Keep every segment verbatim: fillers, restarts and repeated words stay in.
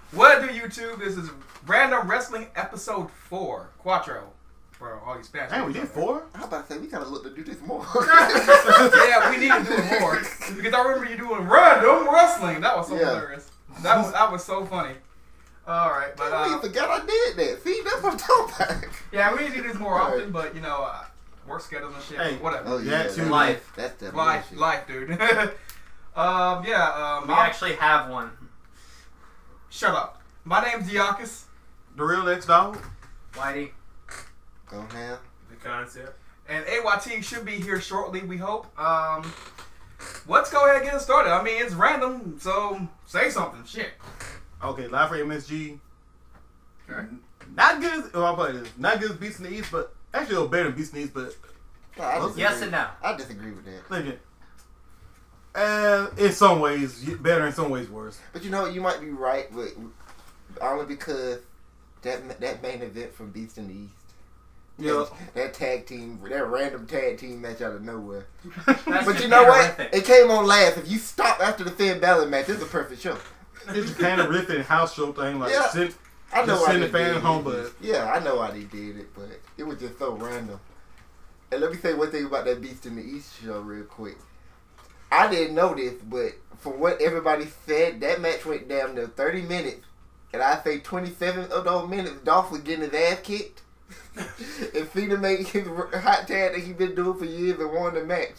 What do YouTube? This is Random Wrestling Episode four. Quattro. For all you Spanish. Hey, we did four? I was about to say, we gotta look to do this more. Yeah, we need to do it more. Because I remember you doing Random Wrestling. That was so Yeah. hilarious. That was that was so funny. Alright, but I uh, forgot I did that. See, that's what I'm talking about. yeah, we need to do this more Right. often, but you know, uh, work schedules and shit. Hey, whatever. Oh, yeah. That too. That's, Life. That's the life, bullshit. life, dude. um, yeah, um, We I'm- actually have one. shut up. My name's Diakis. The real X Dog. Whitey. Go ahead. The concept. And A Y T should be here shortly, we hope. Um, let's go ahead and get it started. I mean, it's random, so say something. Shit. Okay, live for M S G. Okay. Not good as, well, I'll play this. Not good as Beast in the East, but actually it was better than Beast in the East, but No, I disagree. Yes and no. I disagree with that. legend. Uh, in some ways, better, in some ways, worse. But you know, you might be right, but only because that that main event from Beast in the East. Yeah. That, that tag team, that random tag team match out of nowhere. That's But just you know what? horrific. It came on last. If you stop after the Finn Balor match, it's a perfect show. It's kind of riffing house show thing, like Yeah. send, I know just why send the they fans did home, it. but Yeah, I know why they did it, but it was just so random. And let me say one thing about that Beast in the East show real quick. I didn't know this, but from what everybody said, that match went down to thirty minutes. And I say twenty-seven of those minutes, Dolph was getting his ass kicked. And Cena made his hot tag that he's been doing for years and won the match.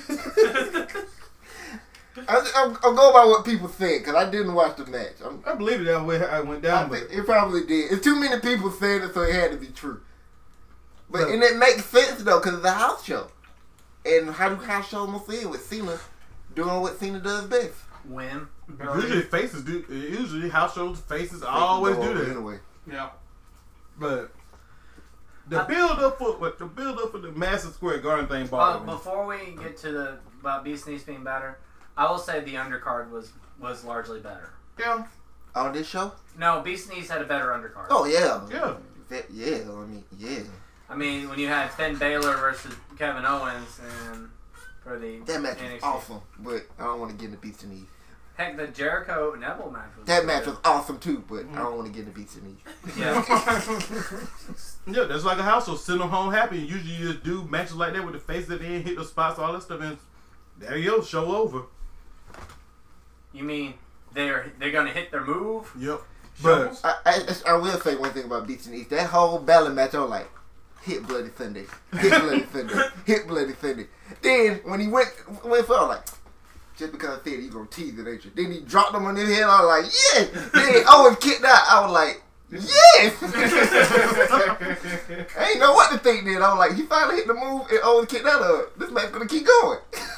I'm, I'm, I'm going by what people said, because I didn't watch the match. I'm, I believe it that way I went I down, but think it probably did. It's too many people saying it, so it had to be true. But But- and it makes sense though, because it's a house show. And how do house shows must end with Cena doing what Cena does best? Win. usually faces do. Usually house shows faces always do that. Anyway, Yeah. But the build up for what the build up for the Madison Square Garden thing Well, bothered me. before we get to the about Beast and East being better, I will say the undercard was was largely better. Yeah, on this show? No, Beast and East had a better undercard. Oh yeah, yeah. That- yeah. I mean, yeah. I mean, when you had Finn Balor versus Kevin Owens and for the That match N was X T. awesome, but I don't want to get into Beast and East. Heck, the Jericho Neville match was That good. match was awesome too, but Mm-hmm. I don't want to get into Beast and East. Yeah. Yeah, that's like a house show. Send them home happy. Usually you just do matches like that with the face at the end, hit the spots, all that stuff, and there you go, show over. You mean they're they're gonna hit their move? Yep. But I, I, I will say one thing about Beast and East. That whole Balor match, I was like, hit Bloody Sunday, hit Bloody Sunday, hit Bloody Sunday. Then when he went went for, I was like, just because I said it, you gonna tease it, ain't you? Then he dropped him on his head. I was like, yes. Then Owens kicked out. I was like, yes. I ain't know what to think. Then I was like, he finally hit the move, and Owens kicked out of it. This match gonna keep going.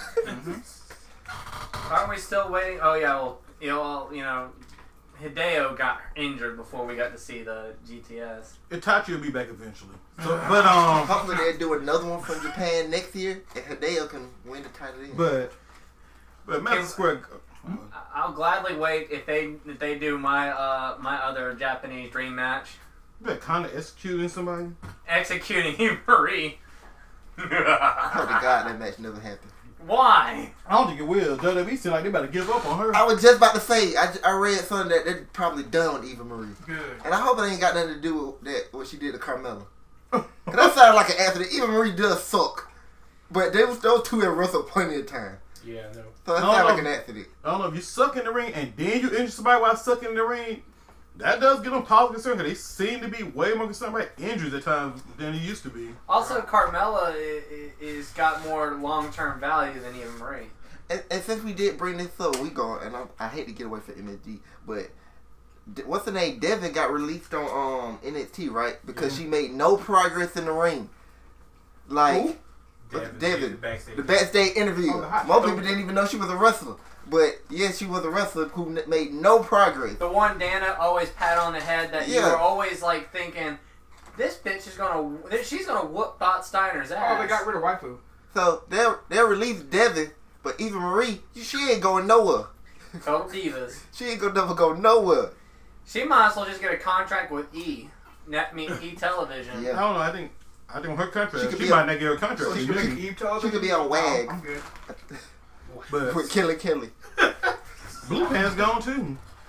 Aren't we still waiting? Oh yeah, well, you know, you know, Hideo got injured before we got to see the G T S. Itachi will be back eventually. So, but um, Hopefully they'll do another one from Japan next year, and Hideo can win the title then. but but Madison Square. I- I'll gladly wait if they if they do my uh my other Japanese dream match, That kind of executing somebody. executing Eve Marie. I hope to God that match never happened. Why? I don't think it will. W W E seem like they about to give up on her. I was just about to say, I, I read something that they're probably done with Eva Marie. Good. And I hope it ain't got nothing to do with that, what she did to Carmella. Cause that sounded like an accident. Eva Marie does suck. But they was, those two have wrestled plenty of time. Yeah, no. So that No, sounded no. like an accident. I don't know if you suck in the ring and then you injure somebody while sucking in the ring. That does get them positive concern because they seem to be way more concerned about injuries at times than they used to be. Also, Carmella is, is got more long term value than Eva Marie. And, and since we did bring this up, we going, and I, I hate to get away from M S G, but D- what's the name? Devin got released on um N X T, right? Because Yeah. she made no progress in the ring. Like, Who? Devin, Devin, the backstage. the backstage interview. Oh, the hot- Most people didn't even know she was a wrestler. But yes, she was a wrestler who n- made no progress. The one Dana always pat on the head that you Yeah. were always like thinking, this bitch is gonna, she's gonna whoop Dot Steiner's ass. Oh, they got rid of waifu. So they'll they'll release Devin, but Eva Marie, she ain't going nowhere. Total divas. She ain't gonna never go nowhere. She might as well just get a contract with E. That mean E Television. Yeah. I don't know. I think I think with her contract, She she, could be might a- not get her contract. she She could could be- Eve television? She could be on Oh, WAG I'm good. but with Kelly Kelly. Blue Pants gone too.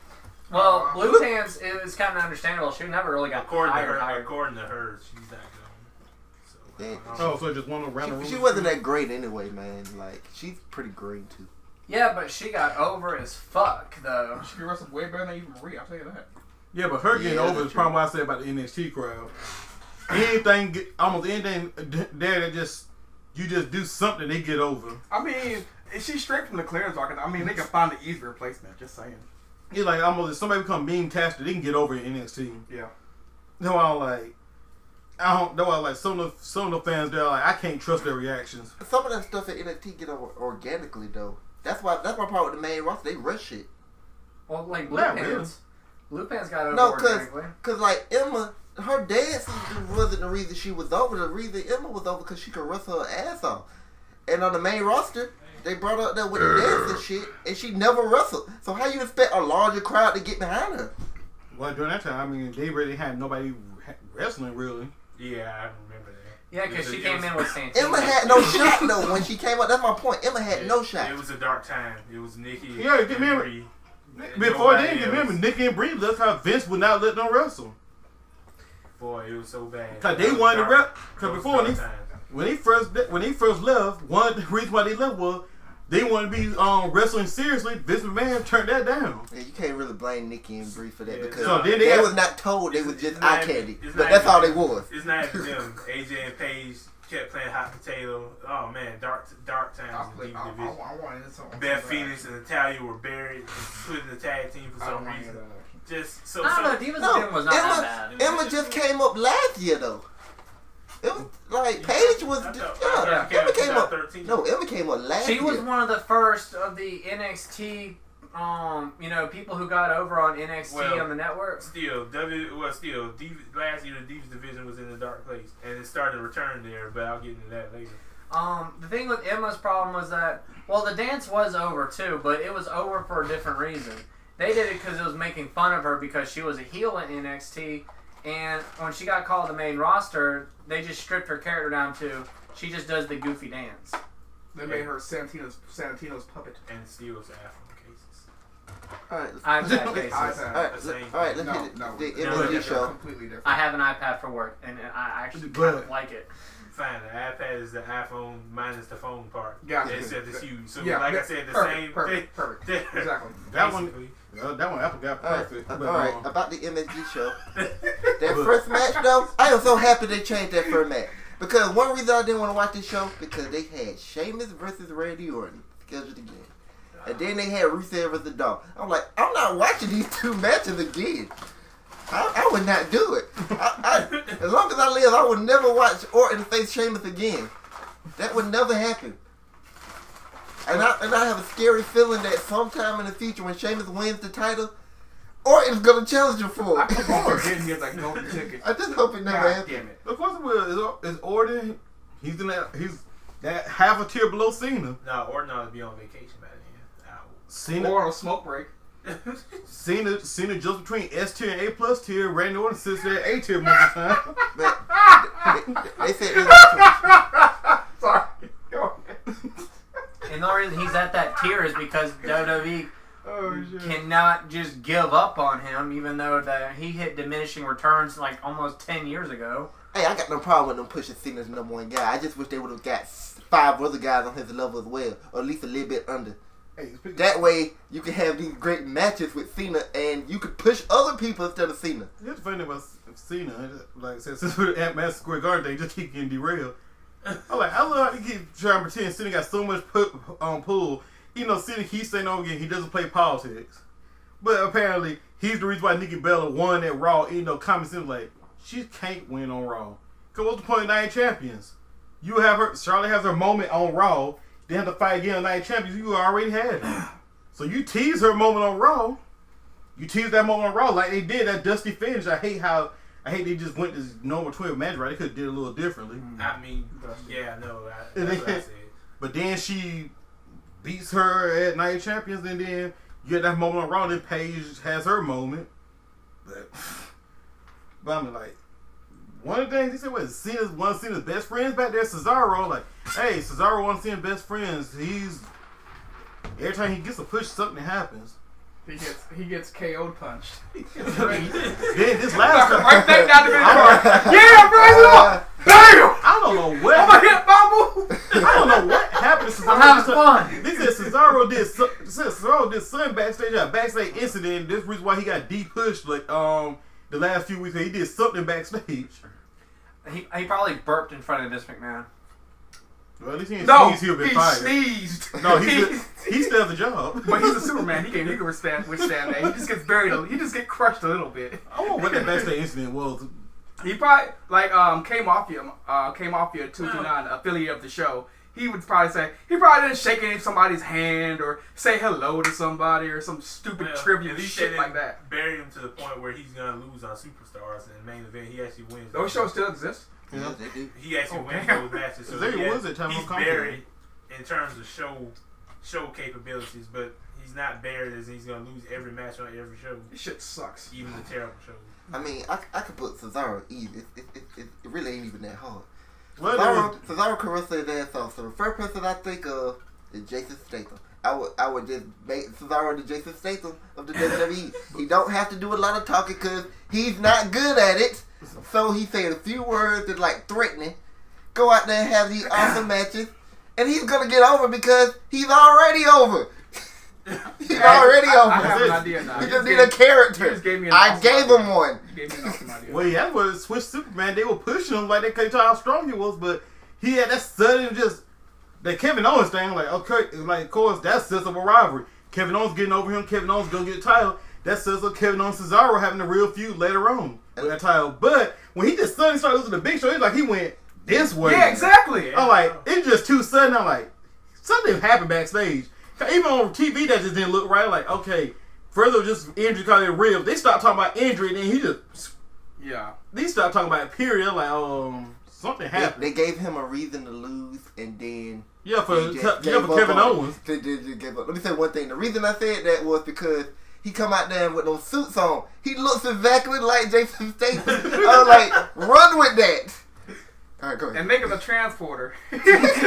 Well, Uh, Blue Pants is kind of understandable. She never really got According to hired. her, hired. according to her, she's not going. So, Yeah. I don't Oh, so just one around the She, room. she wasn't that great anyway, man. Like, she's pretty green, too. Yeah, but she got over as fuck, though. She can wrestle way better than even Marie. I'll tell you that. Yeah, but her getting Yeah, over is that's probably what I said about the N X T crowd. Anything, get- almost anything there that just, you just do something, they get over. I mean, if she's straight from the clearance market, I mean, they can find the easy replacement. Just saying. It's like almost if somebody become meme tastic, they can get over in N X T. Yeah. No, I don't like. I don't know. I like some of the some of the fans. They're like, I can't trust their reactions. Some of that stuff at N X T get over organically, though. That's why. That's my problem with the main roster. They rush it. Well, like Blue Not Pants. really. Blue Pants got over No, cause, organically. cause like Emma, her dance wasn't the reason she was over. The reason Emma was over because she could wrestle her ass off. And on the main roster, they brought her up there with the dance and shit, and she never wrestled. So how you expect a larger crowd to get behind her? Well, during that time, I mean, they really had nobody wrestling really. Yeah, I remember that. Yeah, because It was she a- came it in was- with Santana. Emma had no shot though when she came up. That's my point. Emma had no shot. It was a dark time. It was Nikki. Yeah, and get me- Brie. Before Nobody then, you else. remember Nikki and Brie. That's how Vince would not let them wrestle. Boy, it was so bad. Cause It they was wanted to dark. rep. It Cause was before when dark he times. when he first when he first left, one of the reasons why they left was they wanted to be um, wrestling seriously. Vince McMahon turned that down. Yeah, you can't really blame Nikki and Brie for that Yeah, because So then they they got- was not told they was It's- just it's eye not- candy. it's But not that's even- all they was. It's not even them. A J and Paige kept playing hot potato. Oh man, dark dark I, times in play, the I, I, division. I wanted something. Beth Phoenix and Natalya were buried, put in the tag team for I some don't want reason. that. Just so. I don't so know. Divas No, Division was not Emma, that bad. Emma just came up last year though. It was like Paige was I thought- yeah. I thought Emma it came came out up. thirteen. No, Emma came up last She year. was one of the first of the N X T, um, you know, people who got over on N X T Well, on the network. Still, W well, still, Div, last year the Divas division was in a dark place, and it started to return there. But I'll get into that later. Um, the thing with Emma's problem was that, well, the dance was over too, but it was over for a different reason. They did it because it was making fun of her because she was a heel in N X T, and when she got called the main roster, they just stripped her character down to she just does the goofy dance. They made her Santino's Santino's puppet. And still was Afro cases. All right, I've had cases. iPad. all right, the same let- all right. Let's No, hit it. no, the no, M S G different, show. completely different. I have an iPad for work, and I actually But- kind of like it. Fine, the iPad is the iPhone minus the phone part. Gotcha. Except it's huge. So Yeah, like I yeah, said, the perfect, same perfect, thing. perfect. there. Exactly. That one- Basically. Uh, that one Apple got All right, perfect. all but, right. um, About the M S G show. That first match though, I am so happy they changed that first match. Because one reason I didn't want to watch this show because they had Sheamus versus Randy Orton scheduled again, and then they had Rusev versus Dom. I'm like, I'm not watching these two matches again. I, I would not do it. I, I, as long as I live, I would never watch Orton face Sheamus again. That would never happen. And I and I have a scary feeling that sometime in the future, when Sheamus wins the title, Orton's gonna challenge him for I it. hope he didn't get that golden ticket. I just hope it never God happens. damn it. Of course it will. Is, is Orton? He's in that. He's that half a tier below Cena. No, Orton ought to be on vacation by then. Ow. Cena. Or on a smoke break. Cena. Cena just between S tier and A plus tier. Randy Orton sits there at A tier most of the time. But they, they said this Sorry. Go ahead. And the only reason he's at that tier is because W W E Oh shit. cannot just give up on him, even though that he hit diminishing returns like almost ten years ago. Hey, I got no problem with them pushing Cena as number one guy. I just wish they would have got five other guys on his level as well, or at least a little bit under. Hey, speaking That way, you can have these great matches with Cena, and you could push other people instead of Cena. It's funny about Cena. Like I said, since we're at Madison Square Garden, they just keep getting derailed. I'm like, I love how they keep trying to pretend Cena got so much put on pull. You know, Cena keeps saying on again he doesn't play politics, but apparently he's the reason why Nikki Bella won at Raw. You know, common sense like she can't win on Raw. Cause what's the point of Night Champions? You have her. Charlotte has her moment on Raw. They have to fight again on Night Champions. You already had it. So you tease her moment on Raw. You tease that moment on Raw like they did that Dusty finish. I hate how I hate they just went this normal twelve match. Right? They could have did it a little differently. I mean, yeah, no, I, that's what I said. But then she beats her at Night Champions, and then you get that moment on Raw. Then Paige has her moment. But, but I'm like, one of the things he said was Cena's one of Cena's best friends back there, Cesaro. Like, hey, Cesaro one of Cena's best friends. He's every time he gets a push, something happens. He gets he gets K O'd punched. Then this last time, Right back down the middle. Yeah, bring it up. Bam! I don't know what. I'm gonna hit Bobble. I don't know what happened to Cesaro. I'm having fun. They said Cesaro did so- said Cesaro did something backstage, a backstage incident. This reason why he got de-pushed like um the last few weeks. He did something backstage. He, he probably burped in front of Vince McMahon. Well, at least he didn't No, sneeze. He'll be he fired. sneezed. No, he he still has a job. But he's a Superman. He can he can withstand withstand that. He just gets buried. A, he just get crushed a little bit. I wonder what that backstage incident was. He probably like um K Mafia uh K Mafia two two nine affiliate of the show. He would probably say he probably didn't shake any somebody's hand or say hello to somebody or some stupid Well, tribute at least shit they like didn't that. Bury him to the point where he's gonna lose on Superstars and the main event. He actually wins. Those shows still exist. Yeah, they do. He actually Oh, wins damn. those matches. So There he he was at time he's of conflict. buried in terms of show show capabilities, but he's not buried as he's gonna lose every match on every show, This shit sucks. even the terrible shows. I mean, I, I could put Cesaro easy. It, it, it, it, it really ain't even that hard. Well, Cesaro, Cesaro can wrestle his ass off. So the first person I think of is Jason Statham. I would I would just make Cesaro the Jason Statham of the W W E. He don't have to do a lot of talking because he's not good at it. So he said a few words that like threatening. Go out there and have these awesome matches, and he's gonna get over because he's already over. He's Hey, already I, over. I have an idea now. He You just need gave- a character. you just gave me an I awesome gave idea. him one. You gave me an awesome idea. well, yeah, that's what Switch Superman. They were pushing him like they couldn't tell how strong he was, but he had that sudden just that Kevin Owens thing. Like, okay, like of course that sets up a rivalry. Kevin Owens getting over him. Kevin Owens go get the title. That sets up Kevin Owens and Cesaro having a real feud later on with that title. But when he just suddenly started losing the Big Show, it's like he went this way. Yeah, exactly. I'm like, it's just too sudden. I'm like, something happened backstage. Even on T V, that just didn't look right. Like, okay, further just injury because of ribs. They stopped talking about injury, and then he just Yeah. they stopped talking about it, period. I'm like, um, something They, happened. they gave him a reason to lose, and then yeah, for he just yeah gave for up Kevin on it. Owens. They just, just gave up. Let me say one thing. The reason I said that was because he come out there with those suits on. He looks exactly like Jason Statham. I was like, run with that. All right, go ahead. And make him a transporter. Make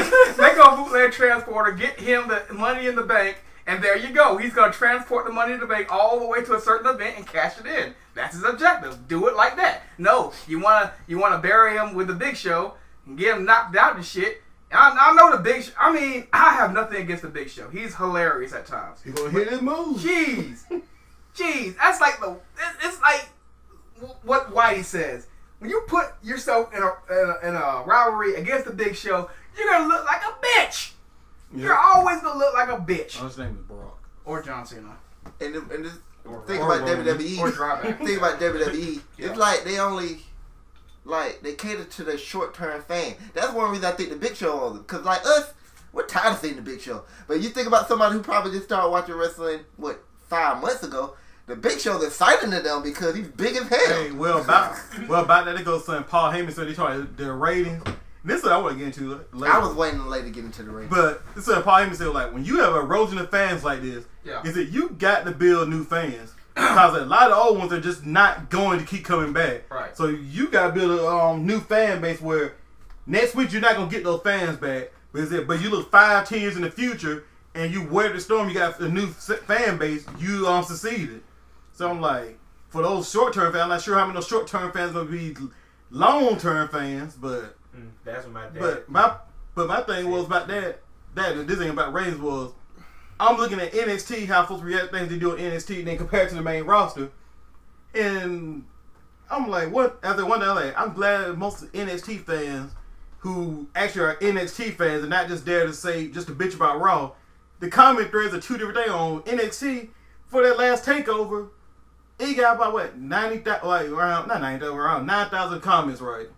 a bootleg transporter. Get him the money in the bank. And there you go. He's going to transport the money in the bank all the way to a certain event and cash it in. That's his objective. Do it like that. No, you want to you want to bury him with the Big Show and get him knocked out and shit. I, I know the Big Show. I mean, I have nothing against the Big Show. He's hilarious at times. He gonna hit his moves. Jeez. Jeez. That's like the... It's like what Whitey says. When you put yourself in a, in a, in a rivalry against the Big Show, you're going to look like a bitch. You're always gonna look like a bitch. Oh, his name is Brock. Or John Cena. And, the- and this, Or, think or about Roman. W W E. or Drawback. Think about W W E. Yeah. It's like they only, like, they cater to their short-term fan. That's one reason I think the Big Show on them. Because, like, us, we're tired of seeing the Big Show. But you think about somebody who probably just started watching wrestling, what, five months ago, the Big Show's exciting to them because he's big as hell. Hey, well about well about that, it goes something Paul Heyman said they tried their ratings. This is what I want to get into later. I was waiting later to get into the ring. But this is what Paul Heyman said, like, when you have erosion of fans like this, Yeah. is that you got to build new fans. Because a lot of old ones are just not going to keep coming back. Right. So you got to build a um, new fan base where next week you're not going to get those fans back. But, is it, but you look five, ten years in the future and you weather the storm, you got a new fan base, you um, succeeded. So I'm like, for those short-term fans, I'm not sure how many of those short-term fans are going to be long-term fans, but... Mm, that's what my dad. But my but my thing was about that that this ain't about ratings was I'm looking at N X T, how folks react to things they do in N X T, and then compared to the main roster, and I'm like, what? After one day, I'm like, I'm glad most of the N X T fans who actually are N X T fans and not just there to say just to bitch about Raw. The comment threads are two different things on N X T for that last takeover. It got about what ninety thousand, like around not ninety thousand, around nine thousand comments, right?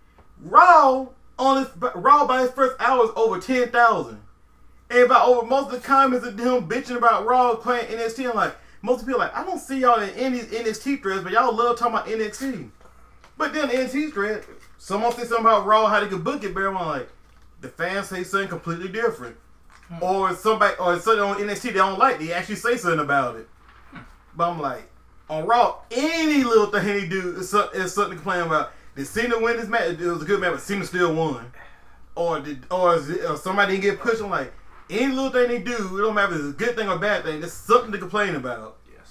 Raw on his Raw by his first hour is over ten thousand, and about over most of the comments of him bitching about Raw playing N X T. I'm like, most people are like, I don't see y'all in any N X T threads, but y'all love talking about N X T. But then the N X T thread, someone said something about Raw, how they could book it, but I'm like, the fans say something completely different, hmm. or somebody or something on N X T they don't like, they actually say something about it. Hmm. But I'm like, on Raw, any little thing he do is something, is something to complain about. Did Cena win this match? It was a good match, but Cena still won. Or did, or, is it, or somebody didn't get pushed. I'm like, any little thing they do, it don't matter if it's a good thing or bad thing. There's something to complain about. Yeah.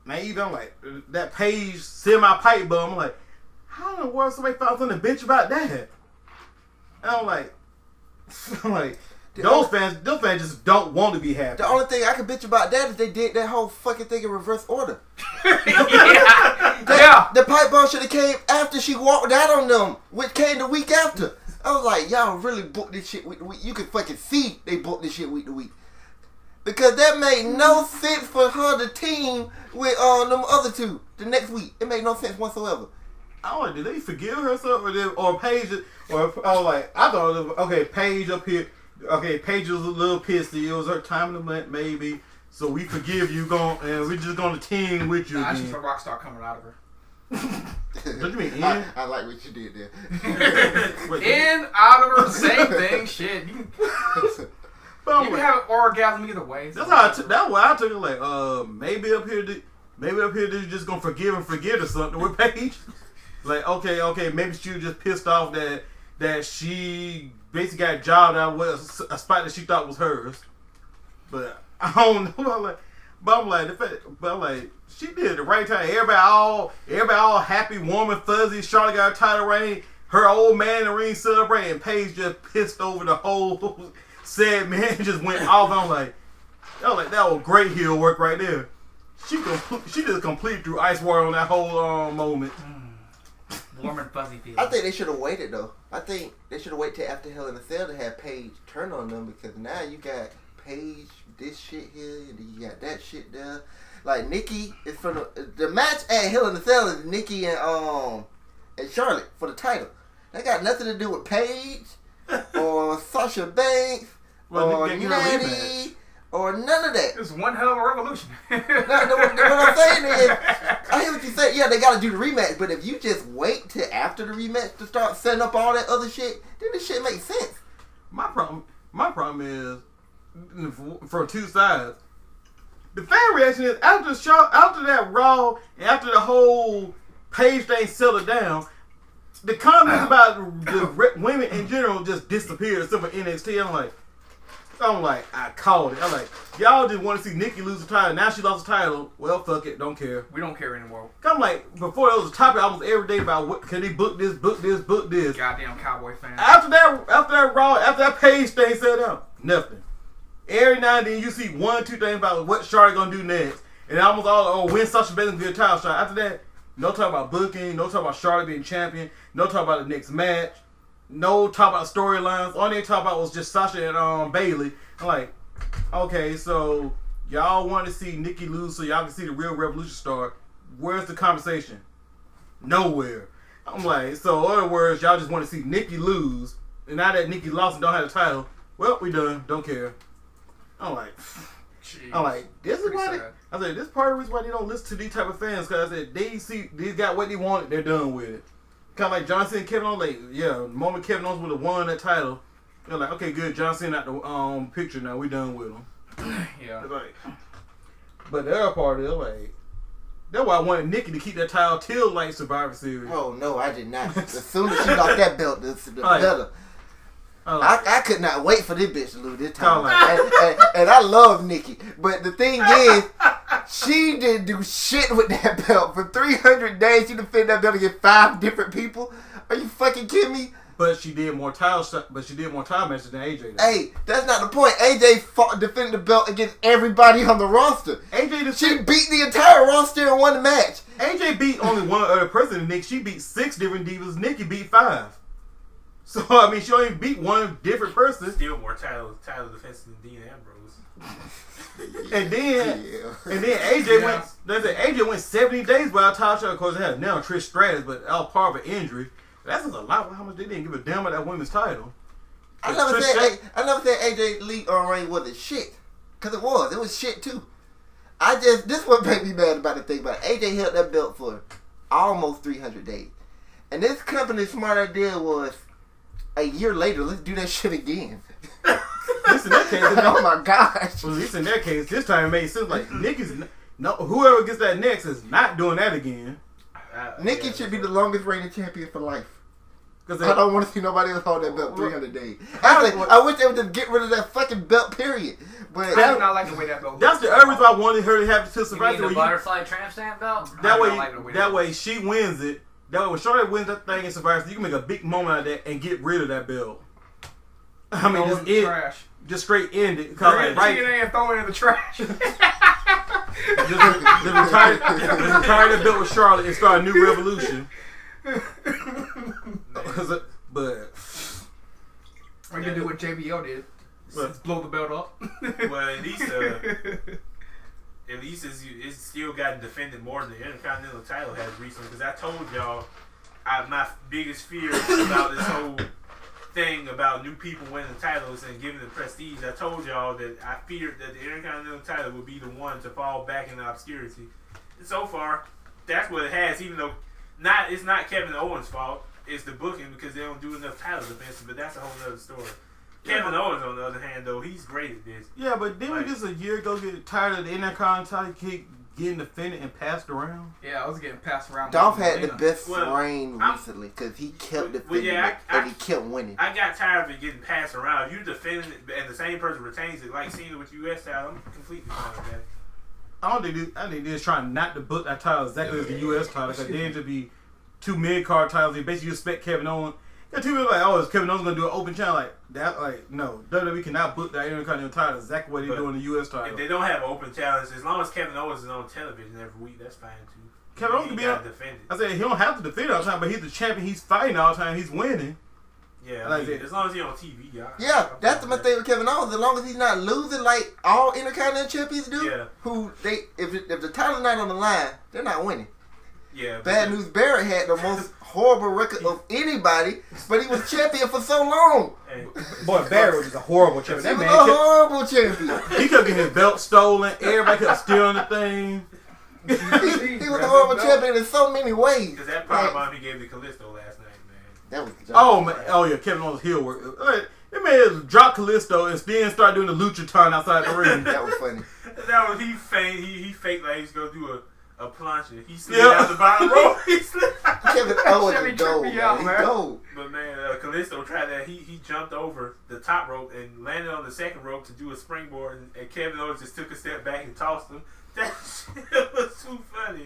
man, even I'm like that page semi pipe bomb. I'm like, how in the world somebody found something to bitch about that? And I'm like, I'm like. The Those only, fans, those fans just don't want to be happy. the only thing I can bitch about that is they did that whole fucking thing in reverse order. yeah. That, yeah. The pipe bomb should have came after she walked out on them, which came the week after. I was like, y'all really booked this shit week to week. You can fucking see they booked this shit week to week. Because that made no sense for her to team with uh, them other two the next week. It made no sense whatsoever. I don't know, did they forgive her or something? Or, did, or Paige, or oh, like, I thought, it was, okay, Paige up here. Okay, Paige was a little pissy. It was her time of the month, maybe. So we forgive you, going and we're just gonna team with you. Nah, again. she's a rock star coming out of her. What you mean, in? I, I like what you did there. Wait, In, out of her, same thing. Shit. You can, but I'm you can like, have an orgasm either way. that's how I took. That's why I took it. Like, uh, maybe up here, they- maybe up here, they're just gonna forgive and forget or something with Paige. Like, okay, okay, maybe she was just pissed off that that she basically got jobbed out with a spot that she thought was hers. But I don't know. I'm like, but I'm like, the fact, but I'm like, she did it the right time. Everybody all, everybody all happy, warm and fuzzy. Charlotte got a title reign. Her old man in the ring celebrating. Paige just pissed over the whole segment and just went off. I'm like, that was like that was great heel work right there. She compl- she just completely threw ice water on that whole um, moment. Warm and fuzzy feeling. I think they should have waited though. I think they should have waited till after Hell in a Cell to have Paige turn on them, because now you got Paige this shit here and then you got that shit there. Like Nikki is from the the match at Hell in a Cell is Nikki and um and Charlotte for the title. That got nothing to do with Paige or Sasha Banks Well, or Nikki getting a rematch. Natty or none of that. It's one hell of a revolution. No, no, what, what I'm saying is, I hear what you say. Yeah, they got to do the rematch, but if you just wait till after the rematch to start setting up all that other shit, then this shit makes sense. My problem, my problem is from two sides. The fan reaction is after the show, after that Raw, and after the whole Paige thing settled down. The comments about the re- women in general just disappeared. Except for N X T, I'm like. I'm like, I called it. I'm like, y'all just want to see Nikki lose the title. Now she lost the title. Well, fuck it. Don't care. We don't care anymore. I'm like, before there was a topic almost every day about what can they book this, book this, book this. Goddamn cowboy fans. After that, after that Raw, after that Page thing set up, nothing. Every now and then you see one, two things about what Charlotte gonna do next, and almost all, oh, when Sasha Banks gonna get a title shot. After that, no talk about booking, no talk about Charlotte being champion, no talk about the next match. No talk about storylines. All they talk about was just Sasha and um, Bailey. I'm like, okay, so y'all want to see Nikki lose so y'all can see the real revolution start. Where's the conversation? Nowhere. I'm like, so in other words, y'all just want to see Nikki lose. And now that Nikki lost and don't have the title, well, we done. Don't care. I'm like, Jeez. I'm like, this is Pretty why they, sad. I said, this is part of the reason why they don't listen to these type of fans. Because I said, they see, they got what they wanted, they're done with it. Kind of like John Cena and Kevin Owens, like, yeah, the moment Kevin Owens would have won that title, they're like, okay, good, John Cena out the um, picture now, we done with him. Yeah. It's like, but the other part is, like, that's why I wanted Nikki to keep that title till, like, Survivor Series. Oh no, I did not. As soon as she lost that belt, the, the Oh, yeah. better. I was like, I, I could not wait for this bitch to lose this time. Oh, my- and, and, and I love Nikki. But the thing is, she didn't do shit with that belt. For three hundred days, she defended that belt against five different people. Are you fucking kidding me? but she did more title, shot- but she did more title matches than A J did. Hey, that's not the point. A J fought, defended the belt against everybody on the roster. A J, She beat the entire roster in one match. A J beat only one other person than Nick. She beat six different divas. Nikki beat five. So, I mean, she only beat one different person. Still more title title defenses than Dean Ambrose. And then, Yeah. and then A J Yeah. went. They said A J went seventy days without title shot. Of course, they had now Trish Stratus, but all part of an injury. That's just a lot. How much they didn't give a damn about that women's title. I But never Trish said Stratus- A- I never said A J Lee or Reign wasn't shit, cause it was. It was shit too. I just this what made me mad about the thing about it. A J held that belt for almost three hundred days, and this company's smart idea was a year later, let's do that shit again. At least in that case, it Oh my gosh. well, at least in that case, this time it made sense. Like Nikki's no, whoever gets that next is not doing that again. Uh, Nikki yeah, should be the longest reigning champion for life. Cause I don't want to see nobody else hold that belt three hundred days. I, like, I wish they would just get rid of that fucking belt, period. But I do not like the way that belt. That's the other reason I wanted her to have it to You Survivor. mean the butterfly tramp stamp belt? That way, like the way that that way she wins it. That way, when Charlotte wins that thing in Survivor, you can make a big moment out of that and get rid of that belt. I mean, just end, trash. just straight end it. Cause like, right, T N A and throw it in the trash. just, just retire, just retire the belt with Charlotte and start a new revolution. But or you can do what J B L did. But, Just blow the belt up. Well, at least, uh, at least it's, it's still gotten defended more than the Intercontinental title has recently. Because I told y'all, I, my biggest fear about this whole thing about new people winning titles and giving the prestige. I told y'all that I feared that the Intercontinental title would be the one to fall back into obscurity. And so far, that's what it has. Even though not, it's not Kevin Owens' fault. It's the booking because they don't do enough title defenses. But that's a whole other story. Kevin Owens, on the other hand, though, he's great at this. yeah, but didn't Like- we just a year ago get tired of the Intercontinental title keep getting defended and passed around? Yeah, I was getting passed around. Dolph had the Yeah. best Well, reign I'm- recently because he kept Well, defending yeah, it I- and he kept winning. I got tired of it getting passed around. If you defend it and the same person retains it, like seeing it with U S title, I'm completely fine with that. I don't think this, I think they're just trying not to book that title exactly as the U S title because then to be two mid card titles. They basically expect Kevin Owens. Yeah, two people like, oh, is Kevin Owens gonna do an open channel like that? Like, no, W W E cannot book that Intercontinental title exactly what they But do in the U S If title. they don't have open challenge, as long as Kevin Owens is on television every week, that's fine too. Kevin Owens He can be gotta on. defend it. I said he don't have to defend all the time, but he's the champion. He's fighting all the time. He's winning. Yeah, I Like mean, that. as long as he's on T V, I, Yeah, I'm that's fine my with thing with Kevin Owens. As long as he's not losing like all Intercontinental champions do, Yeah. who they if it, if the title's not on the line, they're not winning. that. Yeah, Bad News Barrett had the most horrible record of anybody, but he was champion for so long. Hey, Boy, Barry was just a horrible champion. He That was man a kept, horrible champion. he kept getting his belt stolen. Everybody kept stealing the thing. he, he was a horrible champion in so many ways. because that power Like, bomb he gave to Callisto last night, man. that was Oh man, oh yeah, Kevin Owens heel work. Like, that man dropped Callisto and then started doing the luchaton outside the ring. that was funny. That was he faked. He he faked like he's gonna do a a plancha. He slid Yeah. out the bottom rope. He slid. Kevin Owens Chevy is gold, tripped me man. out, He's man. gold. But man, uh, Callisto tried that. He he jumped over the top rope and landed on the second rope to do a springboard, and, and Kevin Owens just took a step back and tossed him. That shit was too funny.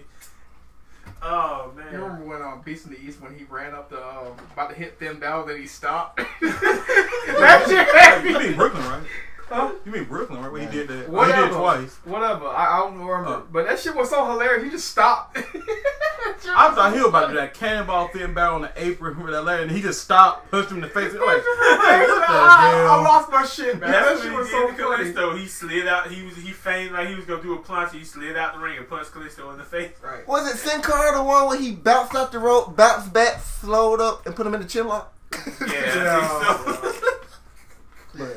Oh You man. remember when um, Beast in the East when he ran up the um, about to hit Finn Balor, then he stopped. That shit had You me. mean Brooklyn, right? Huh? You mean Brooklyn, right? When he did that. Well, he Whatever. did it twice. Whatever. I, I don't remember. Uh. But that shit was so hilarious. He just stopped. I thought he was about to do that cannonball Finn Balor on the apron with that leg, and he just stopped, punched him in the face. I'm like, hey, what the I, I hell? lost my shit, man. That's That what shit he was did so to funny. Callisto. He slid out. He was he feigned like he was gonna do a plancha. He slid out the ring and punched Callisto in the face. Right. Was it Sin Cara the one where he bounced off the rope, bounced back, slowed up, and put him in the chin lock? Yeah, I think so. But,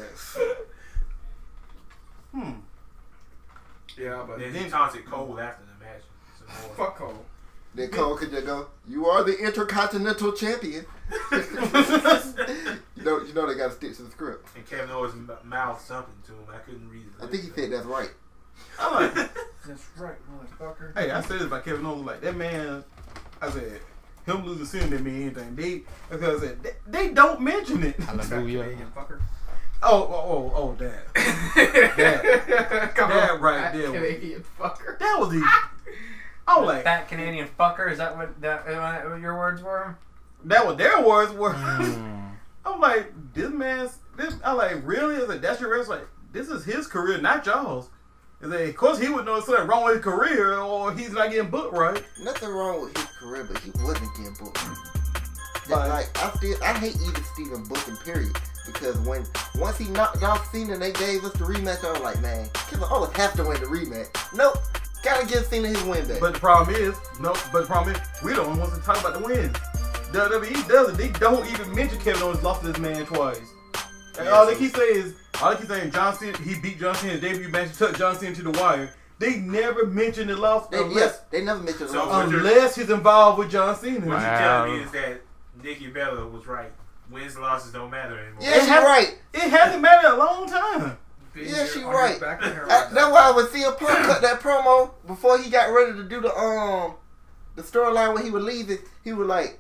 hmm. Yeah, but Then he taunted Cole after the match. Some more. fuck Cole. Then Cole could just go, "You are the Intercontinental Champion." you know, you know they got to stick to the script. And Kevin Owens m- mouthed something to him. I couldn't read it. I think he said that's right. I like, That's right, motherfucker. hey, I said this about Kevin Owens. Like, that man, I said, him losing sin didn't mean anything. They, because I said, they, they don't mention it. Hallelujah. Canadian fucker. Oh, oh, oh, oh, that. That, Come that on, right fat there was- Canadian fucker. that was easy. I was like, Fat Canadian fucker. Is that what that uh, what your words were? that was their words were. Mm. I'm like, this man's, this, I'm like, really? I was like, that's your wrestler? Like, this is his career, not y'all's. I like, of course he would know something wrong with his career or he's not getting booked right. Nothing wrong with his career, but he wasn't getting booked. Just Right. like I still, I hate even Steven booking. Period. Because when once he knocked off Cena and they gave us the rematch, I was like, man, Kevin Owens have to win the rematch. Nope, gotta give Cena his win back. But the problem is, no, but the problem is, we don't want to talk about the wins. W W E does it. They don't even mention Kevin Owens lost to this man twice. And all they keep saying is, all they keep saying, John Cena, he beat John Cena in his debut match, took John Cena to the wire. They never mention the loss they, unless, yes, they never mentioned So- the you're- unless he's involved with John Cena. What Wow. you're telling me is that Nikki Bella was right. Wins and losses don't matter anymore. Yeah, she's has- right. It hasn't mattered a long time. Yeah, she On right. his back of her I, right that's why when C M Punk cut that promo before he got ready to do the um the storyline when he was leaving, he was like,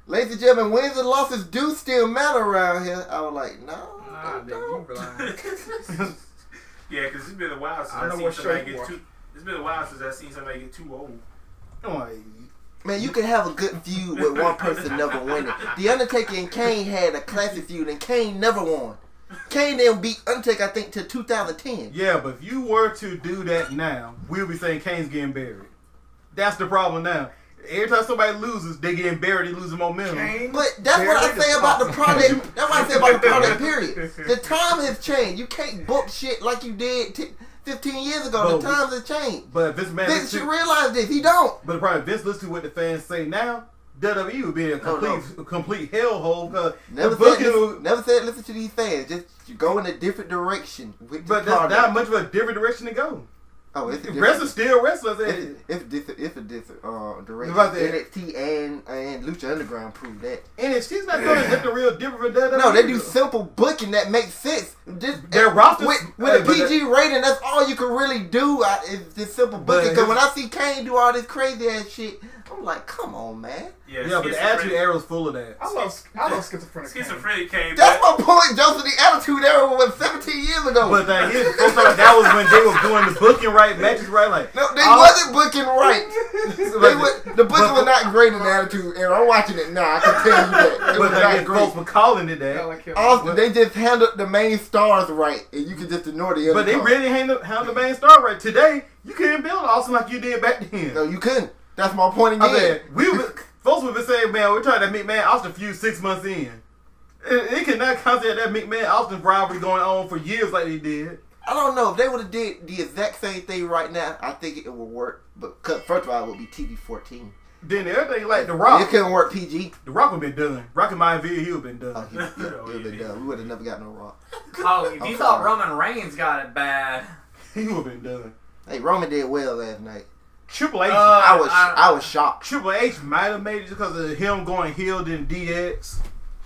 Ladies and gentlemen, wins and losses do still matter around here. I was like, no, Nah, they nigga, don't. you lying. Yeah, because it's been a while since I I, know seen what show somebody you get watch. too. It's been a while since I seen somebody get too old. I'm like, Man, you can have a good feud with one person never winning. The Undertaker and Kane had a classic feud, and Kane never won. Kane then beat Undertaker, I think, till two thousand ten. yeah, but if you were to do that now, we'll be saying Kane's getting buried. That's the problem now. Every time somebody loses, they getting buried, they losing momentum. Kane, But that's what I buried say is about the awesome. product. That's what I say about the product. Period. The time has changed. You can't book shit like you did t- fifteen years ago. But the times have changed. But Vince McMahon, Vince should realize this. He don't. but the problem, Vince listen to what the fans say now. W W E would be a No, complete, no. a complete hellhole because Never the said, booking. listen, would- never said listen to these fans. Just you go in a different direction with the But that's product. not much of a different direction to go. Oh, it's a different. Wrestlers still wrestlers. It's, it's, it's, it's a different uh, direction. About that. N X T and and Lucha Underground prove that. N X T's not doing nothing real different from W W E. No, they do simple booking that makes sense. Just Their rosters- with, with hey, a but P G rating, that's all you can really do. uh, Is this simple But booking. Because his- when I see Kane do all this crazy ass shit, I'm like, come on, man. Yeah, Yeah, but the Attitude Era's full of that. I love, I love schizophrenic. Kane. Schizophrenic came That's back. my point, Joseph. The Attitude Era was seventeen years ago. But that, is, that was when they were doing the booking right, matches right. Like no, they all- wasn't booking right. they were, the booking was not great in the Attitude Era. I'm watching it now. I can tell you that. It But was they not get great. folks were calling it I that. like him. Austin, they just handled the main stars right, and you can just ignore the other. But they cars. really handled handled the main star right. Today, you couldn't build Austin like you did back then. No, you couldn't. That's my point again. I mean, we were, folks would be saying, man, we're trying to meet McMahon Austin feud six months in. It, it cannot consider that McMahon Austin rivalry going on for years like they did. I don't know if they would have did the exact same thing right now. I think it would work, but 'cause first of all, it would be T V fourteen. Then everything like The Rock, It couldn't work P G. The Rock would have been done. Rock and my video, he would have been Oh, done. he, he, Oh, he would have yeah. been done. We would have never got no Rock. Oh, if I'm you thought sorry. Roman Reigns got it bad. He would have been done. Hey, Roman did well last night. Triple H, Uh, I was I- I was shocked. Triple H might have made it just because of him going heel than D X.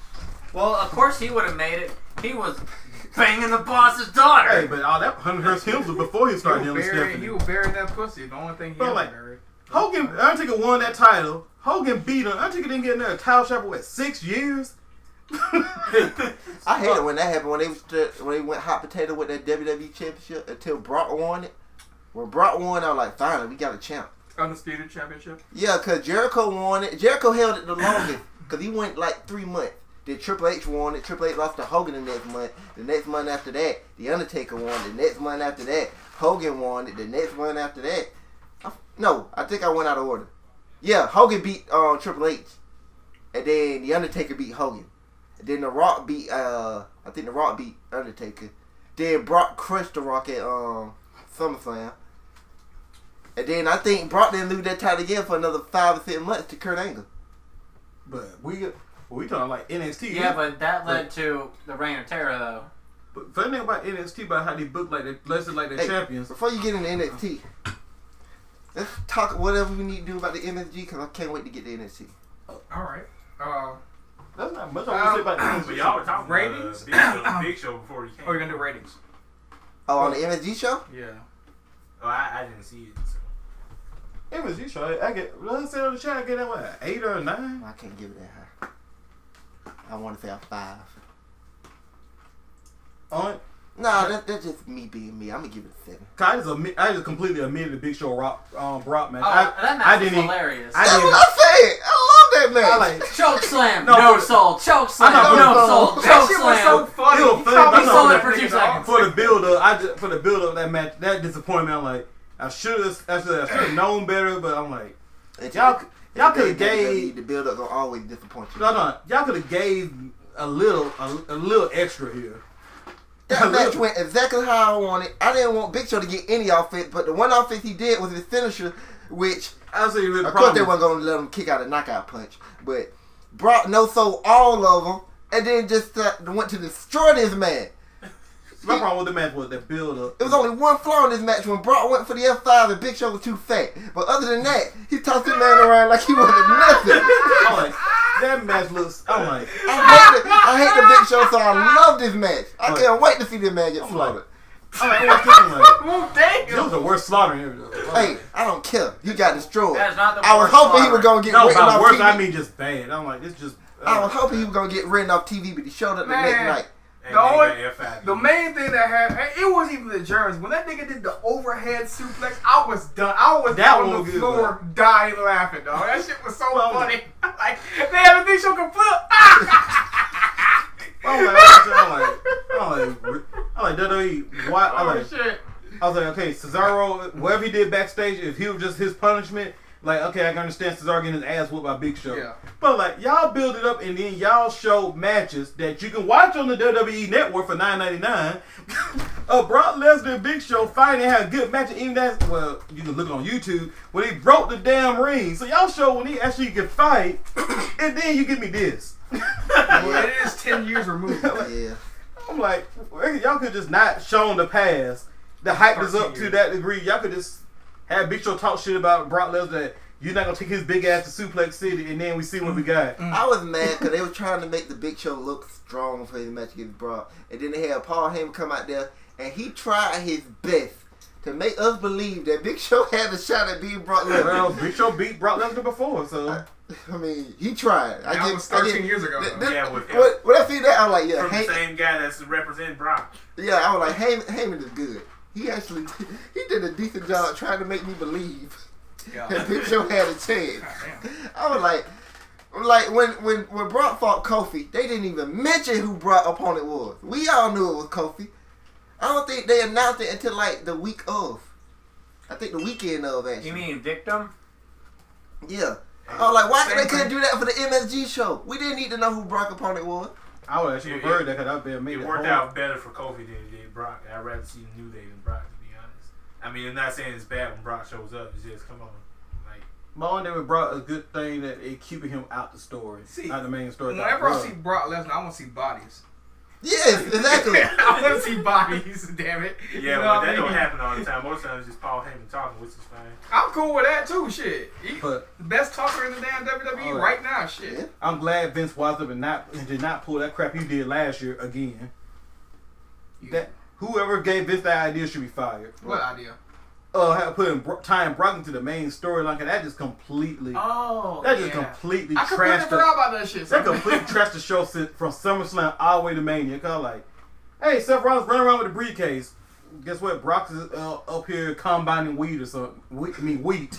Well, of course he would have made it. He was banging the boss's daughter. Hey, but all that Hunter Hearst Hills was before he He started was dealing with burying, Stephanie. he was burying that pussy. The only thing he But ever like- buried. Hogan, Undertaker won that title. Hogan beat him. Undertaker didn't get another title shot for what, six years? I hate it when that happened when they was when they went hot potato with that W W E championship until Brock won it. When Brock won, I was like, finally, we got a champ. Undisputed championship. Yeah, because Jericho won it. Jericho held it the longest because he went like three months. Then Triple H won it. Triple H lost to Hogan the next month. The next month after that, The Undertaker won it. The next month after that, Hogan won it. The next month after that, I, no, I think I went out of order. Yeah, Hogan beat uh, Triple H. And then The Undertaker beat Hogan. And then The Rock beat, uh, I think The Rock beat Undertaker. Then Brock crushed The Rock at um, SummerSlam. And then I think Brock didn't lose that title again for another five or six months to Kurt Angle. But we we talking like N X T. Yeah, but that led to the Reign of Terror, though. But funny thing about N X T about how they book like they listed like the Hey, champions. Before you get into N X T, let's talk whatever we need to do about the M S G because I can't wait to get to N X T. All right. Uh, That's not much I want to say about the N X T. But y'all were talking Ratings? about uh, Big, Show, Big Show before he came. oh, you're gonna do ratings? Oh, on the M S G show? Yeah. Oh, I, I didn't see it. So. M S G show, I get, let's say on the chat, I get that what, an eight or a nine? I can't give it that high. I want to say a five. On Nah, that, that's just me being me. I'm going to give it a seven. I just, admit, I just completely omitted the Big Show Rock, um, Brock match. Oh, I, that match I was didn't even- hilarious. I That's didn't- what I said. I love that match. I like, Choke slam, No, no, but- soul. Choke slam, I know, no but- soul. That Choke shit slam. was so funny. It was He funny, told but me no, so but- that for two nigga seconds. dog. for the build up, I just, for the build up of that match, that disappointed me. I'm like, I should have, I should have known better, but I'm like, It's- y'all, y'all it's could have W W E, gave, The build-up going to always disappoint you. no, no, y'all could have gave a little, a, a little extra here. That match went exactly how I wanted. I didn't want Big Show to get any offense, but the one offense he did was his finisher, which, I'll say the of course, they problem. weren't going to let him kick out a knockout punch. But Brock no-sold all of them, and then just uh, went to destroy this man. My problem with the match was the build up. It was only one flaw in this match when Brock went for the F five and Big Show was too fat. But other than that, he tossed this man around like he wasn't nothing. I'm like, that match looks. I'm like, I hate, the, I hate the Big Show, so I love this match. I Right. can't wait to see this man get I'm slaughtered. I'm like, I watched this one like, Oh, damn. it was the worst slaughter ever. Hey, I don't care. He got destroyed. That's not the I was worst hoping he slaughter. was gonna get No, written by off worse T V. I mean just bad. I'm like, it's just. Uh, I was hoping he was gonna get written off T V, but he showed up the Man. next night. And The they only- got F I B. The main thing that happened, it wasn't even the Germans. When that nigga did the overhead suplex, I was done. I was That on one the was good, floor dying laughing, dog. That shit was so Well, funny. Like, they had a big show can flip. I'm like, I'm like, I'm like, I'm like, W W E. Why? I'm Oh, like, shit. I was like, okay, Cesaro, whatever he did backstage, if he was just his punishment, like, okay, I can understand Cesaro getting his ass whooped by Big Show. Yeah. But like, y'all build it up and then y'all show matches that you can watch on the W W E Network for nine ninety-nine. uh, Brock Lesnar and Big Show fighting and had a good match. Even that's, well, you can look on YouTube when he broke the damn ring. So y'all show when he actually can fight, and then you give me this. Well, it is ten years removed. Yeah. I'm like, y'all could just not shown the past. The hype is up to that degree. Y'all could just have Big Show talk shit about Brock Lesnar that you're not gonna take his big ass to Suplex City, and then we see what we got. I was mad because they were trying to make the Big Show look strong for his match against Brock, and then they had Paul Heyman come out there, and he tried his best to make us believe that Big Show had a shot at beating Brock Lesnar. Well, Big Show beat Brock Lesnar before, so I, I mean, he tried. I That get, was thirteen I get, years ago. th- though. th- Yeah, with him. when, when I see that, I was like, yeah, From Hey- the same guy that's representing Brock. yeah, I was like, Heyman, Heyman is good. He actually, he did a decent job trying to make me believe Yeah. that Big Show had a chance. Damn. I was like, like when when when Brock fought Kofi, they didn't even mention who Brock's opponent was. We all knew it was Kofi. I don't think they announced it until like the week of. I think the weekend of actually. You mean victim? Yeah. I was like, why Same they couldn't thing. do that for the M S G show? We didn't need to know who Brock's opponent was. I would actually It- prefer that because I've been made It it worked home. out better for Kofi than it did Brock. I'd rather see New Day than Brock, to be honest. I mean, I'm not saying it's bad when Brock shows up. It's just, come on. Like, My only thing with Brock, a good thing that it keeping him out the story, See, out the main story. Whenever I Brock. see Brock Lesnar, I want to see bodies. Yes, exactly. I want to see bodies, damn it. yeah, You know but what that I don't mean? happen all the time. Most times it's just Paul Heyman talking, which is fine. I'm cool with that too, shit. He, But best talker in the damn W W E All right. right. now, shit. Yeah. I'm glad Vince wise up and not and did not pull that crap he did last year again. That whoever gave Vince that idea should be fired. What idea? Uh, have put him tying Brock into the main storyline. 'Cause that just completely, Oh, that just yeah. completely I completely trashed. forgot The, about that shit. that completely trashed the show since- from SummerSlam all the way to Mania. Cause like, hey, Seth Rollins running around with a briefcase. Guess what? Brock is uh, up here combining wheat or something. Wheat, I mean wheat.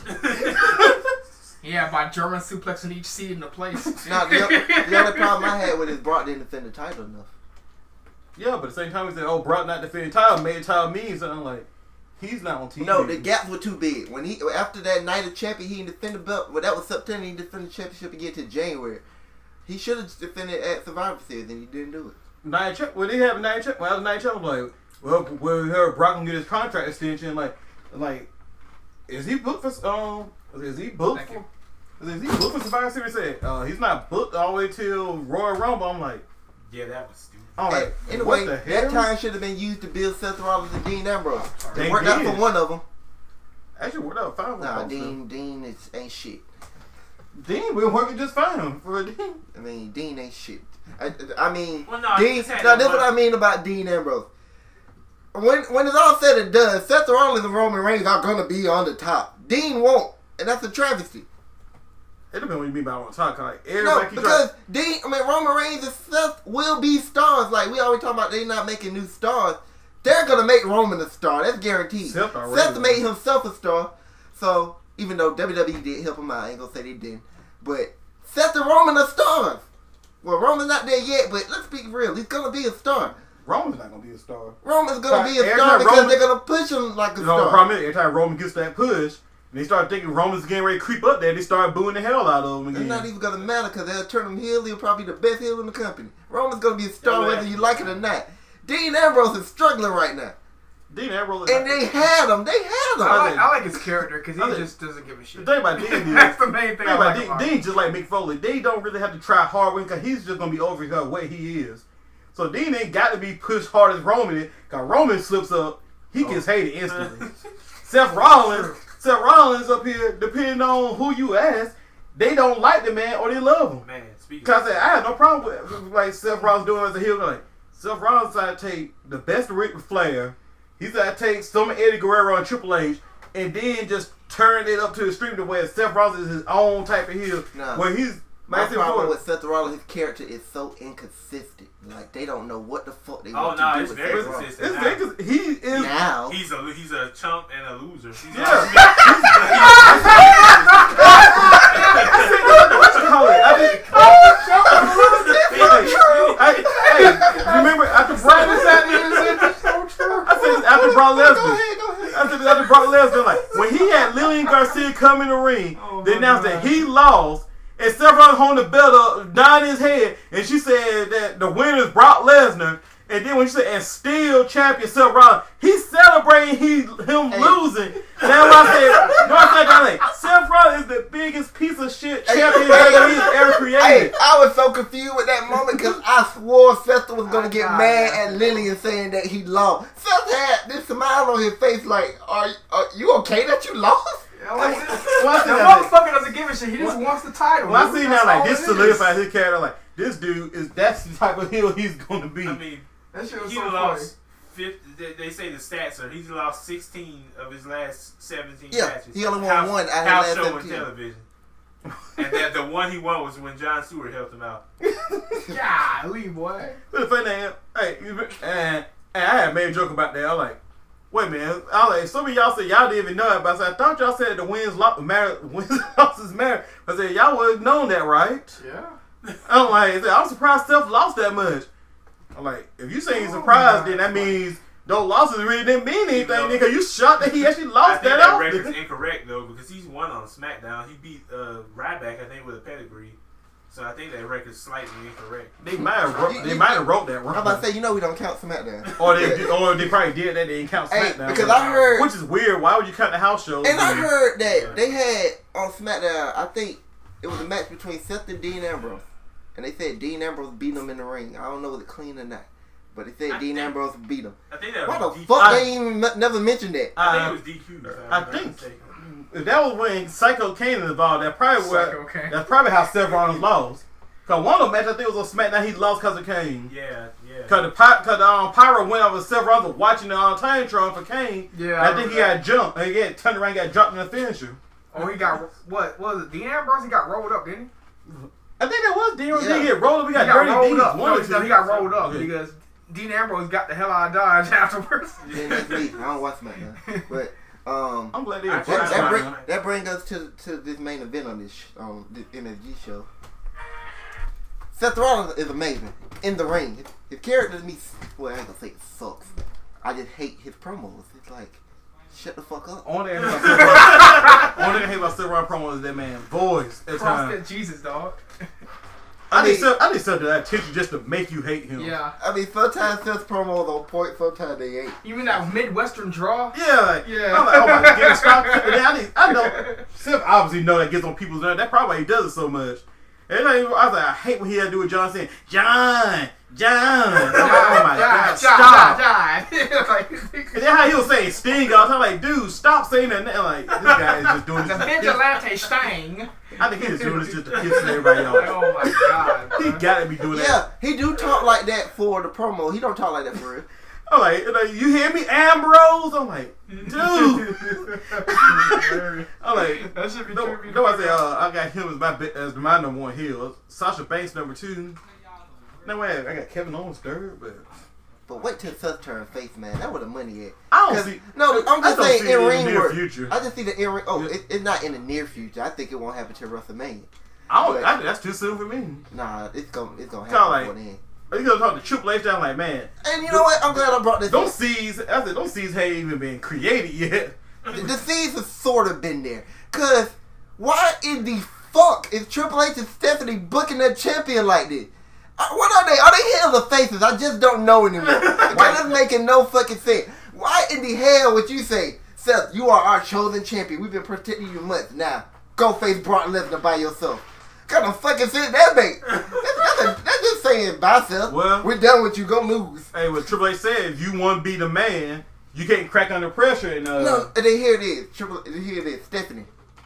Yeah, by German suplexing each seed in the place. Now the, the only problem I had with it is Brock didn't defend the title enough. Yeah, but at the same time, he said, "Oh, Brock not defending title made title mean something." Like, he's not on T V. No, the gaps were too big. When he after that night of champion, he didn't defend the belt. Well, that was September. He didn't defend the championship again to January. He should have defended at Survivor Series, and he didn't do it. Night check. When they have night check, when I was night check, I was like, "Well, we heard Brock gonna get his contract extension." Like, like, is he booked for? Um, is he booked Thank for? you. Is he booked for Survivor Series? Said, uh, he's not booked all the way till Royal Rumble. I'm like, Yeah, that was stupid. I'm like, And anyway, what the hell? that time should have been used to build Seth Rollins and Dean Ambrose. They It worked out did. for one of them. Actually, worked out fine. for Nah, both of Dean, them. Dean is, ain't shit. Dean been working just fine for Dean. I mean, Dean ain't shit. I, I mean, Well, no, he Dean. just had No, that that's what one- I mean about Dean Ambrose. When when it's all said and done, Seth Rollins and Roman Reigns are gonna be on the top. Dean won't, and that's a travesty. It depends what you mean by on top. 'Cause like No, everybody keep because trying. Dean, I mean Roman Reigns and Seth will be stars. Like we always talk about, they not making new stars. They're gonna make Roman a star. That's guaranteed. Seth already Seth was. made himself a star. So even though W W E did help him out, I ain't gonna say they didn't. But Seth and Roman are stars. Well, Roman's not there yet, but let's be real. He's gonna be a star. Roman's not gonna be a star. Roman's gonna be a Every star time because Roman- they're gonna push him like a You know, the star. problem is every time Roman gets that push, and they start thinking Roman's getting ready to creep up there, they start booing the hell out of him It's again. not even gonna matter because they'll turn him heel. He'll probably be the best heel in the company. Roman's gonna be a star Yeah, whether you like it or not. Dean Ambrose is struggling right now, Dean Ambrose. and they had him. They had him. I like, I like his character because I he think- just doesn't give a shit. The thing about Dean is, That's the main thing the I thing like about Dean, about him. Dean just like Mick Foley. They don't really have to try hard with him because he's just gonna be over here what he is. So Dean ain't got to be pushed hard as Roman is. Cause Roman slips up, he gets hated instantly. Seth Rollins, Seth Rollins up here, depending on who you ask, they don't like the man or they love him. Man, speaking Cause I of said I have no problem with like Seth Rollins doing as a heel. Like Seth Rollins tried to take the best of Ric Flair, He said I take some of Eddie Guerrero and Triple H and then just turn it up to the extreme to where Seth Rollins is his own type of heel. No. Where he's My problem with Seth Rollins, his character is so inconsistent. Like they don't know what the fuck they Oh, want no, to do it's with very Seth Rollins. consistent. It's very cons- he is Now He's a he's a chump and a loser. He's Yeah. like- what you call it? I mean, hey, hey, remember after Brock I said after Brock Go Lesnar. ahead, go ahead. I said after Brock Lesnar, like when he had Lillian Garcia come in the ring, Oh, they my announced God. that he lost. And Seth Rollins holding the belt up, nodding his head, and she said that the winner is Brock Lesnar. And then when she said, and still champion Seth Rollins, he's celebrating he, him Hey. losing. Now I said, no, I said, I'm like, Seth Rollins is the biggest piece of shit champion Hey. he's ever Hey, created. I was so confused with that moment because I swore Seth was gonna get God, mad man. at Lillian saying that he lost. Seth had this smile on his face, like, "Are are you okay that you lost?" Yeah, like, Well, I the said that- motherfucker doesn't give a shit. He just wants the title. Well, I dude. see That's now, like, all this it is. solidifies his character. Like, this dude is, that's the type of heel he's going to be. I mean, That shit was he so funny. lost. fifty, they, they say the stats are he's lost sixteen of his last seventeen Yeah, matches. he only won House, one out of house his last show and seventeen. television. And that the one he won was when Jon Stewart helped him out. Golly, boy. But the funny thing, hey, you- and, and I had made a joke about that. I was like, wait a minute. I was like, some of y'all said y'all didn't even know it, but I said, I thought y'all said the wins lost matter, wins losses matter. I said, y'all would have known that, right? Yeah. I'm like, I said, I'm surprised Steph lost that much. I'm like, if you say you're Oh, surprised, my then that God. means those losses really didn't mean anything. know- Because you shocked that he actually I lost think that that out. record's incorrect though because he's won on SmackDown. He beat uh, Ryback, I think, with a pedigree. So I think that record's slightly incorrect. They might have wrote, You- they you- might have wrote that wrong. I'm about to say, you know, we don't count SmackDown. or they or they probably did that. They didn't count Hey, SmackDown. because I heard, which is weird. Why would you cut the house show? and I heard that Yeah. they had on SmackDown. I think it was a match between Seth and Dean Ambrose, and they said Dean Ambrose beat him in the ring. I don't know was it clean or not, but they said I Dean think- Ambrose beat him. I think that Why was the D- fuck I- they even m- never mentioned that? I think Uh, it was D Q. if I'm I not think mistaken. if that was when Psycho Kane was involved. That probably where, Psycho Kane. that's probably how Seth Rollins lost. Cause one of the matches I think was on SmackDown, he lost because of Kane. Yeah, yeah. Cause the pi- cause the um, Pyro went over Seth Rollins was watching the um, time trial for Kane. Yeah, And I I think he remember got jumped. And he got turned around, and got dropped in the finisher. Oh, he got what? What was it? Dean Ambrose? He got rolled up, didn't he? I think that was Dean. Yeah. Did he get rolled up? He got, He got dirty rolled deeds. up. One No, or he, two. he got rolled up Okay. because Dean Ambrose got the hell out of Dodge afterwards. Then next week, I don't watch SmackDown, but um, I'm glad they I were tried that, to that, watch bring, it. that brings us to to this main event on this sh- um this M S G show. Seth Rollins is amazing in the ring. His, his character to me, well, I ain't gonna say it sucks. I just hate his promos. It's like, shut the fuck up. Only thing I hate about Seth Rollins- only thing I hate about Seth Rollins promo is that man voice at times. CrossFit Jesus, dog. I I need mean- Seth, I need Seth to that attention just to make you hate him. Yeah. I mean, sometimes Seth's promos on point, sometimes they ain't. You mean that Midwestern draw? Yeah, like, Yeah. I'm like, oh my god, stop. Yeah, I, need, I know Seth obviously know that gets on people's nerves. That probably why he does it so much. And I, I was like, I hate when he had to do with John saying, John, John. Oh my god, stop. Like, And then how he'll say Sting all the time, like, dude, stop saying that. And like, this guy is just doing the this. vigilante Sting. I think he's doing this just to piss everybody Like, off. oh my god. He bro. gotta be doing that. Yeah, he do talk like that for the promo. He don't talk like that for real. I'm like, like, you hear me, Ambrose? I'm like, dude. I'm like, That should be no, true. no, I say, uh, I got him as my bi- as my number one heel. Sasha Banks number two. No way, I got Kevin Owens third, but But wait till Seth turn face, man. That where the money at. I don't 'Cause- see. No, I'm I just don't saying see it in in the ring near work. future. I just see the in ring. Oh, Yeah. it, it's not in the near future. I think it won't happen till WrestleMania. I don't. But- I, that's too soon for me. Nah, it's gonna it's gonna Kinda happen like- before then. You gonna talk to Triple H? I'm like, man, And you know what? I'm glad I brought this those up. seeds. I said, those seeds ain't even been created yet. The, the seeds have sort of been there. Cause why in the fuck is Triple H and Stephanie booking their champion like this? Uh, what are they? Are they heels or faces? I just don't know anymore. That is making no fucking sense. Why in the hell would you say, Seth, you are our chosen champion. We've been protecting you months. Now, go face Brock Lesnar by yourself. What kind of fucking sense that make? That's, that's, a, that's just saying, bye, Seth. Well- We're done with you. Go lose. Hey, what Triple H said, if you want to be the man, you can't crack under pressure. And uh, No, and then here it is. Triple, here it is. Stephanie.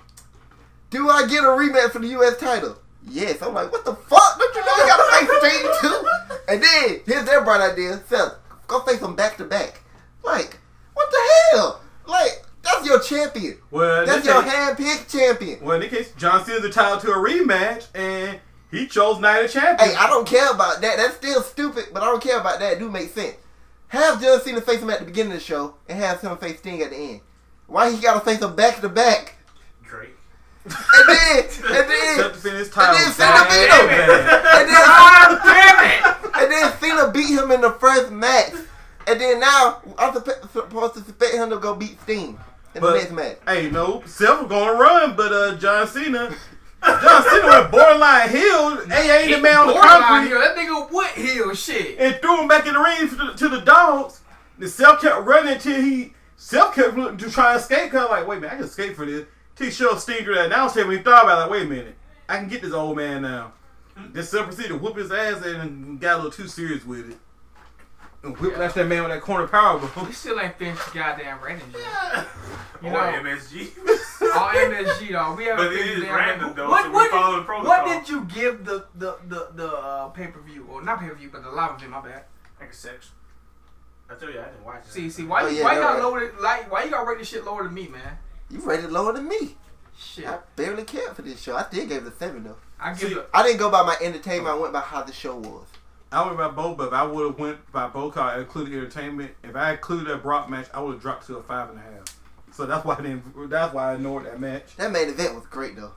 Do I get a rematch for the U S title? Yes. I'm like, what the fuck? Don't you know you gotta face Sting too? And then, here's their bright idea. Seth, go face them back to back. Like, What the hell? Like, that's your champion. Well, that's your hand-picked champion. Well, in this case, John Cena's entitled to a rematch, and he chose Night of Champions. Hey, I don't care about that. That's still stupid, but I don't care about that. It do make sense. Have John Cena face him at the beginning of the show, and have him face Sting at the end. Why he gotta face him back to back? Drake. And then, and then, Except to finish title. and then Cena beat him. And then, Damn it! and then Cena beat him in the first match. And then now, I'm supposed to expect him to go beat Sting in But, the next match. Hey, no, Seth was gonna run, but uh, John Cena, John Cena went borderline heel, A A the man on the concrete, Heel. That nigga what heel shit? and threw him back in the ring to the, to the dogs. The Seth kept running until he, Seth kept looking to try and escape. Cause like, wait a minute, I can escape for this. Till he shoved Sting through that announce table. When he thought about it, like, wait a minute, I can get this old man now. Then Seth proceeded to whoop his ass and got a little too serious with it. And whiplash that man with that corner powerbomb. We still ain't finished the goddamn rating yet. You Or know, M S G. all M S G though. We haven't But it finished is the damn random, rating. though, What, so what, we're following did, protocol. what did you give the the the, the uh, pay per view or not pay per view but the live event? My bad. Like a six. I tell you, I didn't watch it. See, see, why Oh, you yeah, why you that got right. lower it like why you got rate this shit lower than me, man? You rated lower than me. Shit, I barely cared for this show. I still gave it a seven though. I give See, it. I didn't go by my entertainment. I went by how the show was. I went by both, but if I would have went by both card, including entertainment. If I included that Brock match, I would have dropped to a five and a half. So that's why I didn't. That's why I ignored that match. That main event was great though.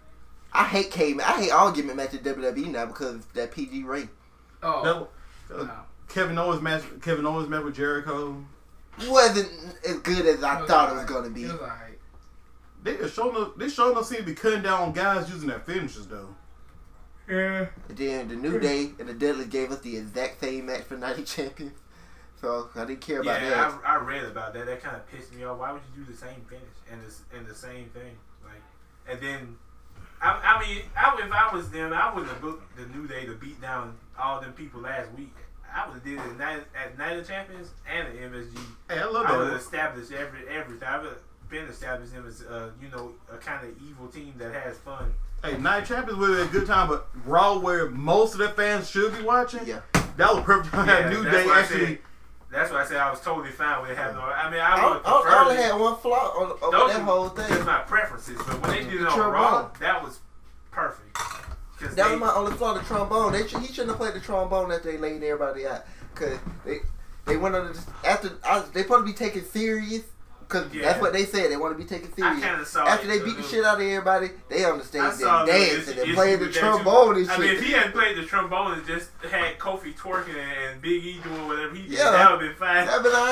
I hate K. I hate argument matches in W W E now because of that P G rating. Oh, That, uh, no. Kevin Owens match. Kevin Owens match with Jericho. Wasn't as good as I It was thought it alright. was gonna be. It was alright. They just showing us. They showing us seem to be cutting down on guys using their finishes though. Yeah. And then the New Day and the Deadly gave us the exact same match for Night of Champions. So I didn't care about Yeah, that. I, I read about that. That kind of pissed me off. Why would you do the same finish and the and the same thing? Like, and then, I, I mean, I, if I was them, I wouldn't have booked the New Day to beat down all them people last week. I would have did it at Night, at Night of Champions and at M S G. Hey, I love I would that. have established every everything. I would have been established them as, uh, you know, a kind of evil team that has fun. Hey, Night Champions would have been a good time, but Raw, where most of the fans should be watching, Yeah. that was perfect time to Yeah, have New that's Day what I actually. said. That's why I said I was totally fine with having. I mean, I, I would I, I prefer only this- had one flaw on, on Those that are whole just thing. my preferences, but when they did it The on trombone. Raw, that was perfect. 'Cause That they- was my only flaw, the trombone. They sh- he shouldn't have played the trombone after they laid everybody out. Cause they they went on the, after I, they supposed to be taken serious. Cause Yeah. that's what they said. They want to be taken I serious. kind of saw After it, they the beat the little- shit out of everybody, they I understand saw that the dance issue- and they issue played the with that, trombone too. and I mean, shit. if he hadn't played the trombone and just had Kofi twerking and, and Big E doing whatever he did, Yeah. that would have been fine. That'd been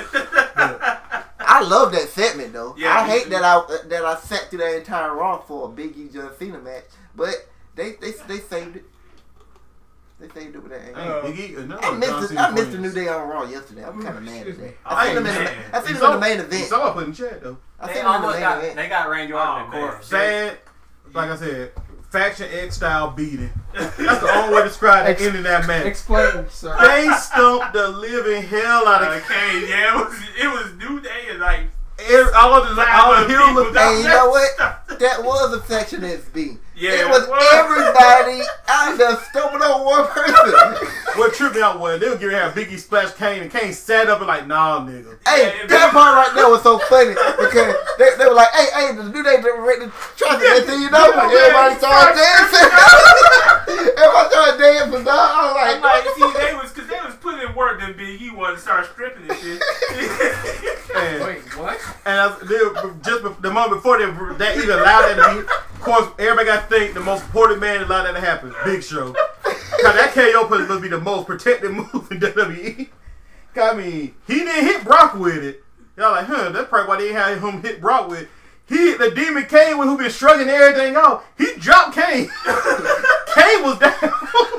alright. I love that segment though. Yeah, I me hate too. that I that I sat through that entire Raw for a Big E John Cena match, but they they they saved it. They saved it with that angle. Hey, Big E, another I missed John the, Cena I missed the friends. New Day on Raw yesterday. I'm kind of mad at that. Oh, I seen them in the, man. I seen You them in the saw- main You event. saw I put in chat though. I They seen them in the almost main got event. they got Randy Orton Oh, in man. court. Sad, like I said, Faction X style beating. That's the only way to describe the end of that match. Explain, sir. They stumped the living hell out Uh, of Kane, yeah, it was it was New Day and like every, all of the all the heel. people look- down Hey, you there. know what? That was a Faction X B. Yeah, it was it was. everybody out there stumping on one person. What tripped me out was they were getting to have Biggie splash Kane, and Kane sat up and like, nah, nigga. Hey, Yeah, that part right there was so funny because they, they were like, hey, hey, the New Day directed traffic. Next thing you know, Yeah, everybody yeah, started yeah. dancing. Everybody started dancing, dog. I was like, I'm like, what the see, fuck? they was because they was putting in work. Then Big E wanted to start stripping and shit. And, Wait, what? and I, was- they, were- just be- the moment before they were- that even allowed that to be, of course, everybody got to think the most important man that allowed that to happen, Big Show. Cause that K O push must be the most protected move in W W E. Cause I mean, he didn't hit Brock with it. Y'all like, huh? That's probably why they had him hit Brock with. He hit the Demon Kane with who been shrugging everything off. He dropped Kane. Kane was down.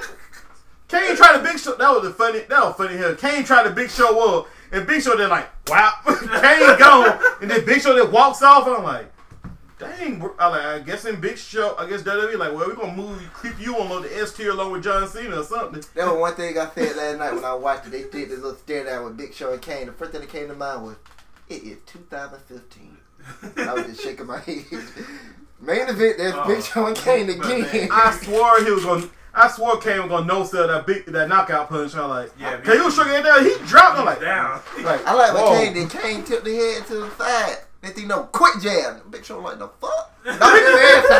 Kane tried to Big Show. That was a funny. That was funny here. Kane tried to Big Show up, and Big Show then like, wow. Kane gone, and then Big Show then walks off. And I'm like, dang. bro. I like. I guess in Big Show, I guess W W E like, well, we gonna move, keep you on the S tier along with John Cena or something. That was one thing I said last night when I watched it. They did this little stare down with Big Show and Kane. The first thing that came to mind was, it is two thousand fifteen. I was just shaking my head. Main event, there's Oh, Big Show and Kane but again. man, I swore he was gonna. I I swore Kane was gonna no sell that big that knockout punch. I'm like, Yeah, Kane was struggling down. He dropped. I'm like, down. like I like when whoa. Kane did. Kane tipped the head to the side. They think no quick jab. Big Show like the fuck. Knock his ass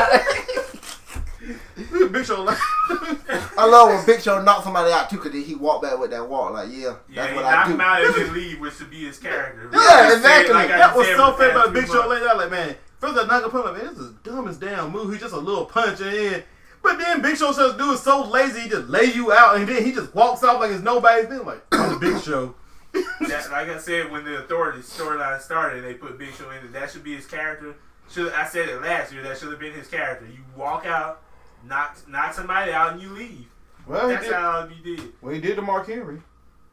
out. Big Show like. I love when Big Show knocked somebody out too, cause he walked back with that walk. Like, yeah, Yeah, that's he what I knocked do. him out and then leave, which should be his character. Yeah, Like I exactly. said, like I That was said so for the fair about past Big few Show months. like that. Like, man, first I knock a punch, like, man, this is the dumbest damn move. He just a little punch and then, but then Big Show says dude is so lazy, he just lay you out and then he just walks off like it's nobody's business. Like, I'm the Big Show. That, like I said, when the Authority storyline started, they put Big Show in it. That should be his character. Should I said it last year? That should have been his character. You walk out, knock knock somebody out, and you leave. Well, That's he did. how you did. Well, he did to Mark Henry.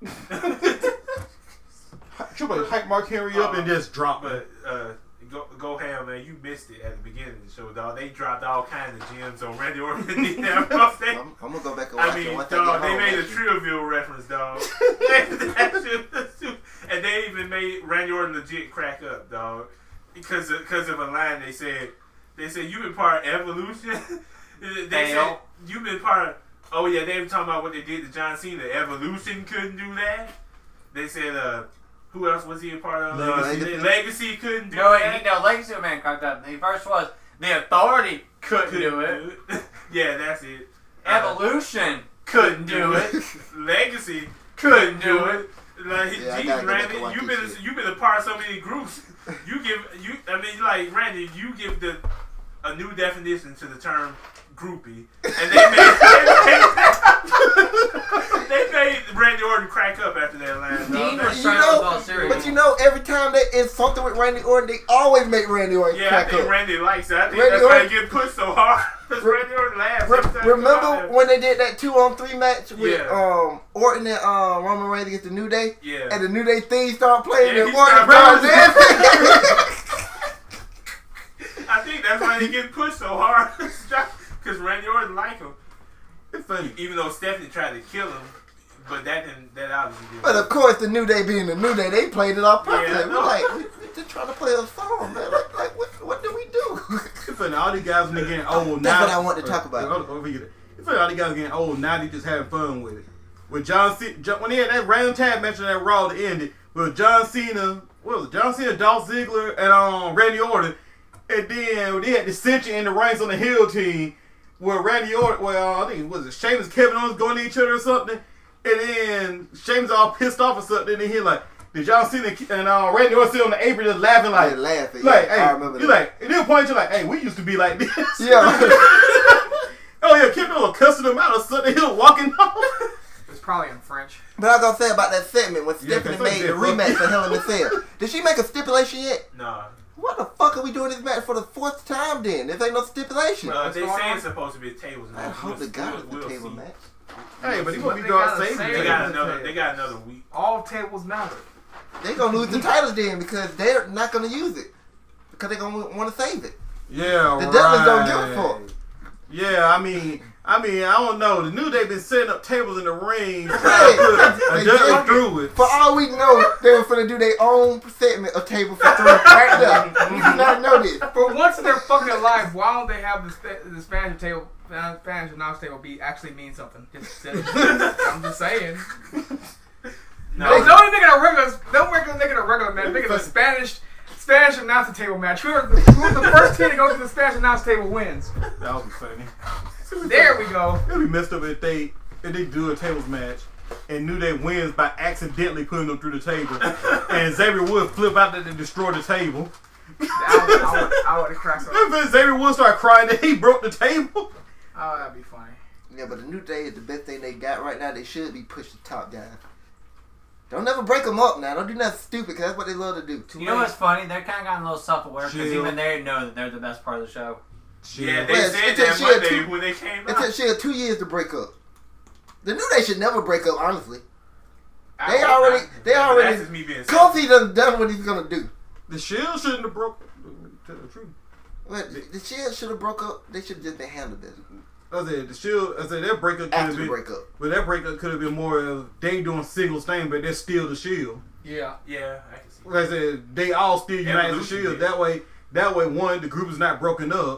Triple H hype Mark Henry up Uh, and just drop him. But uh, go go ham, man. You missed it at the beginning of the show, dog. They dropped all kinds of gems on Randy Orton. They- I'm, I'm gonna go back and watch I it mean, once dog, I they get home. made a actually. Trillville reference, dog. That shit- and they even made Randy Orton legit crack up, dog, because of, because of a line they said. They said you've been part of Evolution. They said Hell. you've been part of. Oh yeah, they were talking about what they did to John Cena. Evolution couldn't do that. They said, uh, who else was he a part of? Legacy. Uh, Legacy couldn't do No, that. he no Legacy Man cocked up. The first was the Authority couldn't, Couldn't do it. it. Yeah, that's it. Uh, Evolution couldn't do it. Legacy Couldn't do it. Like, Yeah, I geez, gotta go back Randy, and watch you've this been shit. you've been a part of so many groups. You give you. I mean, like Randy, you give the a new definition to the term groupie, and they made they made, they made Randy Orton crack up after that line. Dean dog. was You trying know, to all serious. but you know, every time they it's something with Randy Orton, they always make Randy Orton Yeah, I crack think up. Randy likes it. I think Randy that's why Orton- they get pushed so hard. Because Randy Orton laughs. Re- every time he come out remember there. when they did that two on three match with Yeah. um Orton and uh, Roman Reigns against the New Day, Yeah. and the New Day theme started playing Yeah, and he Orton started started dancing. I think that's why they get pushed so hard. Because Randy Orton like him. It's funny. Even though Stephanie tried to kill him, but that didn't. That obviously didn't. But of course, the New Day being the New Day, they played it off perfectly. Yeah, We're no. like, we, we just trying to play a song, man. Like, like what, what do we do? It's funny. All these guys been getting old now. That's what I want to talk about. Hold on, hold on, forget it. It's funny. All these guys getting old now. They just having fun with it. With John Cena, John, when he had that random tag match on that Raw to end it, with John Cena, what was it? John Cena, Dolph Ziggler, and um Randy Orton. And then they had dissension in the ranks on the heel team where Randy Orton, well, I think it was it Sheamus, Kevin Owens going to each other or something. And then Sheamus all pissed off or something. And then he like, did John Cena and uh, Randy Orton sit on the apron just laughing like, They laughing. like, Yeah, hey, I remember you that. like, and then point you like, hey, we used to be like this. Yeah. Oh yeah, Kevin Owens was cussing him out or something. He was walking off. It's probably in French. But I was gonna say about that segment when Yeah, Stephanie 'cause made the something rematch said, for Hell in a Cell. Did she make a stipulation yet? Nah. What the fuck are we doing this match for the fourth time then? If ain't no stipulation. Uh, What's they going say on? it's supposed to be a tables match. I hope We'll- to God we'll- it's the we'll table see. match. Hey, but he What gonna be they going gotta saving say They it. got another. They got another week. All tables matter. They gonna lose the titles then because they're not gonna use it. Because they gonna want to save it. Yeah, The right. Devils don't give a fuck. Yeah, I mean, I mean, I don't know. The New Day been setting up tables in the ring. Right. A They judge did. through it. For all we know, they were finna do their own segment of table for three right now. We did not know this. For once in their fucking life, why don't they have the, Sp- the Spanish table, uh, Spanish announce table be actually mean something? Just, just- I'm just saying. No. Don't, don't make it a regular. Don't make it, make it a regular match. Make it a Spanish Spanish announcer table match. Whoever the, who's the first team to go to the Spanish announcer table wins. That would be funny. There we go. It'd be messed up if they if they do a tables match and New Day wins by accidentally putting them through the table, and Xavier Woods flip out there and destroy the table. I would, I would, I would have cracked up. If Xavier Woods start crying that he broke the table. Oh, that'd be funny. Yeah, but the New Day is the best thing they got right now. They should be pushing the top guys. Don't never break them up now. Don't do nothing stupid because that's what they love to do. Too You know late. what's funny? They're kind of gotten a little self-aware because Chill. even they know that they're the best part of the show. Yeah, they Well, said it that takes you a Monday two- when they came It out. took shit two years to break up. The New Day should never break up, honestly. I They hope already- not. they But already- That's just me being selfish. Kofi done done what he's gonna do. The Shield shouldn't have broke. Tell the truth. But the Shield should have broke up. They should have just been handled this I said the Shield. I said that breakup could after have the been, breakup. but that breakup could have been more of they doing singles thing, but they're still the Shield. Yeah. Yeah, I can see. Like I said, they all still unite as the Evolution Shield. did. That way, that way, one, the group is not broken up,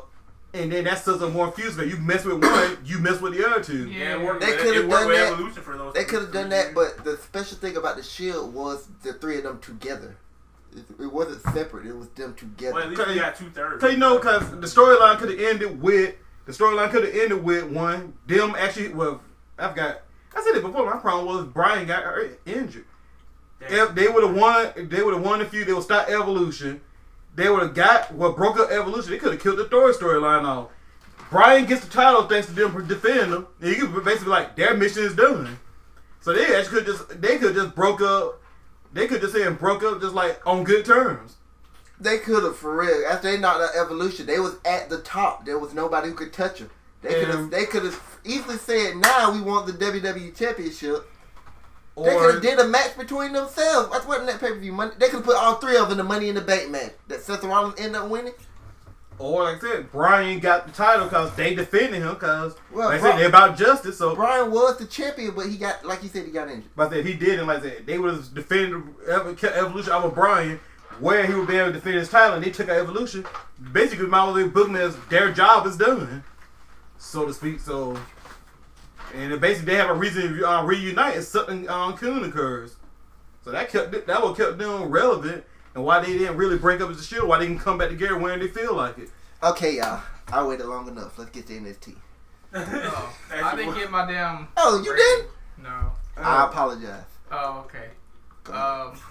And then that's such a more fused. You mess with one, you mess with the other two. Yeah, it worked. They It, could it have worked done with that. Evolution for those. They could have three done that, years. but the special thing about the Shield was the three of them together. It, it wasn't separate. It was them together. Well, at least we got two thirds. Cause you know, cause the storyline could have ended with the storyline could have ended with one them actually. Well, I've got. I said it before. My problem was Brian got hurt, injured. If they would have won, they would have won the feud. They would stop Evolution. They would have got what broke up Evolution. They could have killed the Thor storyline off. Brian gets the title thanks to them for defending them. And you could basically like their mission is done. So they actually could just they could just broke up. They could just say and broke up just like on good terms. They could have, for real. After they knocked out Evolution, they was at the top. There was nobody who could touch them. They could have. And- They could have easily said, "Now we want the W W E Championship." Or They could have did a match between themselves. That's what in that pay per view money. They could have put all three of them in the Money in the Bank match. That Seth Rollins ended up winning. or like I said, Brian got the title because they defended him because Well, like I Bri- said they're about justice. So Brian was the champion, but he got, like you said, he got injured. But if he did, and like I said, they would have defended Ev- Evolution over Brian, where he would be able to defend his title, and they took out Evolution. Basically, my only booking is their job is done, so to speak. So, and it basically, they have a reason to uh, reunite if something um, coon occurs. So that kept that would kept them relevant, and why they didn't really break up as a Shield, why they can come back together when they feel like it. Okay, y'all. I waited long enough. Let's get to N X T. Oh, I didn't get my damn. Oh, you did? No. I apologize. Oh, okay. Go ahead. Um.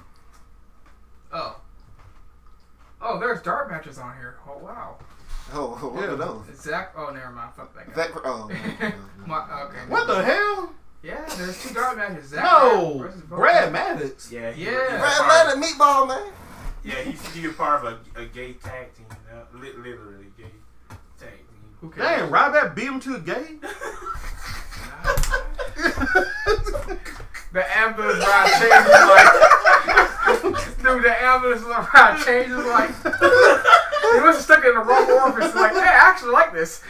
Oh. Oh, there's dark matches on here. Oh wow. Oh, oh, what Yeah. are those? Zach. Oh, never mind. Fuck that guy. Zach, oh, no, no, no. My, okay. What the hell? Yeah, there's two dark matches. Zach No, versus Bo- Brad Maddox. Yeah, he, Yeah. He was Brad part Maddox, meatball, man. of- yeah, he's he was part of a, a gay tag team. Uh, li- literally gay tag team. Who cares? Dang, Ryback beat him to a game. The ambulance ride changed his life. Dude, the ambulance ride changed his life. He was stuck in the wrong orifice. Like, hey, I actually like this.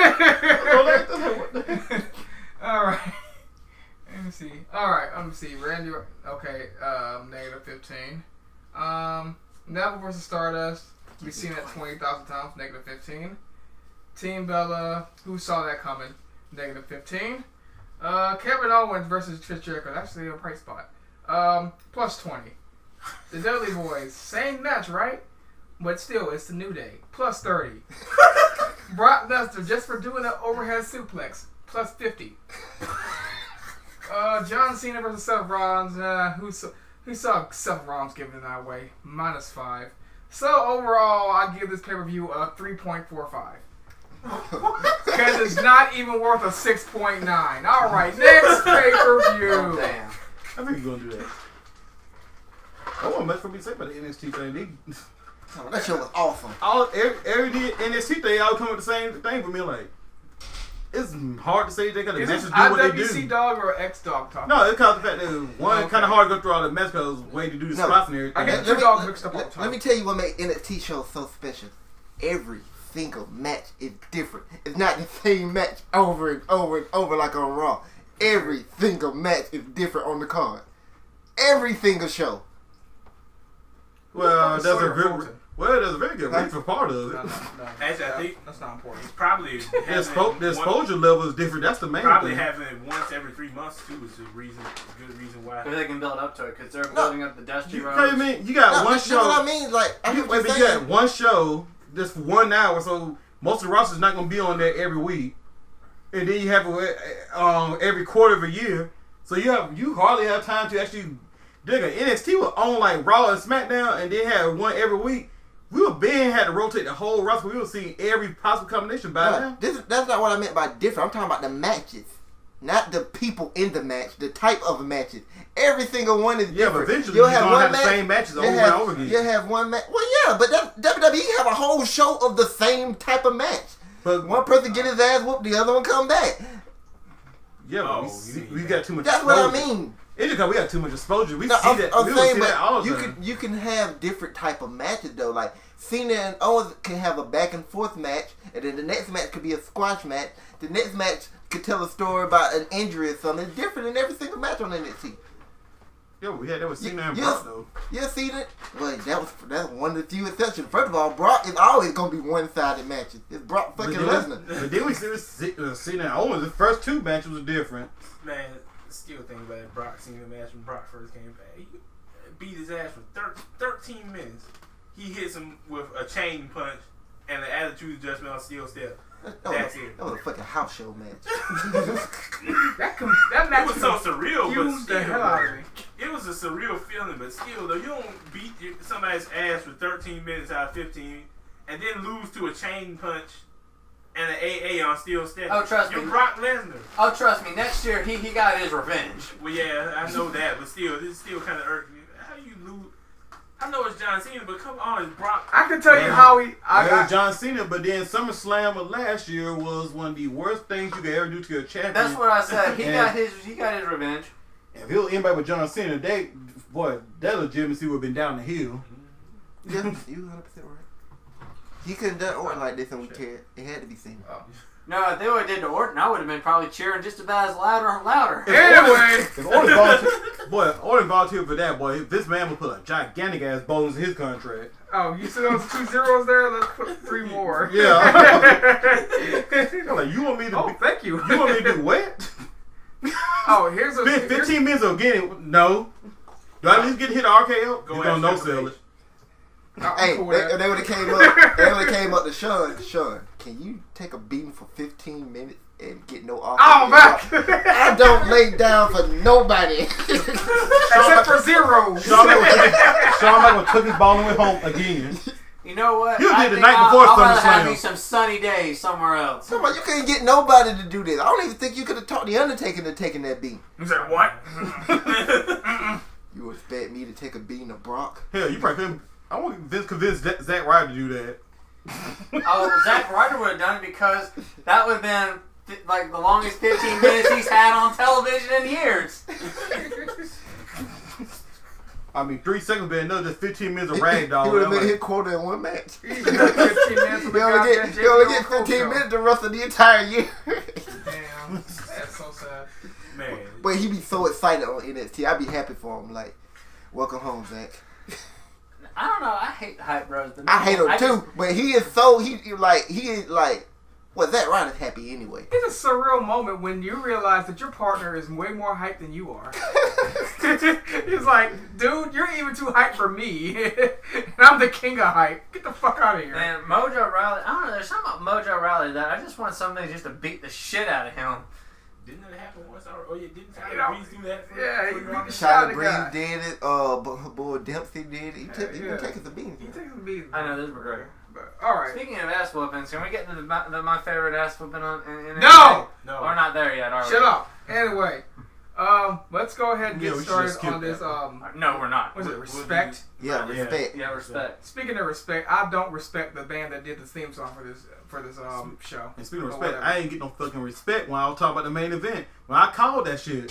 Alright. Let me see. Alright, let me see. Randy, okay, um, negative fifteen. Um, Neville versus Stardust. We've seen it twenty thousand times, negative fifteen. Team Bella, who saw that coming? Negative fifteen. Uh, Kevin Owens versus Chris Jericho. That's actually a price spot. Um, plus twenty. The Dudley Boys, same match, right? But still, it's the New Day. Plus thirty. Brock Lesnar, just for doing an overhead suplex. Plus fifty. Uh, John Cena versus Seth Rollins. Uh, who saw, who saw Seth Rollins giving that away? Minus five. So overall, I give this pay-per-view a three point four five. Because it's not even worth a six point nine. Alright, next pay-per-view. Damn. I think you're gonna do that. I want much for me to say about the N X T thing. They, Oh, that shit was awesome. all every, every N X T thing, all come with the same thing for me. Like, it's hard to say they got the Is matches this do what I they W C do. dog or X dog talk? No, it's because of the fact that one Okay. kind of hard to go through all the matches because way to do the No. spots and everything. I get Let two me- dogs let- mixed up all the let- time. Let me tell you what made N X T shows so special. Every single match is different. It's not the same match over and over and over like on Raw. Every single match is different on the card. Every single show. well, Who's that's a Sawyer good. Fulton? Well, there's a very good reason for part of it. No, no, no. Actually, I That- think- that's not important. He's probably The, having expo- the one- exposure level is different. That's the main Probably thing. having it once every three months too is the reason, a good reason why. Maybe they can build up to it because they're No. building up the Dusty You, Roads. know what I mean? You got No, one that's what show. I mean. Like, I You, get what but you're you got saying. one show just for one hour, so most of the roster's not going to be on there every week, and then you have a, um every quarter of a year, so you have you hardly have time to actually dig a N X T was on like Raw and SmackDown, and they had one every week. We were being had to rotate the whole roster. We were seeing every possible combination by No, now. this is, that's not what I meant by different. I'm talking about the matches. Not the people in the match, the type of matches. Every single one is Yeah, but different. eventually You'll you're gonna one have the match- same matches you'll over have, and over again. You'll have one match. Well, yeah, but that, W W E have a whole show of the same type of match. But One person get his ass whooped, the other one come back. yeah, but Oh, we, you see, mean we that. got too much. That's what I exposure. mean. It's just because we got too much exposure. We No, see I'm, that. I'm we saying, see but that all the you time. can you can have different type of matches though. Like Cena and Owens can have a back and forth match, and then the next match could be a squash match. The next match could tell a story about an injury or something. It's different in every single match on N X T. Yeah, we had that with Cena and Yes. Brock though. Yeah, Cena. Well, that was that's one of the few exceptions. First of all, Brock is always gonna be one-sided matches. It's Brock But fucking then, Lesnar. but then we see this uh, Cena and Owens. The first two matches was different. Man, still think about it. Brock Cena match when Brock first came back. He beat his ass for thir- thirteen minutes. He hits him with a chain punch and an attitude adjustment on steel step. That That's was, it. that was a fucking house show match. That com- that match It was so surreal, but confused the still, hell out of me. it was a surreal feeling. But still, though, you don't beat your- somebody's ass for thirteen minutes out of fifteen, and then lose to a chain punch and an A A on steel step. Oh, trust You're me. Brock Lesnar. Oh, trust me. Next year, he, he got his revenge. Well, yeah, I know that, but still, this still kind of irks me. How do you lose? I know it's John Cena, but come on, it's Brock. I can tell you Yeah. how he. I, Well, I, John Cena, but then SummerSlam of last year was one of the worst things you could ever do to a champion. That's what I said. He And got his he got his revenge. If it was anybody but John Cena, they boy, that legitimacy would have been down the hill. Yeah, you one hundred percent right. He couldn't done Orton like this on Ted. It had to be Cena. No, if they would have did to Orton, I would have been probably cheering just about as louder and louder. Anyway. If Orton volunteered, boy, if Orton volunteered for that, boy, if this man would put a gigantic ass bonus in his contract. Oh, you see those two zeros there? Let's put three more. Yeah. I'm like, you want me to? Oh, be, thank you. you want me to do what? Oh, here's a Fif- here's, Fifteen minutes of getting no. Do I at least get hit R K O? Go You ask gonna no Triple sell H. it? I'm Hey, cool with they, that. they would have came up. They would have came up to Sean. Sean, can you take a beating for fifteen minutes and get no offer? Oh, back. I don't lay down for nobody. Except for zero. Shawn Michaels Shawn Michaels took his ball and went home again. You know what? You did I the think night I'll, before I'll rather have SummerSlam. me some sunny days somewhere else. Come on, you couldn't get nobody to do this. I don't even think you could have taught the Undertaker to taking that beating. You said what? You would expect me to take a beating of Brock? Hell, you probably couldn't. I want Vince convince Zack Zack Ryder to do that. Oh, Zack Ryder would have done it because that would have been fi- like the longest fifteen minutes he's had on television in years. I mean, three seconds, but no, just fifteen minutes of He ragdoll. would have I'm made like, his quota in one match. You got fifteen minutes He of the only goddamn get, J he only P get O Crow fifteen show. minutes to wrestle the entire year. Damn, that's so sad. Man, But he be so excited on N X T. I'd be happy for him. Like, welcome home, Zach. I don't know. I hate the hype bros. But I hate him I too, just- but he is so he he like he is like well Zack Ryder's happy anyway. It's a surreal moment when you realize that your partner is way more hyped than you are. He's like, dude, you're even too hyped for me. And I'm the king of hype. Get the fuck out of here. Man, Mojo Rawley. I don't know. There's something about Mojo Rawley that I just want somebody just to beat the shit out of him. didn't that happen once? Or, oh, yeah, didn't You Tyler know, Breeze do that? For, yeah, for he the beat Rock? the shit out Tyler of the Breeze guy. did it. Uh, Bu- Bull Dempsey did it. He took he Yeah. been taking some beans. He takes some beats. I know, this is great. But, all right. Speaking of ass whoopings, can we get to the, the my favorite ass whooping on? In, in No! No. We're not there yet, are we? Shut up. Anyway, um, let's go ahead and Yeah, get we should started just skip on this. that. Um, No, we're not. what is it? What- what do Respect. Yeah, Yeah. respect. Yeah, respect. Speaking of respect, I don't respect the band that did the theme song for this for this um show. and speaking of Or respect, whatever. I ain't get no fucking respect when I was talking about the main event. When I called that shit,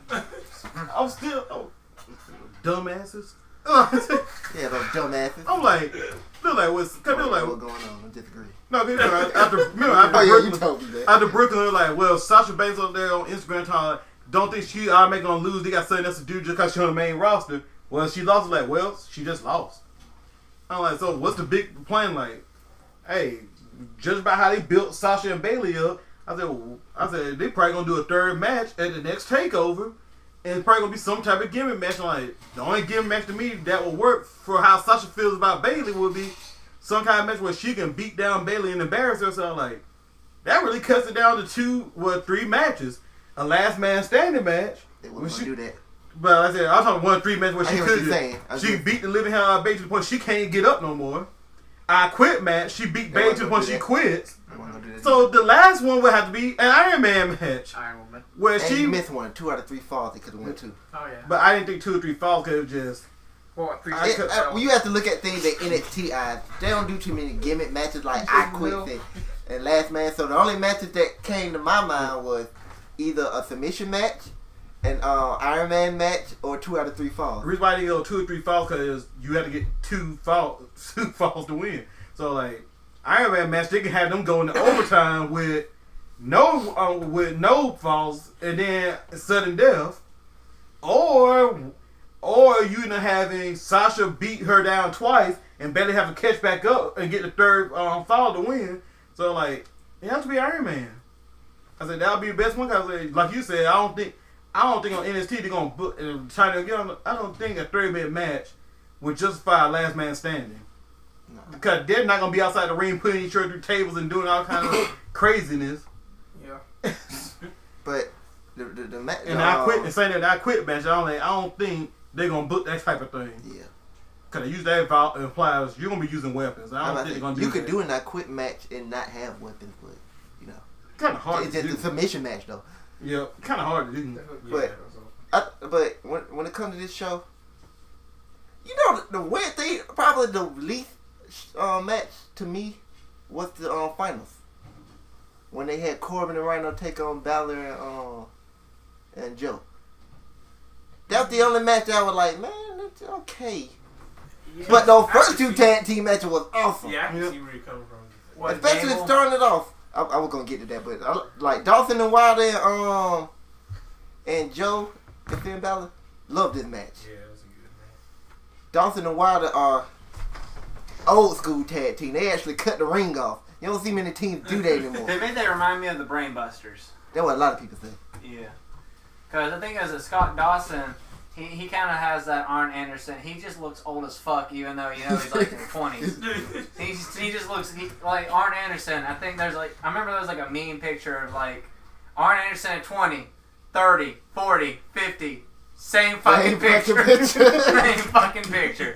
I was still oh, dumbasses. Yeah, those dumbasses. I'm like, they're like, what's? Cause they're like, what's going on? I disagree. no, they like, after remember after Oh yeah, you Brooklyn, told me that. after Brooklyn, they're like, well, Sasha Banks up there on Instagram talking, don't think she automatically gonna lose. They got something else to do just because she's on the main roster. Well, she lost. Like, well, she just lost. I'm like, so what's the big plan? Like, hey, judged by how they built Sasha and Bailey up, I said, well, I said they probably gonna do a third match at the next takeover, and it's probably gonna be some type of gimmick match. I'm like, the only gimmick match to me that will work for how Sasha feels about Bailey would be some kind of match where she can beat down Bailey and embarrass her. So I'm like, that really cuts it down to two, well, three matches, a last man standing match. They When wasn't she- gonna do that. But like I said, I was talking one three match where I she hear what could you're saying. I she do. beat the living hell out of Bailey to the point she can't get up no more. I quit match, she beat They Bailey wasn't to the gonna point do she that. quits. They wasn't gonna do that. So the last one would have to be an Iron Man match Iron Woman. where and she. you missed one. Two out of three falls they could have went to. Oh yeah. But I didn't think two or three falls because it was just. Well, three I It- could- uh, well, you have to look at things at N X T eyes. They don't do too many gimmick matches like I Quit and, and Last Man. So the only matches that came to my mind was either a submission match, an uh, Iron Man match, or two out of three The falls. reason why I didn't go two or three falls because you had to get two falls, two falls to win. So like Iron Man match, they can have them go into overtime with no uh, with no falls and then sudden death, or or you know having Sasha beat her down twice and barely have to catch back up and get the third um, fall to win. So like, it has to be Iron Man. I said that'll be the best one. Cause like you said, I don't think I don't think on N X T they're gonna book, uh, try to get on. I don't think a thirty minute match would justify a last man standing. No. Because they're not gonna be outside the ring putting each other through tables and doing all kinds of craziness. Yeah. But the the, the match. And I quit and saying that I quit match. I don't I don't think they're gonna book that type of thing. Yeah. Cause they use that vol- implies you're gonna be using weapons. I don't I think they're think gonna do you that. could do a not quit match and not have weapons, but you know, kind of hard. It's to just do. a submission match though. Yeah, kind of hard to do. But I, but when when it comes to this show, you know the, the weird thing, probably the least uh, match to me was the uh, finals when they had Corbin and Rhino take on Balor and uh, and Joe. That's the only match that I was like, man, it's okay. Yeah, But those I first can two see- tag team matches was awesome. Yeah, I can Yeah. see where you're coming from. What, Especially Gable? starting it off. I, I was gonna get to that, but I, like Dawson and Wilder and um and Joe and Finn Balor, love this match. Yeah, it was a good match. Dawson and Wilder are old school tag team. They actually cut the ring off. You don't see many teams do that anymore. They made they remind me of the Brain Busters. That's what a lot of people say. Yeah. Because the thing is that Scott Dawson, he, he kind of has that Arn Anderson. He just looks old as fuck, even though you know he's like in his twenties. He just, he just looks he, like Arn Anderson. I think there's like I remember there was like a meme picture of like Arn Anderson at twenty, thirty, forty, fifty, same fucking Same picture, fucking picture. same fucking picture.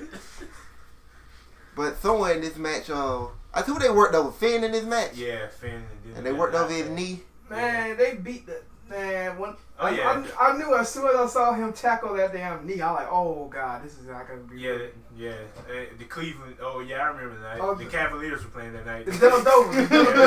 But somewhere in this match, uh, I think they worked over Finn in this match, Yeah, Finn and, then and they worked over his knee. Man, they beat the man. When Oh, I, yeah. I, I knew as soon as I saw him tackle that damn knee, I was like, oh god, this is not gonna be. Yeah, good. yeah. Uh, the Cleveland. Oh yeah, I remember that. Oh, the the- Cavaliers were playing that night. The Dylan Dover. The Dylan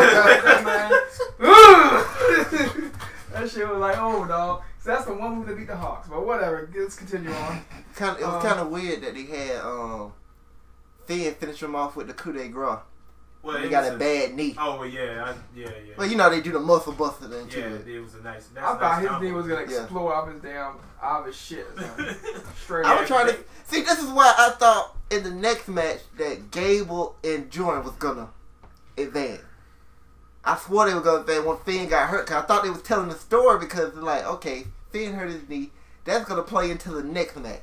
Dover, man. That shit was like, oh dog. So that's the one move that beat the Hawks. But whatever, let's continue on. Kind of, it was Um, kind of weird that they had um, Finn finish him off with the coup de grace. Well, He it got was a bad knee. Oh well, yeah, I, yeah, yeah. Well, you know they do the muscle buster then too. yeah, it was a nice. That's I a thought nice his combo. knee was gonna Yeah. explode off his damn out of his shit. Or something. Straight I up. was trying to see. This is why I thought in the next match that Gable and Jordan was gonna advance. I swore they were gonna advance when Finn got hurt. Cause I thought they was telling the story because they're like, okay, Finn hurt his knee. That's gonna play into the next match.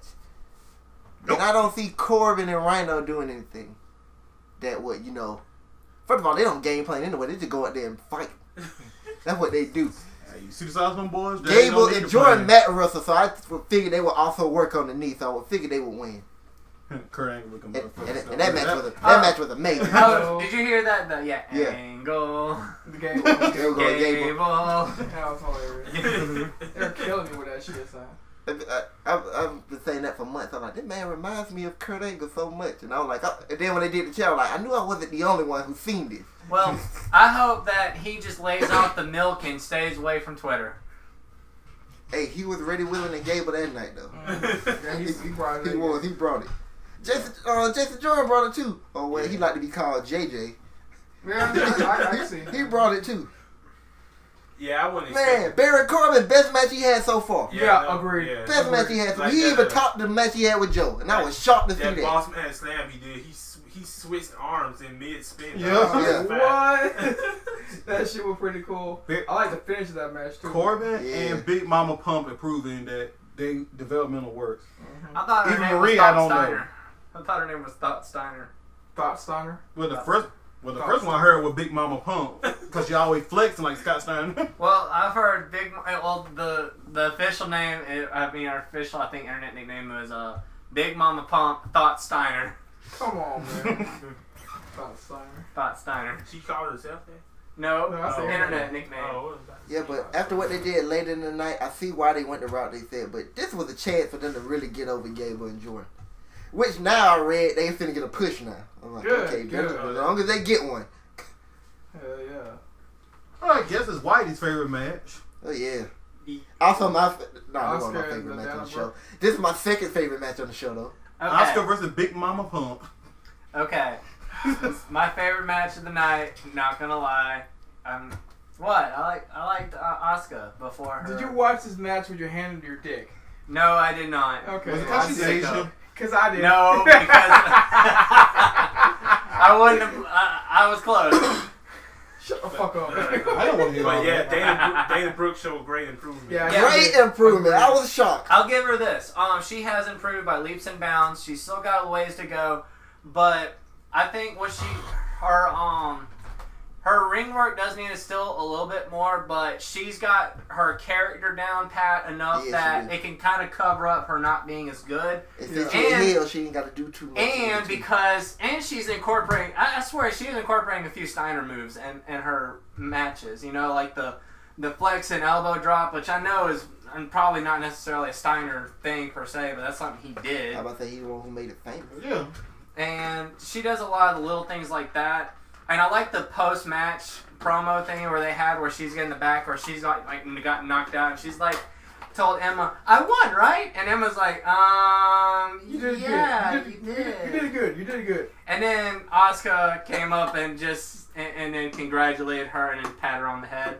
Nope. And I don't see Corbin and Rhino doing anything that would, you know. First of all, they don't game plan anyway. They just go out there and fight. That's what they do. Hey, you see the size of them boys? They ain't Gable no need and to Jordan plan. Matt Russell, so I figured they would also work on the knee. So I would figure they would win. Kurt Angle looking And, motherfucker. and, So, and that match was a, that Uh, match was amazing. Oh, did you hear that? The, yeah, Yeah. Angle, The game. There we go, Gable. Gable. That was hilarious. They're killing me with that shit, son. I, I, I've been saying that for months. I'm like, this man reminds me of Kurt Angle so much, and I was like, oh. And then when they did the show, like, I knew I wasn't the only one who seen this. Well, I hope that he just lays off the milk and stays away from Twitter. Hey, he was ready, willing, and Gable that night though. Yeah, he, he brought it He in. was. He brought it. Jason, uh, Jason Jordan brought it too. Oh well, he liked to be called J J. Yeah, I, I, I can see. He brought it too. Yeah, I wouldn't Man, expect. Baron Corbin, best match he had so far. Yeah, no, agreed. yeah. Best match he had. So Like he that, even uh, topped the match he had with Joe, and I was shocked to see That that. boss man slam he did, he s- he switched arms in mid spin. Yeah. Yeah. What? That shit was pretty cool. I like the finish of that match too. Corbin Yeah. and Big Mama Pump are proving that they developmental works. I thought her Even name Marie, was I Thought don't know. Steiner. I thought her name was Thought Steiner. Thought Stoner. Well, the Thought- first, well, the Thought first one I heard was Big Mama Pump because she always flexing like Scott Steiner. Well, I've heard Big. Well, the the official name. I mean, our official, I think, internet nickname was uh, Big Mama Pump Thought Steiner. Come on, man. Thought Stoner. Thought Steiner. She called herself that? No, No, I said internet internet. nickname. Oh, what was that? Yeah, but after what they did later in the night, I see why they went the route they said. But this was a chance for them to really get over Gable and Jordan. Which now I read they finna get a push now. I'm like, Good, okay, good. as long as they get one. Hell yeah. I guess it's Whitey's favorite match. Oh yeah. Also my fa- no, this wasn't my Oscar favorite and match on the Banana show. This is my second favorite match on the show though. Okay. Oscar versus Big Mama Pump. Okay. My favorite match of the night. Not gonna lie. Um, what I like. I liked uh, Asuka before her. Did you watch this match with your hand under your dick? No, I did not. Okay. Was it I because she's said Asian? so. Cause I did. No, because I wouldn't have. I, I was close. Shut the fuck up. I don't want to hear But all yeah, that. Dana, Bro- Dana Brooks showed great improvement. Yeah. Yeah. Great improvement. I was shocked. I'll give her this. Um, she has improved by leaps and bounds. She's still got a ways to go, but I think what she, her um, her ring work does need to still a little bit more. But she's got her character down pat enough Yeah, that she it can kind of cover up her not being as good. If Yeah. it's your And- heel, she ain't got to do too much. And because, and she's incorporating, I, I swear she's incorporating a few Steiner moves in, in her matches. You know, like the the flex and elbow drop, which I know is and probably not necessarily a Steiner thing per se, but that's something he did. How about that? He the one who made it famous. Yeah. And she does a lot of the little things like that. And I like the post match promo thing where they had where she's getting the back where she's like, like got knocked out and she's like told Emma, I won, right? And Emma's like, um, You did yeah, good. you You did. did, you did good. You did good. And then Asuka came up and just and, and then congratulated her and then pat her on the head.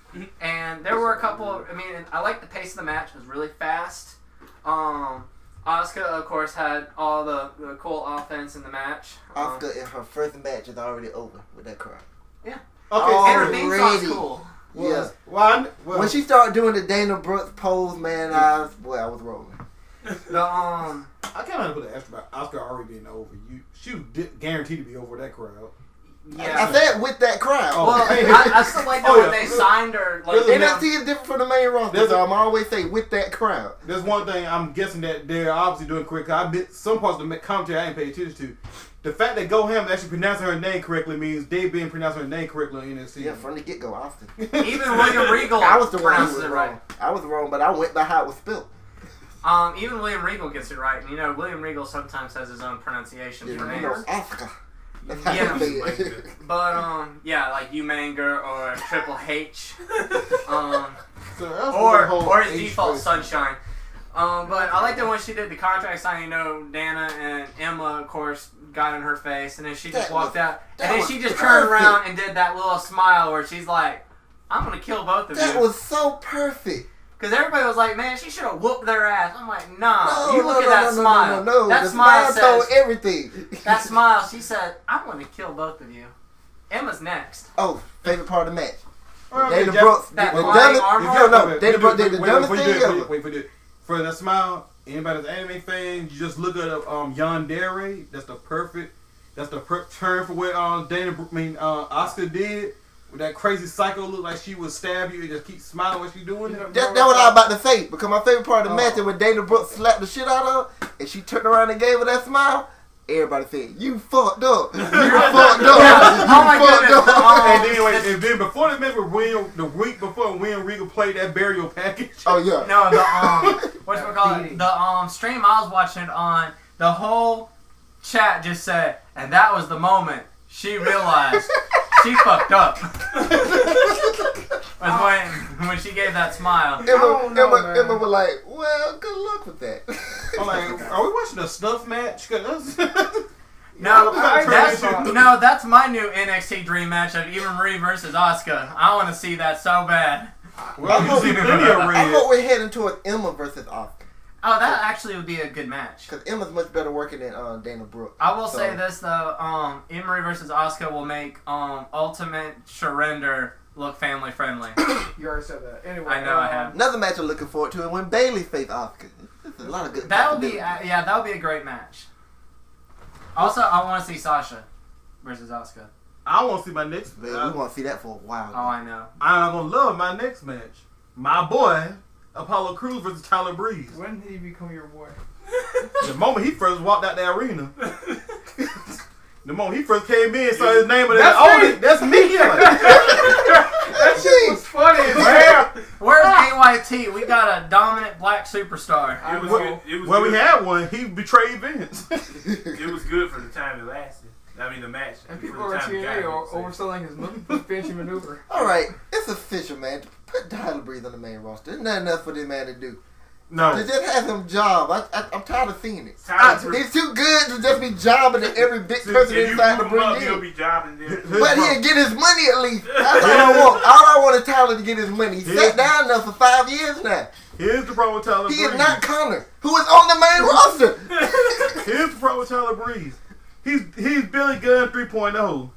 And there were a couple of, I mean, I like the pace of the match. It was really fast. Um, Asuka, of course, had all the, the cool offense in the match. Um, Asuka in her first match is already over with that crowd. Okay. Oh, and her theme song's Already. cool. Yeah. Well, I, well, When she started doing the Dana Brooks pose, man, I was, boy, I was rolling. The um, I kind of put an extra about Oscar already being over. You, she was di- guaranteed to be over that crowd. yeah. I said with that crowd. Oh. Well, I, I still like that Oh, when yeah. they signed her. Like, There's a N X T is different from the main roster, There's a- so I'm always say with that crowd. There's one thing I'm guessing that they're obviously doing correct. I admit some parts of the commentary I ain't pay attention to. The fact that Go Ham actually pronouncing her name correctly means they've been pronouncing her name correctly on N X T. Yeah, from the get go, Austin. even William Regal I was the one who pronounces was it wrong. right. I was wrong, but I went by how it was spelled. Um, even William Regal gets it right. And, you know, William Regal sometimes has his own pronunciation Yeah, for you know, names. Asuka. That's how Yeah. you say it. But um, yeah, like Umanger or Triple H, um, So that's the or whole or his H default voice. Sunshine. Um, but I like that when she did the contract signing. You know, Dana and Emma, of course, got in her face, and then she just That walked was- out, that and then was she just turned perfect. around and did that little smile where she's like, "I'm gonna kill both of That you." was so perfect. Because everybody was like, "Man, she should have whooped their ass." I'm like, "Nah, No, you no, look no, at that no, no, smile. No, no, no. That the smile smile told says everything. that smile." She said, "I'm gonna kill both of you." Emma's next. Oh, favorite part of the match. Well, Dana Jack- Brooks. that the flying dumbest- armor? No, no. Wait, Dana wait, Brooks wait, did the wait, dumbest wait, thing wait, ever. wait, wait, wait, for the smile, anybody that's anime fan, you just look at um Yandere. That's the perfect. That's the per- term for what um Dana. Bro- I mean, uh, Oscar did with that crazy psycho look like she would stab you and just keep smiling when she doing it. That, that's what I was about to say. Because my favorite part of the Oh. match is when Dana Brooks slapped the shit out of her and she turned around and gave her that smile. Everybody said, "You fucked up. You fucked up. Yeah. Oh my You fucked goodness. up." Oh. And then, anyway, and then before the match with William, the week before William Regal played that burial package. Oh yeah. No, the um, what we call it? The um stream I was watching it on. The whole chat just said, and that was the moment she realized she fucked up. Was when when she gave that smile. Emma, don't know, Emma, man. Emma was like, "Well, good luck with that." I'm like, are we watching a snuff match? 'Cause that's- No, I- that's I- no, that's my new N X T dream match of Eva Marie versus Asuka. I want to see that so bad. well, I you see plenty of I red. hope we're heading towards Emma versus Oscar. Oh, that actually would be a good match. Because Emma's much better working than uh, Dana Brooks. I will So- say this though, um, Eva Marie versus Asuka will make um Ultimate Surrender look family friendly. You already said that. Anyway, I know I um, have. Another match I'm looking forward to is when Bailey faced Oscar. There's a lot of good. That would be uh, possibilities. yeah, that would be a great match. Also, I want to see Sasha versus Asuka. I want to see my next. Man, I, we want to see that for a while. Oh, I know. I'm gonna love my next match. My boy Apollo Crews versus Tyler Breeze. When did he become your boy? The moment he first walked out the arena. The moment he first came in, saw his name and That's oh, me. that's me. That shit was funny as hell. Where's A Y T? We got a dominant black superstar. I It was know. good. It was Well, good. we had one. He betrayed Vince. It was good for the time it lasted. I mean, the match. And For people the are time T it N A got, are I'm saying. overselling his mo- finishing maneuver. All right, it's official, man. Put Tyler Breeze on the main roster. There's nothing else for this man to do. No. To just have him job. I, I, I'm tired of seeing it. Tyler I, Breeze- he's too good to just be jobbing at every big person If you inside the move him up, he'll bring be jobbing there. But he'll get his money at least. That's all I want. All I want is Tyler to get his money. He sat down there for five years now. Here's the problem with Tyler He Breeze. is not Connor, who is on the main roster. Here's the problem with Tyler Breeze. He's he's Billy Gunn three point oh.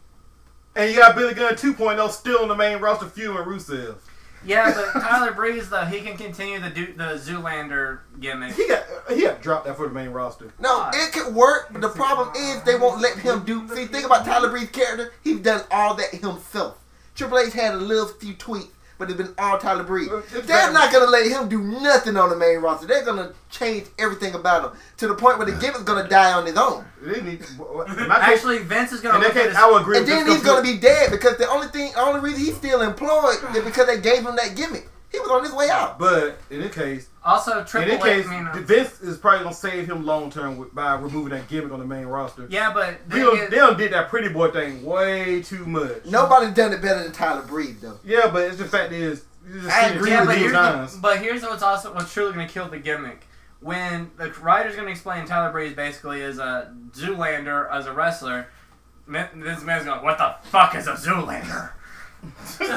And you got Billy Gunn two point oh still on the main roster feuding with Rusev. Yeah, but Tyler Breeze, though, he can continue the du- the Zoolander gimmick. He got he got dropped out for the main roster. No, it could work, but the problem is they won't let him do. See, think about Tyler Breeze's character. He's done all that himself. Triple H had a little few tweaks, but it's been all Tyler Breeze. They're not gonna let him do nothing on the main roster. They're gonna change everything about him to the point where the gimmick's gonna die on his own. They need, Actually, Vince is going in to that look at case, his... I would agree. And with then this he's gonna be dead because the only thing, only reason he's still employed is because they gave him that gimmick. He was on his way out. But in this case, Also, in Triple this H... case, I mean, uh, Vince is probably gonna save him long term by removing that gimmick on the main roster. yeah, but... They then done, you- they done did that pretty boy thing way too much. Nobody's done it better than Tyler Breeze, though. Yeah, but it's the fact is, you just I see it agree two Yeah, or but three here's, times. the, but here's what's also what's truly going to kill the gimmick. When the writer's going to explain Tyler Breeze basically is a Zoolander as a wrestler, ma- this man's going, what the fuck is a Zoolander? So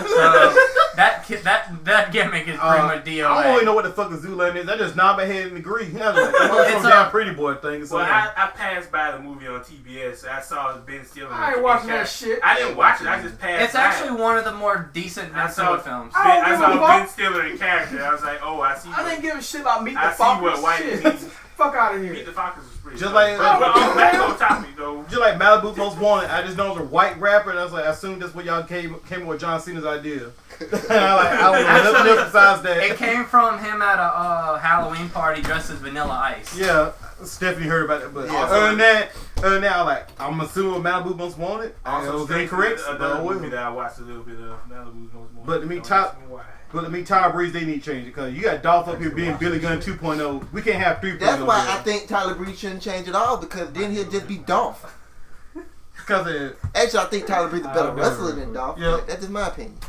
that ki- that that gimmick is pretty Uh, much D O A. I don't really know what the fuck a Zoolander is. I just nod my head and agree. I was like, oh, It's it's a- a damn pretty boy thing. So Well, I, I passed by the movie on T B S. I saw Ben Stiller. I ain't watching that shit. I didn't watch it. I just passed. It's by actually it. one of the more decent I Vince saw Stiller films. Ben, I don't I give saw a fuck. Ben Stiller in character. I was like, oh, I see. I what- didn't give a shit about Meet the I see Fockers. what white Shit. means. Fuck out of here. Meet the Fockers was pretty. Just funny. like- but, but on back on topic though. just like Malibu Most Wanted, I just know it's a white rapper, and I was like, I assume that's what y'all came came up with John Cena's idea. And I like, I don't know nothing else besides It that. came from him at a uh, Halloween party dressed as Vanilla Ice. Yeah, Stephanie heard about it, but Yeah. other than that, other than that, I like, I'm assuming Malibu Most Wanted. Also, it was Strange incorrect. Fruit, but Another oh well. movie that I watched a little bit of. Malibu's Most Wanted. But to me, Don't top- ask me why. But I mean, Tyler Breeze, they need to change it because you got Dolph up here being Billy Gunn two point oh. We can't have three point oh. That's why I think Tyler Breeze shouldn't change at all because then he'll just be Dolph. Because it, Actually, I think Tyler Breeze is a better Uh, wrestler than Dolph. yeah. But that's just my opinion.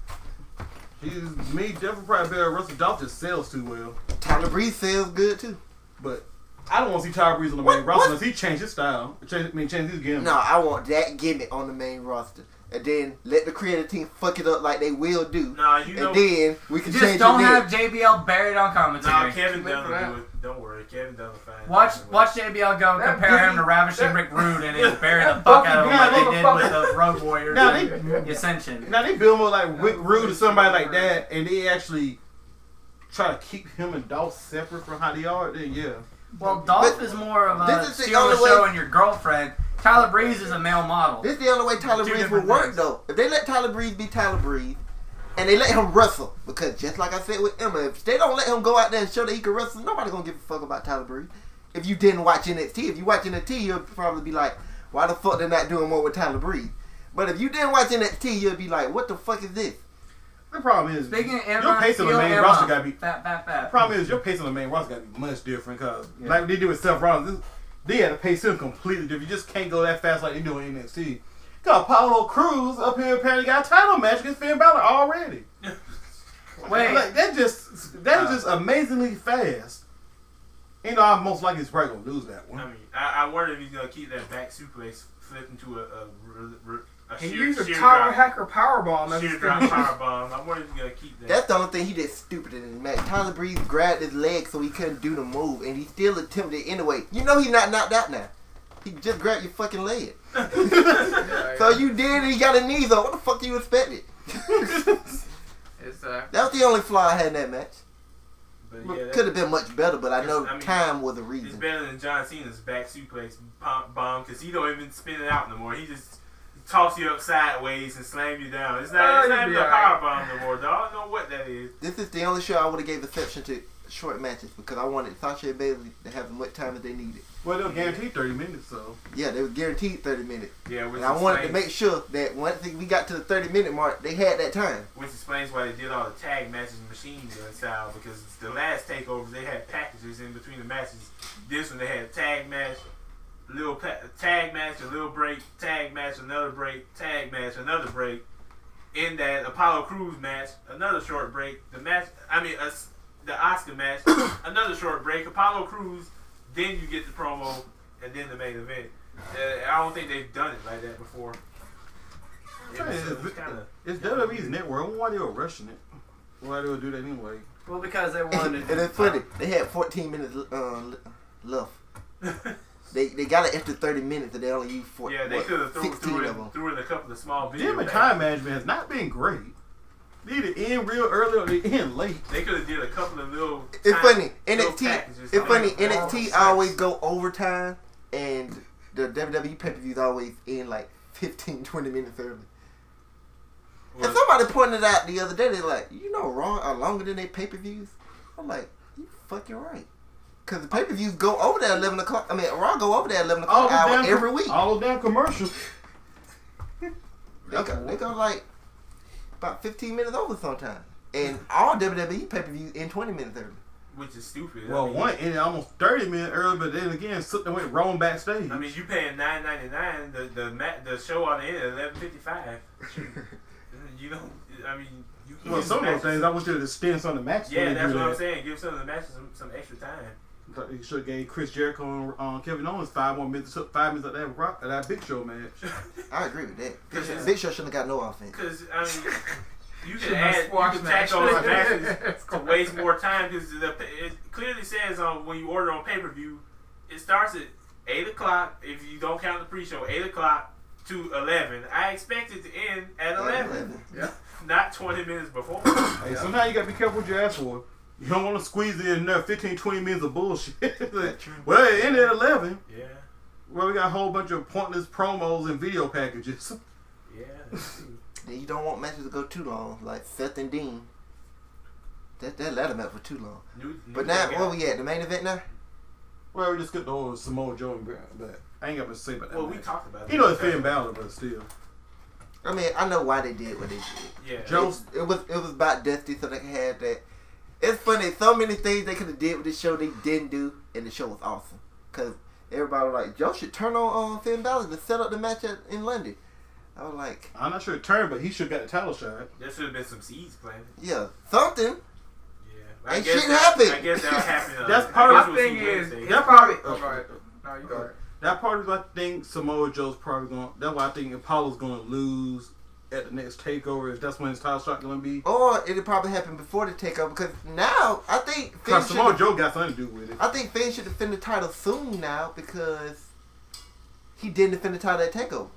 he's me definitely probably better. Russell Dolph just sells too well. Tyler Breeze sells good too. But I don't want to see Tyler Breeze on the What- main roster what? unless he changed his style. Change, I mean, change his gimmick. No, I want that gimmick on the main roster. And then let the creative team fuck it up like they will do. Nah, you know. And then we can Just change don't it have then. J B L buried on Nah, commentary. Kevin Wait Dunn for will that. do it. Don't worry, Kevin Dunn will find. Watch it. watch J B L go That compare him to Biggie- Ravishing that- Rick Rude and then bury the fuck Bucky out of him Gunn, like they did motherfucker. with the Road Warriors Now and they- Ascension. Now they build him up like Rick Rude or somebody like that, and they actually try to keep him and Dolph separate from how they are. Then yeah, Well, Dolph But is more of a this is the steal the only show way- and your girlfriend. Tyler Breeze is a male model. This is the only way Tyler Two Breeze different will work things. though. If they let Tyler Breeze be Tyler Breeze and they let him wrestle, because just like I said with Emma, if they don't let him go out there and show that he can wrestle, nobody gonna give a fuck about Tyler Breeze. If you didn't watch N X T, if you watch N X T, you'll probably be like, why the fuck they not doing more with Tyler Breeze? But if you didn't watch N X T, you'll be like, what the fuck is this? the problem is Speaking of your Emma, pace on the heel main Emma. roster gotta be. Fat, fat, The fat. problem is your pace on the main roster gotta be much different because Yeah. like they did with Seth Rollins, this, they had to pace him completely different. You just can't go that fast like they do in N X T. Got Apollo Crews up here apparently got a title match against Finn Balor already. Wait, Like that just that is just amazingly fast. You know, I'm most likely he's probably gonna lose that one. I mean, I, I wonder if he's gonna keep that back suplex flipped into a a, a, a He sheer, used a sheer Tyler drop, Hacker powerbomb as sheer his drop finish. power bomb. I wonder if he's gonna keep that. That's the only thing he did stupid in the match. Tyler Breeze grabbed his leg so he couldn't do the move, and he still attempted it anyway. You know he's not knocked out now. He just grabbed your fucking leg. So you did, and he got a knee though. What the fuck do you expected? It's uh, That was the only flaw I had in that match. But yeah, that- Could have been much better, but I It's- know I mean, time was a It's reason. better than John Cena's back suplex pom- bomb because he don't even spin it out no more. He just toss you up sideways and slam you down. It's not, Oh, it's you'll not even be a alright. power bomb no more, dog. I don't know what that is. This is the only show I would have gave exception to short matches because I wanted Sasha and Bailey to have as much time as they needed. Well, they'll guarantee thirty minutes, so Yeah, they were guaranteed thirty minutes. Yeah, which And I wanted to explains, make sure that once we got to the thirty minute mark, they had that time. which explains why they did all the tag matches machine gun style because the last takeovers they had packages in between the matches. This one they had a tag match, little pa- tag match, a little break, tag match, another break, tag match, another break. In that Apollo Crews match, another short break. The match, I mean, uh, the Oscar match, another short break. Apollo Crews, then you get the promo, and then the main event. Uh, I don't think they've done it like that before. It was, It's, it was kinda, it's W W E's network. I don't know why they were rushing it. Why they would do that anyway? Well, because they wanted. And it's funny. They had fourteen minutes uh, left. They they got an extra thirty minutes and they only used fourteen. yeah, they could have threw, sixteen threw, of in, them. threw in a couple of small video. Them and packages. time management has not been great. They either end real early or they end late. They could have did a couple of little. It's time, funny. little N X T. packages. It's funny. Oh, N X T sites. always go overtime, and the W W E pay per views always end like fifteen, twenty minutes early. Well, And somebody pointed out the other day, they're like, you know, Raw are longer than they pay per views. I'm like, you fucking right. Because the pay per views go over there at eleven o'clock. I mean, Raw go over there at eleven o'clock All hour damn every week. All those damn commercials. They go, they go like about fifteen minutes over sometimes. And all W W E pay per views in twenty minutes early. which is stupid. Well, I mean, one ended almost thirty minutes early, but then again, something went wrong backstage. I mean, you paying nine ninety nine. The the ma- the show on the end at eleven fifty five. You don't. I mean, you can well, use some of the those things, I wish they would extend some of the matches. Yeah, when they that's do what I'm that. saying. Give some of the matches some, some extra time. Thought they should have gave Chris Jericho and um, Kevin Owens five more minutes, took five minutes of that rock, of that Big Show match. I agree with that. Big, Because- Big Show shouldn't have got no offense. Because I mean, you can Should've add, been you squash can match. tack on some matches It's to correct. waste more time. Because it clearly says on when you order on pay per view, it starts at eight o'clock. If you don't count the pre-show, eight o'clock to eleven. I expect it to end at eleven, Yeah. not twenty minutes before. Hey, sometimes you gotta be careful what you ask for. You don't want to squeeze in another fifteen, twenty minutes of bullshit. Like, well, it ended at eleven. Yeah, Well, we got a whole bunch of pointless promos and video packages. yeah. Then you don't want matches to go too long, like Seth and Dean. That that ladder match for too long. New, new But now, thing where out. we at? The main event now? Well, we just skipped over Samoa Joe and Brad, but I ain't got much to say about that. Well, we match. talked about it. You know, it's Finn Balor, but still. I mean, I know why they did what they did. Yeah. Joe- It, it was it was about Dusty, so they could have that. It's funny, so many things they could have did with this show they didn't do, and the show was awesome. Cause everybody was like, Joe should turn on um, Finn Balor to set up the match at, in London. I was like, I'm not sure it turned, but he should have got the title shot. There should have been some seeds planted. yeah, something. Yeah. I Ain't guess shit that- happened. I guess that'll happen. Uh, That's I part guess of- My we'll thing see is, Wednesday. it's That probably. part- Oh, go ahead. No, you go ahead. That part is, I think Samoa Joe's probably going. That's why I think Apollo's going to lose at the next takeover. If that's when his title shot going to be. Or it'd probably happen before the takeover, because now I think Finn Because Samoa should. Joe got something to do with it. I think Finn should defend the title soon now because he didn't defend the title at takeover.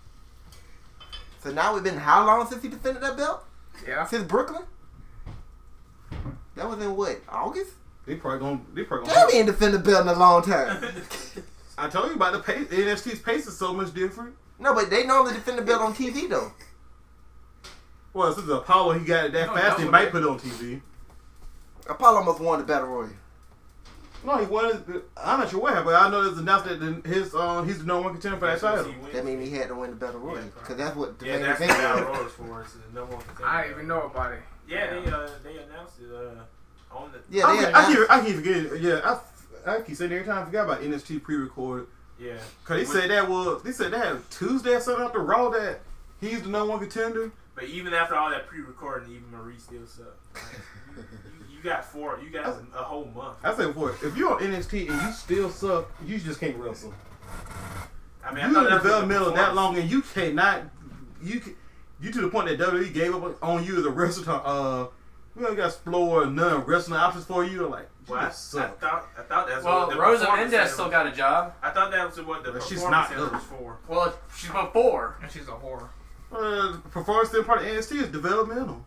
So now it's been how long since he defended that belt? Yeah. Since Brooklyn? That was in what, August? They probably going. They probably Damn, going. he ain't defended the belt in a long time. I told you about the pace. N X T's pace is so much different. No, but they normally defend the belt on T V though. Well, since Apollo, he got it that No, fast. no, He might man. put it on T V. Apollo almost won the Battle Royal. No, he won. I'm not sure what happened. But I know it's announced that the- his uh, he's the number one contender for that Guess we'll title. see Wednesday. That means he had to win the Battle Royal. Yeah, Because that's what the Yeah, main that's the event Battle was. Royals for us. The number one contender. I didn't even know about it. Yeah, they uh they announced it uh on the. Yeah, I, they keep- I announced- keep I keep forgetting. Yeah, I, I keep saying every time I forgot about N X T pre-recorded. Yeah. Cause they said that was they said they had Tuesday or something after Raw that he's the number one contender. But even after all that pre-recording, even Marie still sucked. you, you, you got four. You got a, a whole month. I say before, if you're on N X T and you still suck, you just can't wrestle. I mean, I You thought in that was a developmental that performance. long and you cannot you can, you to the point that W W E gave up on you as a wrestler. To, uh, we don't got explore none wrestling options for you. Like you Well, I, I just suck. thought I thought that's Well, what the Rosa performance Mendez center still was- got a job. I thought that was what the But she's performance not, center though. was for. Well, she's before. And she's a whore. Uh, performance still part of N X T is developmental.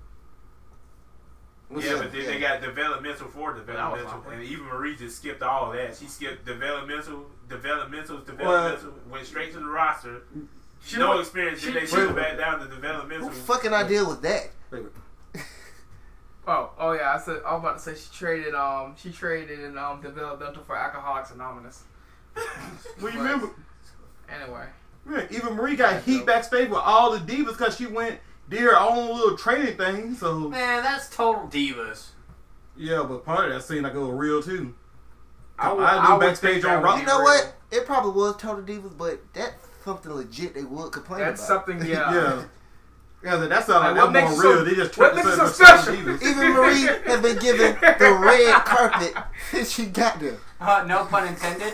Yeah, but then they got developmental for developmental, awkward. and even Marie just skipped all that. She skipped developmental, developmental, developmental, went straight to the roster. She no went- experience. she- Then they she- took back down to developmental. Who fucking idea was that? Wait, Oh, oh yeah. I said I was about to say she traded. Um, she traded in um developmental for Alcoholics Anonymous. well, you remember? Anyway. Yeah, even Marie got heat backstage with all the divas because she went did her own little training thing. So Man, that's total divas. yeah, but part of that seemed like it was real too. I would- I I do would backstage think that on would Raw. be You know real. what? It probably was Total Divas, but that's something legit they would complain That's about. something. Yeah. Yeah. Yeah, that sounds like Like, what that makes more it so- real. They just what tricked makes it us so into special? divas. Even Marie has been given the red carpet since she got there. Uh, no pun intended.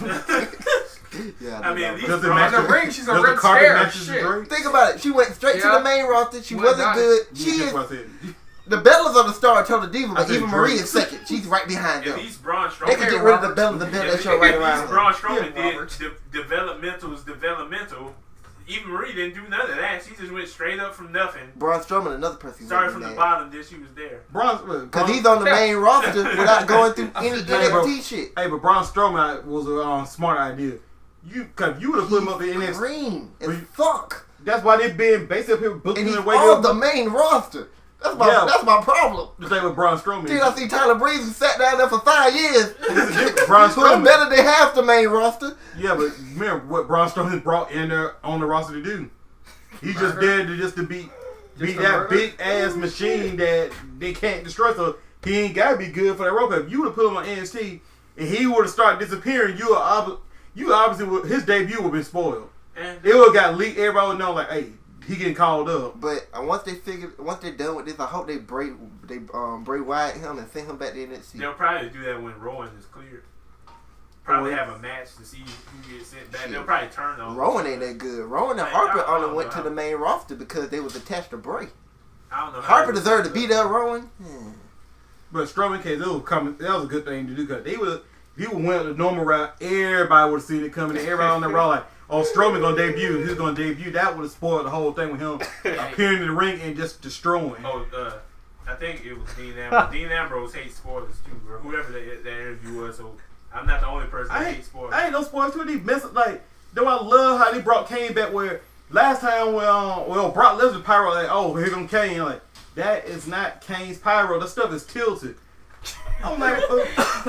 Yeah, I mean, at least Does it Braun match In the the ring, she's a does red the carpet scare. matches the Shit. drink? Think about it. She went straight Yeah. to the main roster. She Went wasn't down. good. Yeah, She that's is what I said. the Bellas of the Star told the Diva, I but said even Drake. Marie is second. She's right behind At them. least Braun They could Strowman. get rid of the Bella, the Bella At that least show right around. Braun Strowman Yeah, did Robert. de- developmental is developmental. Even Marie didn't do none of that. She just went straight up from nothing. Braun Strowman, another person. who Started made from me the mad. bottom, then she was there. Braun, Cause he's on the main roster without going through any Hey, bro. N X T shit. Hey, but Braun Strowman was a um, smart idea. You, cause you would have put him up in N X T. Green as But- fuck. That's why they've been basically booking And he's him the way on they the main roster. That's my Yeah. that's my problem. the thing with Braun Strowman. Dude, I see Tyler Breeze who sat down there for five years. This is different. Braun So it's Strowman. better than half the main roster. Yeah, but remember what Braun Strowman brought in there on the roster to do? He's just Murder? there to just to beat Just beat to that murder? big ass machine that they can't destroy. So he ain't gotta be good for that role. If you would have put him on N X T and he would have started disappearing, you ob- you obviously would, his debut would have been spoiled. And It would have got leaked. Everybody would know like, hey, he getting called up. But uh, once they figure, once they're done with this, I hope they break, they um Bray Wyatt him and send him back to N X T. they'll probably do that when Rowan is cleared. Probably have a match to see who gets sent back. Shit. They'll probably turn on. Rowan ain't that good. Rowan and Like, Harper I- I only don't went know to how- the main roster because they was attached to Bray. I don't know. how Harper they- deserved to be there. Rowan. Hmm. But Strowman case, it was coming. That was a good thing to do because they would. If he would went the normal route, everybody would have seen it coming. And everybody on the raw like, oh, Strowman gonna debut. He's gonna debut. That would have spoiled the whole thing with him appearing in the ring and just destroying. Oh, uh, I think it was Dean Ambrose. Dean Ambrose hates spoilers too, or whoever that, that interview was. So I'm not the only person I that ain't, hates spoilers. I ain't no spoilers to it. They mess like. Though I love how they brought Kane back. Where last time when um, well Brock Lesnar pyro like, oh here come Kane. Like that is not Kane's pyro. That stuff is tilted. I'm like, uh,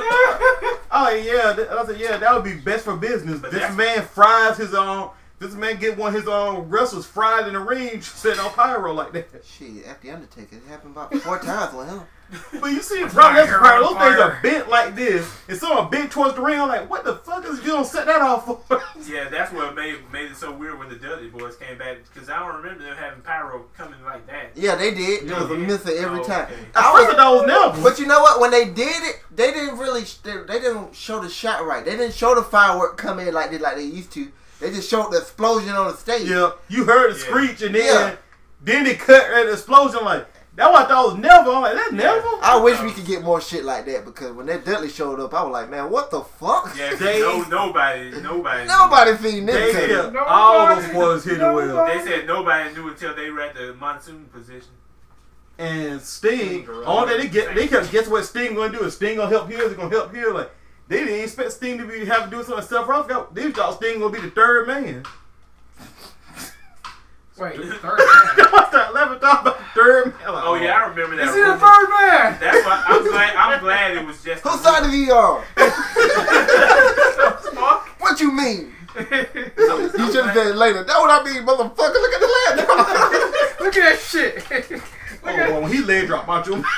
oh yeah, th- I said yeah, that would be best for business. But This that's- man fries his own. This man get one of his own wrestlers fried in the ring, setting on pyro like that. Shit, after the Undertaker, it happened about four times with him. But you see, Brock Lesnar Fire, pyro, those fire. things are bent like this, and some are bent towards the ring. I'm like, what the fuck is you gonna set that off for? Yeah, that's what made made it so weird when the Dudley Boys came back because I don't remember them having pyro coming like that. Yeah, they did. There was a Yeah. misser every Oh, time. okay. I I was- first thought was never. But you know what? When they did it, they didn't really. They, they didn't show the shot right. They didn't show the firework come in like they like they used to. They just showed the explosion on the stage. Yeah, you heard the Yeah. screech, and then Yeah. then they cut at the explosion. Like that, what I thought was never. I'm like, that Yeah. never. I wish we could get more shit like that because when that Dudley showed up, I was like, man, what the fuck? Yeah, 'cause They- no, nobody, nobody, Nobody feeding They this. kept to me. all those spoilers hidden well. Nobody. They said nobody knew until they were at the monsoon position. And Sting, Sting, all that they get, they kept guess what Sting gonna do? Is Sting gonna help here? Is he gonna help here? Like they didn't expect Sting to be have to do something self off. They thought Sting gonna be the third man. Wait, third man. I started laughing thought about the third man. Like, Oh yeah, I remember that. Is he the rumor. third man? That's why I'm glad. I'm glad it was just. Whose side is he on? Fuck. What you mean? You should have said it later. That's what I mean, motherfucker. Look at the laptop. Look at that shit. Look Oh, at well, when he leg dropped Macho Man.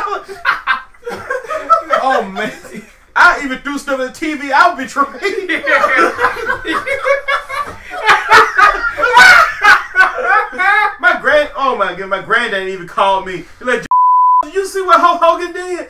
Oh man. I even threw stuff at the T V. I betrayed. My grand, oh my god, my granddad even called me. He like, did you see what Hulk Hogan did?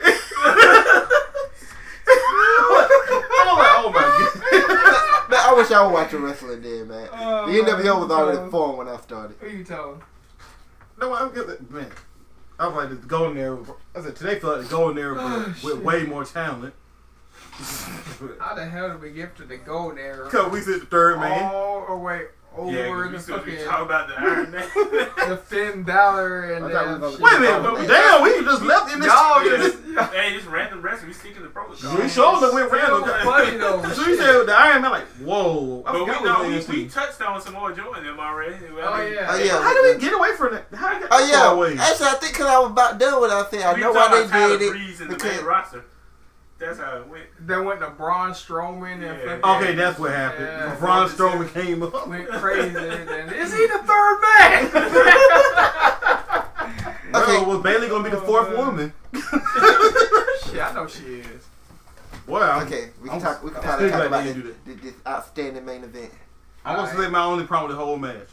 I'm like, oh my god. Man, I wish I was watching wrestling then, man. Oh, the N W O was my already God. formed when I started. Who you telling? No, I'm good. Man, I was like, to go in there. I said today felt like to go in there Oh, with, shit. with way more talent. How the hell did we get to the golden era? Cause we said the third man. All the way over Yeah, 'cause the we still be fucking talking about the Iron Man. the Finn Balor and I thought we them was shit. Wait a minute, Oh, damn, we just left in this. Y'all Yeah. just Hey, just random wrestling. We sticking to protocol. We showed them went Still random. funny though. So you said the Iron Man, like, whoa. I But we forgot know what we, was we touched on Samoa Joe and them already. Well, Oh I mean, yeah. Oh, yeah. How did we get away from that? How did we get Oh that yeah, far away? actually I think because I was about done with it, I said I we know talking why about Tyler they did Breeze it in the because main roster. That's how it went. Then went to Braun Strowman and Yeah. fucking Okay, that's what happened. Yeah. Braun Strowman came up. went crazy. And is he the third man? Well, Okay. was Bailey gonna be the fourth woman? Shit, I know she is. Well, okay, we can I'm- talk. We can I'm probably still talk glad about they this, didn't do this, this outstanding main event. I'm gonna Alright. say my only problem with the whole match.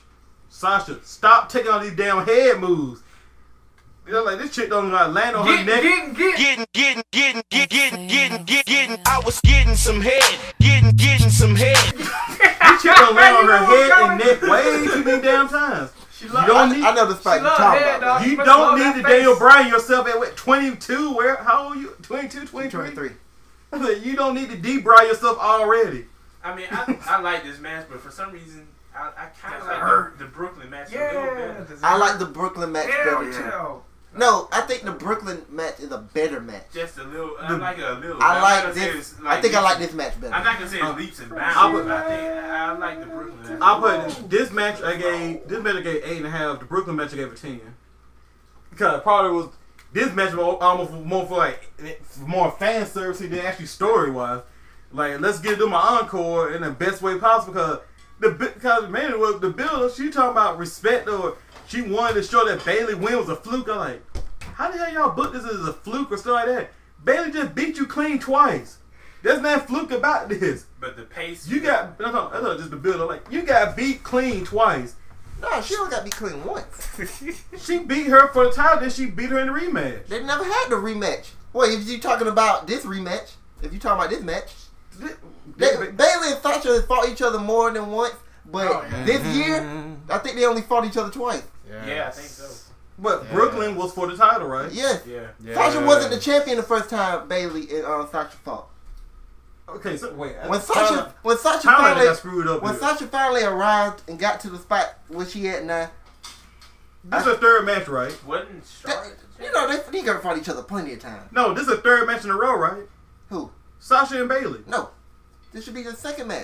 Sasha, stop taking all these damn head moves. You know, like this chick don't like land on her Get, neck. getting, getting. Getting, getting, getting, getting, getting, getting, getting. I was getting some head. Getting, getting some head. This chick don't land on her head and neck way too many damn times. She You love, don't I, need. I know the spot She you're love talking head, about. dog. Bro. You She don't love need that to face. Daniel Bryan yourself at what, twenty-two. Where? How old are you? twenty-two, twenty-three? twenty-three. You don't need to debray yourself already. I mean, I, I like this match, but for some reason, I, I kind of Does it like hurt? the, the Brooklyn match a Yeah. little better. does it I like hurt? the Brooklyn match Hell better too. yeah. No, I think the Brooklyn match is a better match. Just a little. I like it a little. I I'm not like gonna say this. it's like I think I leaps like and- this match better. I'm not gonna say it's Uh, leaps and I bounds, would- but I think I like the Brooklyn match. I put this match I gave this match I gave eight and a half. The Brooklyn match I gave a ten. Because probably was this match was almost more for like for more fan service than actually story wise. Like let's get to my encore in the best way possible because the because man was the builder. She talking about respect or she wanted to show that Bailey win was a fluke. I'm like, how the hell y'all book this as a fluke or stuff like that? Bailey just beat you clean twice. There's nothing fluke about this. But the pace. You got that's not, that's not just the builder. Like you got beat clean twice. No, she only got me clean once. She beat her for the title, then she beat her in the rematch. They never had the rematch. Wait, if you talking about this rematch, if you talking about this match, They- they, they- Bailey and Sasha have fought each other more than once. But Oh, yeah. this year, I think they only fought each other twice. Yeah, I think so. But Yeah. Brooklyn was for the title, right? Yes. Yeah. Yeah. Sasha wasn't the champion the first time Bailey and uh, Sasha fought. Okay, so wait. When Sasha, when Sasha Tyler finally, got screwed up. when Here. Sasha finally arrived and got to the spot where she at now, This is a third match, right? Wasn't that, Charlotte the you know they they gonna fight each other plenty of times. No, this is a third match in a row, right? Who? Sasha and Bailey. No, this should be the second match.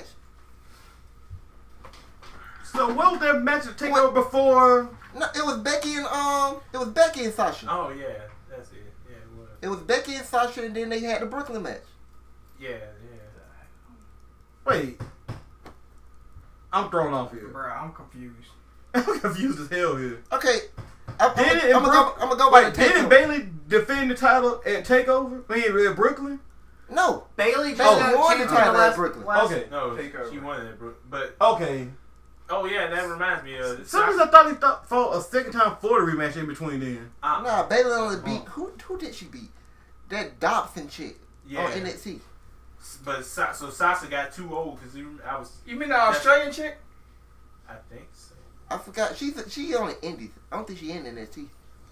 So what was that match that take What? over before? No, it was Becky and um, it was Becky and Sasha. Oh yeah, that's it. Yeah, it was. It was Becky and Sasha, and then they had the Brooklyn match. Yeah, yeah. Wait, I'm thrown off here. Bro, I'm confused. I'm confused as hell here. Okay, I'm, Did it I'm, in I'm, gonna Brook- go, I'm gonna go by Wait, the didn't takeover. Bailey defend the title at Takeover? I mean, at Brooklyn. No, Bailey just Oh, got won the champion title at last- Brooklyn. last- Okay. No, Takeover. she won it, bro. But Okay. oh yeah, that reminds me of. Some reason I thought he thought fought a second time for the rematch in between then. Uh, nah, Bailey only beat who? Who did she beat? That Dobson chick yeah, on N X T. but Sa- so Sasha got too old because I was. You mean the Australian chick? I think so. I forgot. She's she on the Indies. I don't think she in N X T.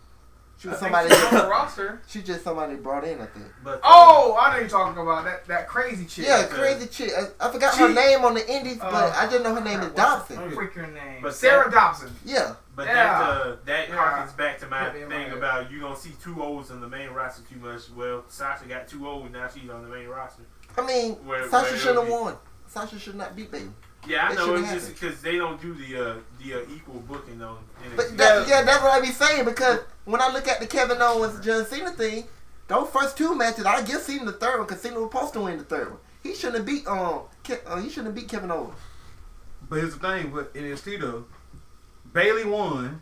She I was think somebody. she's on the That, roster. she's just somebody brought in. I think. But uh, Oh, I know you're talking about that that crazy chick. Yeah, okay. crazy chick. I, I forgot She- her name on the Indies, but Uh, I just know her name is what's Dobson. her freaking name? But Sarah that- Dobson. Yeah. But Yeah. that uh, that Yeah. harkens back to my Hit me in my thing head. about you don't see two olds on the main roster too much. Well, Sasha got too old now she's on the main roster. I mean, Where- Sasha where should have it'll be- won. Sasha should not beat Bailey. Yeah, I It know shouldn't it's just happen. because they don't do the uh, the uh, equal booking on N X T. But that, yeah, that's what I be saying because when I look at the Kevin Owens John Cena thing, those first two matches, I give Cena the third one because Cena was supposed to win the third one. He shouldn't have beat um, Ke- uh, he shouldn't have beat Kevin Owens. But here's the thing with N X T though. Bailey won.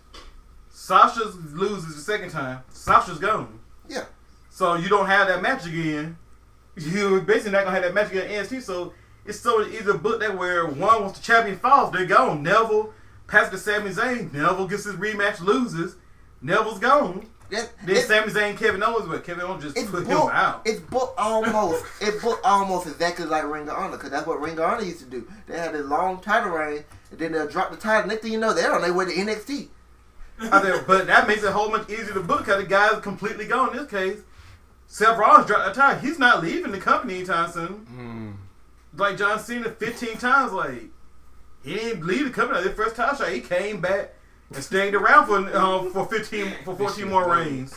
Sasha loses the second time. Sasha's gone. Yeah. So you don't have that match again. You basically not gonna have that match again in N X T. So it's so either book that where one was the champion falls, they're gone. Neville passes to Sami Zayn. Neville gets his rematch, loses. Neville's gone. That, Then it's, Sami Zayn, Kevin Owens, but Kevin Owens just it's put booked. him out. It's booked almost. It's booked almost exactly like Ring of Honor because that's what Ring of Honor used to do. They had a long title reign and then they'll drop the title. Next thing you know, they're on their way to N X T. I said, but that makes it a whole much easier to book because the guy's completely gone in this case. Seth Rollins dropped the title. He's not leaving the company anytime soon. Mm. Like John Cena fifteen times, like he didn't leave the company. Like, the first title shot, he came back and stayed around for uh, for fifteen for fourteen more reigns.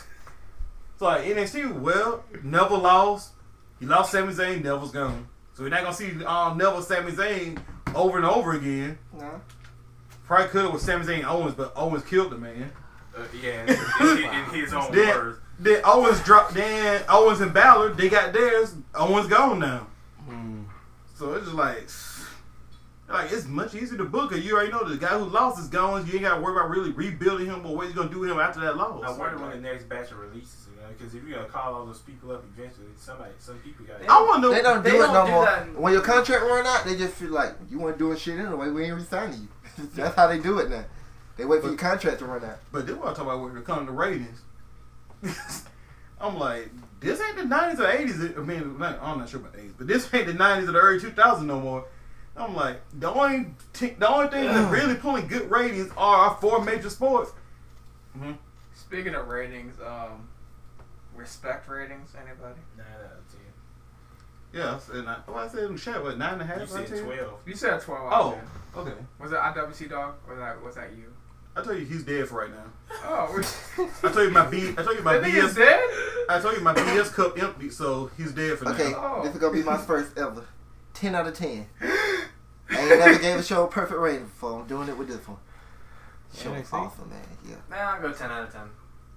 So like N X T, well, Neville lost. He lost Sami Zayn. Neville's gone. So we're not gonna see um, Neville Sami Zayn over and over again. No. Probably could have with Sami Zayn Owens, but Owens killed the man. Uh, yeah, in, in, in his own Then, words. then Owens dropped. Then Owens and Balor, they got theirs. Owens gone now. Mm. So it's just like, like it's much easier to book. Cause you already know the guy who lost is gone. You ain't got to worry about really rebuilding him or what you gonna do with him after that loss. I wonder when the next batch of releases, you know, because if you're gonna call all those people up eventually, somebody, some people got. I want to know. They don't do They it don't no do more. that. When your contract run out, they just feel like you weren't doing shit anyway. We ain't resigning you. That's how they do it now. They wait for But- your contract to run out. But then what I talk about when it comes to ratings. I'm like, this ain't the nineties or eighties. I mean, not, I'm not sure about the eighties, but this ain't the nineties or the early two thousands no more. I'm like, the only t- the only thing that really pulling good ratings are our four major sports. Mm-hmm. Speaking of ratings, um, respect ratings. Anybody? Nine out of ten. Yeah, and I, well, I said in the chat, what, nine and a half? You said out of ten? twelve. You said twelve. Oh, okay. Was it I W C dog or was that was that you? I told you he's dead for right now. Oh, I told you my B. I told you my that B nigga's S. dead. I told you my B S cup empty, so he's dead for Okay, now. Oh. this is gonna be my first ever. Ten out of ten. I ain't never gave a show a perfect rating before. I'm doing it with this one. Show N is X T? awesome, man. Yeah. Man, I'll go ten out of ten.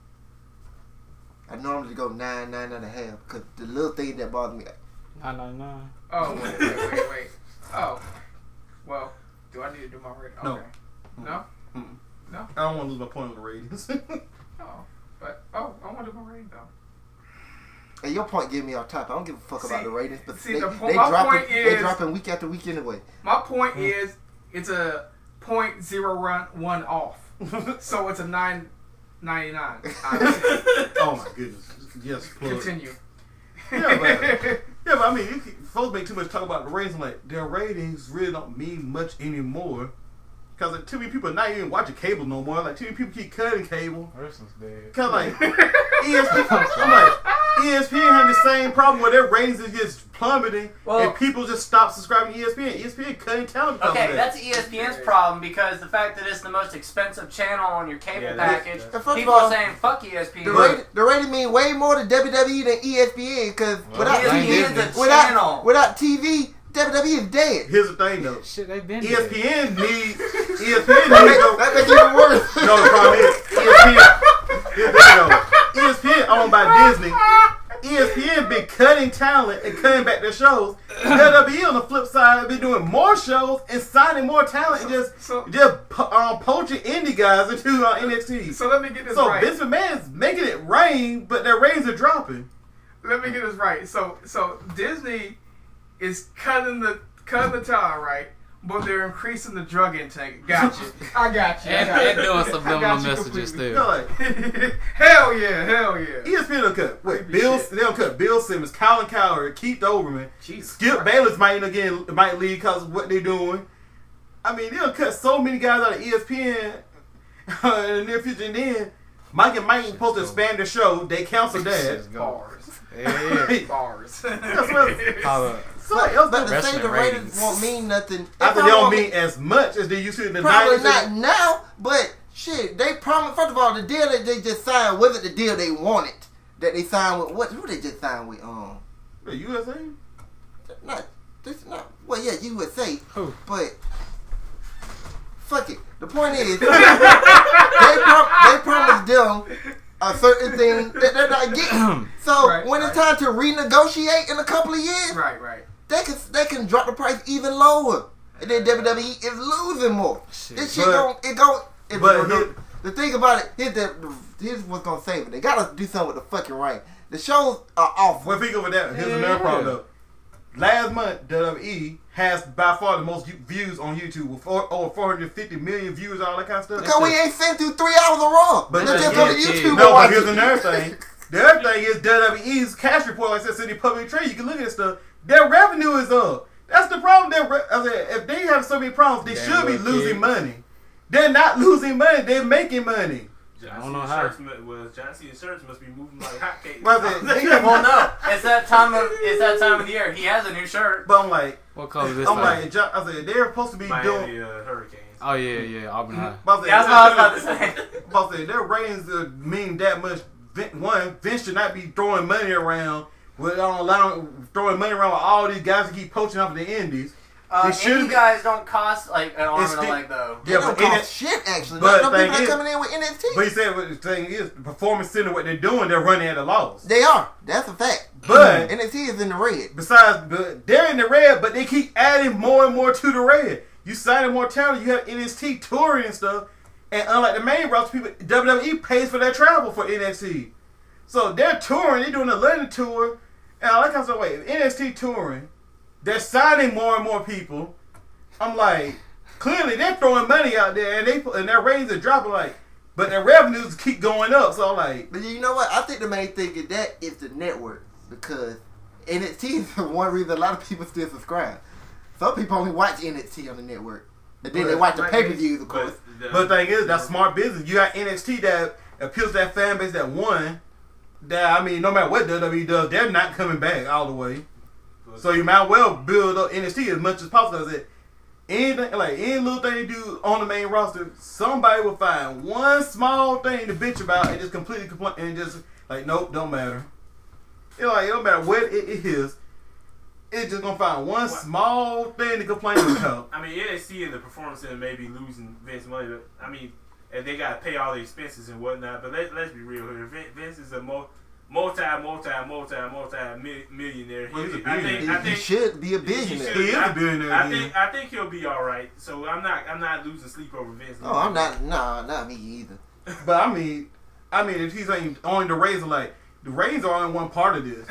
I normally go nine, nine and a half, because the little thing that bothers me. Nine nine nine. Oh wait, wait, wait, wait. Oh, well, do I need to do my rating? No. Okay. No. Mm-mm. No. I don't want to lose my point on the ratings. Oh, but oh, I want to do my rating though. Hey, your point get me off top. I don't give a fuck See- about the ratings, but see, they, the po- they my dropping, point they is- dropping week after week anyway. My point is, it's a point zero run one off, so it's a nine ninety nine. Oh my goodness. Yes, plug. Continue. Yeah, but, yeah, but I mean, you can, folks make too much talk about the ratings. Like, their ratings really don't mean much anymore. Because like, too many people are not even watching cable no more. Like, too many people keep cutting cable. Person's dead. Because, like, E S P N, I'm like, E S P N had the same problem where their ratings is just plummeting. Well- and people just stop subscribing to E S P N. E S P N cutting talent because Okay, of that. that's E S P N's problem because the fact that it's the most expensive channel on your cable Yeah, that's- package, And first people of all, are saying fuck E S P N. The rating, the rating mean way more to W W E than E S P N, because without, E S P T N's V, a without, channel. without T V, W W E is dead. Here's the thing, though. Shit, they've been E S P N need E S P N That need make, to that make it even worse. No, the problem is E S P N. Here's the thing, though. E S P N owned by Disney. E S P N been cutting talent and cutting back their shows. W W E on the flip side been doing more shows and signing more talent and just So- just po- um, poaching indie guys into uh, N X T. So let me get this So right. Vince McMahon's making it rain, but their ratings are dropping. Let me get this right. So so Disney is cutting the cutting the talent, right? But they're increasing the drug intake. Gotcha. I got you. I And, got and you. doing I subliminal got you messages completely. You too. know, like, Hell yeah, hell yeah. E S P N will cut. Wait, Creepy Bill? shit. They don't cut Bill Simmons, Colin Cowherd, Keith Olbermann, Jesus Skip Christ. Bayless might end up getting might leave because of what they're doing. I mean, they'll cut so many guys out of E S P N uh, in the near future. And then Mike and Mike were supposed to expand their show. They canceled that. Bars. Yeah. Bars. That's what. Holla. Somebody else But did. to say the Wrestling ratings ratings. won't mean nothing. After It they don't probably mean as much as they used to in the Probably nineties. not now, but shit, they promised. First of all, the deal that they just signed wasn't the deal they wanted. That they signed with what? Who they just signed with? Um, The U S A? not this. Not well, yeah, U S A. Who? But fuck it. The point is, they prom- they promised them a certain thing that they're not getting. So Right, when it's right. time to renegotiate in a couple of years, Right, right. they can they can drop the price even lower, and then W W E is losing more. Shit. This shit But- gon' it go. It, but the, here- the thing about it, here's the here's what's gonna save it. They gotta do something with the fucking right. The shows are awful. Well, think over that. Here's Yeah. another problem though. Last month, W W E has by far the most views on YouTube with four, over four hundred fifty million views, all that kind of stuff. Because we ain't sitting through three hours of Raw. But Let's that's just go to it, YouTube yeah. and No, but watch here's it. another thing. The other thing is W W E's cash report, like I said, City Public Trade. You can look at this stuff. Their revenue is up. That's the problem. Their re- I said, if they have so many problems, they Damn should be little losing kids. money. They're not losing money. They're making money. I John don't know Cena how. shirts mu- well, John Cena shirts must be moving like hotcakes. But I said, they- Well, no, it's that time of it's that time of the year. He has a new shirt. but I'm like, What color is this? I'm like? like, John- I said they're supposed to be doing. Miami uh, Hurricanes. Oh yeah, yeah, Auburn High. But I said, That's what I was about to say. About to say, their ratings uh, mean that much. Vin- One, Vince should not be throwing money around with uh, allowing throwing money around with all these guys that keep poaching off the indies. Uh, They shouldn't indie be- guys don't cost like an arm It's and a the- leg though. They Yeah, don't but in cost it- shit actually. but Not no the people thing that is- coming in with N X T. But he said what the thing is, the Performance Center, what they're doing, they're running at a loss. They are. That's a fact. But- N X T is in the red. Besides, but they're in the red, but they keep adding more and more to the red. You signing more talent, you have N X T touring and stuff, and unlike the main roster people, W W E pays for their travel for N X T. So they're touring, they're doing a London tour, and I like how I said, wait, N X T touring, they're signing more and more people. I'm like, clearly they're throwing money out there, and they and their ratings are dropping like, but their revenues keep going up. So I'm like, but you know what? I think the main thing is that is the network because N X T is the one reason a lot of people still subscribe. Some people only watch N X T on the network, and then But- they watch the like pay per views, of course. But, the, but the thing is, that's smart business. You got N X T that appeals to that fan base that won. That I mean, no matter what W W E does, they're not coming back all the way. So you might well build up N X T as much as possible. As it, anything like any little thing they do on the main roster, somebody will find one small thing to bitch about and just completely complain and just like, nope, don't matter. It like it don't matter what it is. It's just gonna find one What? small thing to complain about. I mean, N X T and the performance center may be losing Vince money, but I mean, and they got to pay all the expenses and whatnot. But let, let's be real here. Vin- Vince is a mo- multi, multi, multi, multi mi- millionaire. Well, he's a I think, billionaire. I He think should be a he billionaire. should- He is a billionaire I, I again. think I think he'll be all right. So I'm not I'm not losing sleep over Vince. Oh, I'm not. Nah, not me either. But I mean, I mean, if he's ain't on the Rays, like the Rays are only one part of this.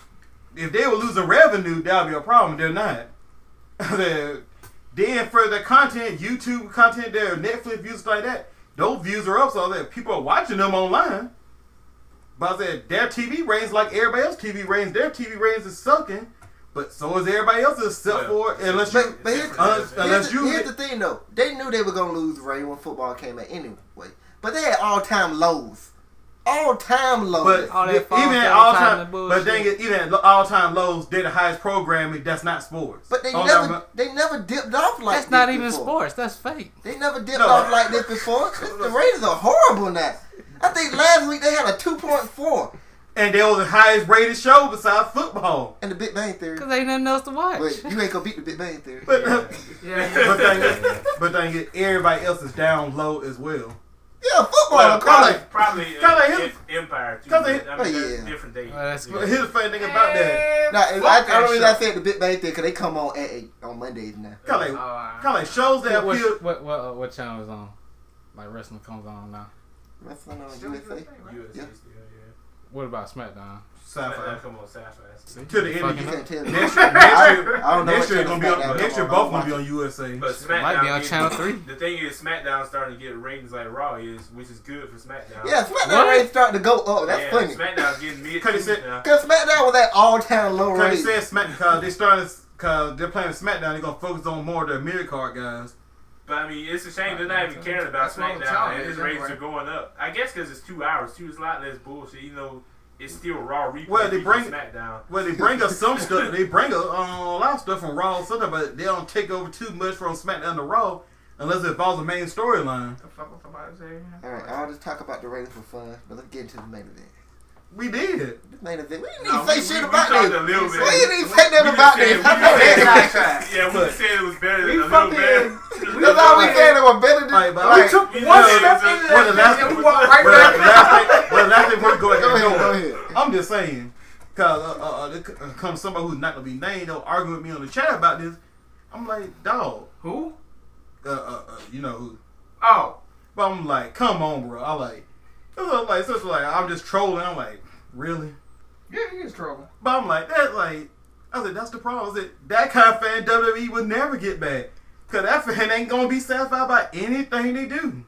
If they were losing revenue, that would be a problem. They're not. They're- then for the content, YouTube content, their Netflix views like that, those views are up, so that people are watching them online. But I said their T V ratings, like everybody else T V ratings, their T V ratings is sucking. But so is everybody else's, except Well, for unless you, But, but here's, unless, here's, unless the, you. here's the thing, though. They knew they were gonna lose Ray when football came out anyway. But they had all time lows. All time lows. But All that even false at down all time time, and but bullshit. dang it, even at all time lows, they're the highest programming. That's not sports. But they Oh, never, no, they never dipped off like That's this not even before. sports. That's fake. They never dipped No. off like this before. This, the Raiders are horrible now. I think last week they had a two point four and they was the highest rated show besides football. in the Big Bang Theory. Because ain't nothing else to watch. But you ain't gonna beat the Big Bang Theory. But Yeah. Yeah, but thing yeah. is, but thing is, everybody else is down low as well. Yeah, football. Well, probably. probably probably Kinda uh, his- Em- Empire too. kinda but, his- I mean, oh, that's yeah. different days. Well, that's But here's the funny thing about that. Nah, Fuck I, I that don't reason I show. said the Big Bang Theory because they come on at eight on Mondays now. Kind of Oh, like, uh, kind of like shows that what, appeal. what, what, uh, what channel is on? Like wrestling comes on now. Wrestling on Still U S A. U S A, right? U S A Yeah. still, yeah. What about SmackDown? Sci-fi. Come on, sci-fi. See? To the end of Fucking You the can't tell me. next year, next year, I don't know next what year channel gonna be on. SmackDown Next year come on, both gonna be I'll on U S A. But SmackDown might be on getting- Channel three. The thing is, SmackDown's starting to get ratings like Raw is, which is good for SmackDown. Yeah, SmackDown What? ratings starting to go up. That's yeah, funny. SmackDown's getting mid Cause he twos said- now. Because SmackDown was at all time low Cause they ratings. said Smack, cause they started, cause they're playing SmackDown. They're gonna focus on more of their mid card guys. But I mean, it's a shame they're not even caring about That's what I'm SmackDown, telling and you, his that's ratings right. are going up. I guess because it's two hours, too. It's a lot less bullshit. You know, it's still Raw replay. Well, they featuring bring- SmackDown. Well, they bring us some stuff. They bring us uh, a lot of stuff from Raw, and something, but they don't take over too much from SmackDown to Raw unless it involves the main storyline. The fuck was somebody saying? Alright, I'll just talk about the ratings for fun, but let's get into the main event. We did. The main event. We didn't No, even say we- shit we- we about talked this. a little bit. We didn't even say We nothing just about said- this. we I know just that. Sidetrack. Yeah, we just said it was better We than a little fucking- better. That's all we said. It was better than. Alright, but Like, We took we one just- step we into just- well, the that last- and we walked right Well, the back. last thing, well, the last thing we're going Go ahead, to go do. ahead. I'm just saying, cause uh, uh, uh, there comes somebody who's not gonna be named. They'll argue with me on the chat about this. I'm like, dog. Who? Uh, uh, uh, you know who? Oh. But I'm like, come on, bro. I like, it was like, so it's like I'm just trolling. I'm like, really? Yeah, he is trouble. But I'm like, that like, I said, that's the problem. I said, that kind of fan W W E would never get back. Cause that fan ain't gonna be satisfied by anything they do.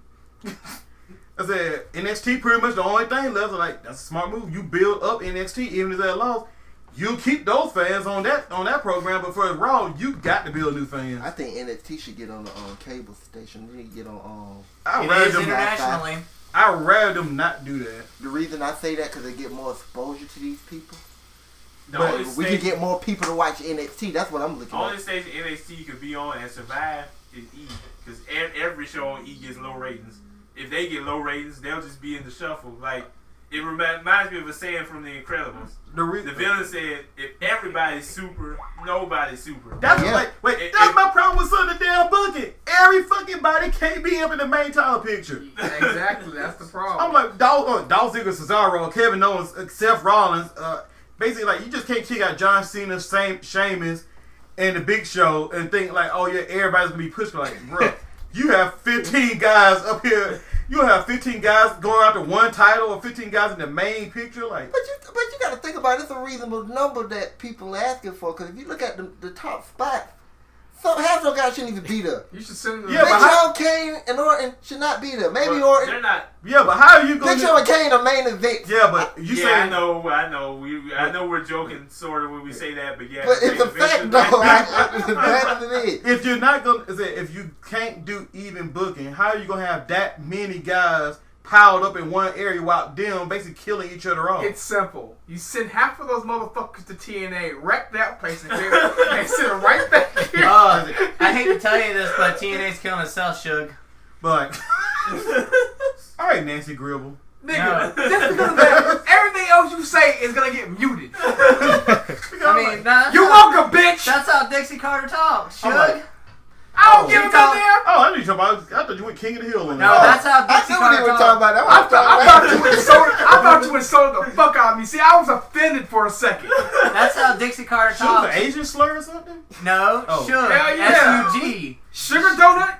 I said, N X T pretty much the only thing left. Like, that's a smart move. You build up N X T even if they're lost. You keep those fans on that on that program, but for Raw, you got to build new fans. I think N X T should get on the um, cable station. They need to get on. Um, I It rather is them. internationally. I rather them not do that. the reason I say that because they get more exposure to these people. The But only We can station- get more people to watch N X T. That's what I'm looking only at. station N X T could be on and survive is E, because every show on E gets low ratings. If they get low ratings, they'll just be in the shuffle. Like, it remi- reminds me of a saying from The Incredibles. The, re- The villain said, "If everybody's super, nobody's super." That's Yeah. like, wait, It- that's it- my problem with some of the damn booking. Every fucking body can't be up in the main title picture. Exactly, that's the problem. I'm like, Dolph, uh, Dolph Ziggler, Cesaro, Kevin Owens, uh, Seth Rollins. Uh, basically, like, you just can't kick out John Cena, same Sheamus, and the Big Show and think like, oh yeah, everybody's gonna be pushed. Like, bro, you have fifteen guys up here. You have fifteen guys going after one title, or fifteen guys in the main picture. Like, But you, but you got to think about it. It's a reasonable number that people are asking for. Because if you look at the, the top spot, So half those guys shouldn't even be there. You should send them. Yeah, Big but how- Show, Kane, and Orton should not be there. Maybe But Orton. they're not. Yeah, but how are you going Big Show and Kane are main events. Yeah, but you yeah, saying I know, I know. We, I know we're joking sort of when we say that, but yeah. But it's a fact, though. Like, it's bad as it is. if you're not gonna, is it- if you can't do even booking, how are you gonna have that many guys piled up in one area while them basically killing each other off? It's simple. You send half of those motherfuckers to T N A, wreck that place, and, clear, and send them right back here. Uh, I hate to tell you this, but T N A's killing itself, Suge. But all right, Nancy Gribble. Nigga, just because of that, everything else you say is gonna get muted. I mean, nah, that's You how, welcome, bitch. that's how Dixie Carter talks, Suge. I'm like, I don't Oh, give a you talk- damn. Oh, I knew you talking about. I thought you went King of the Hill on No, that. that's how I Dixie knew what he Carter was talking talks. about. That I was thought, I thought you insulted. I thought you insulted the fuck out of me. See, I was offended for a second. That's how Dixie Carter She was talks. an Asian slur or something? No, Oh. Suge. Hell yeah. S U G. Sugar donut.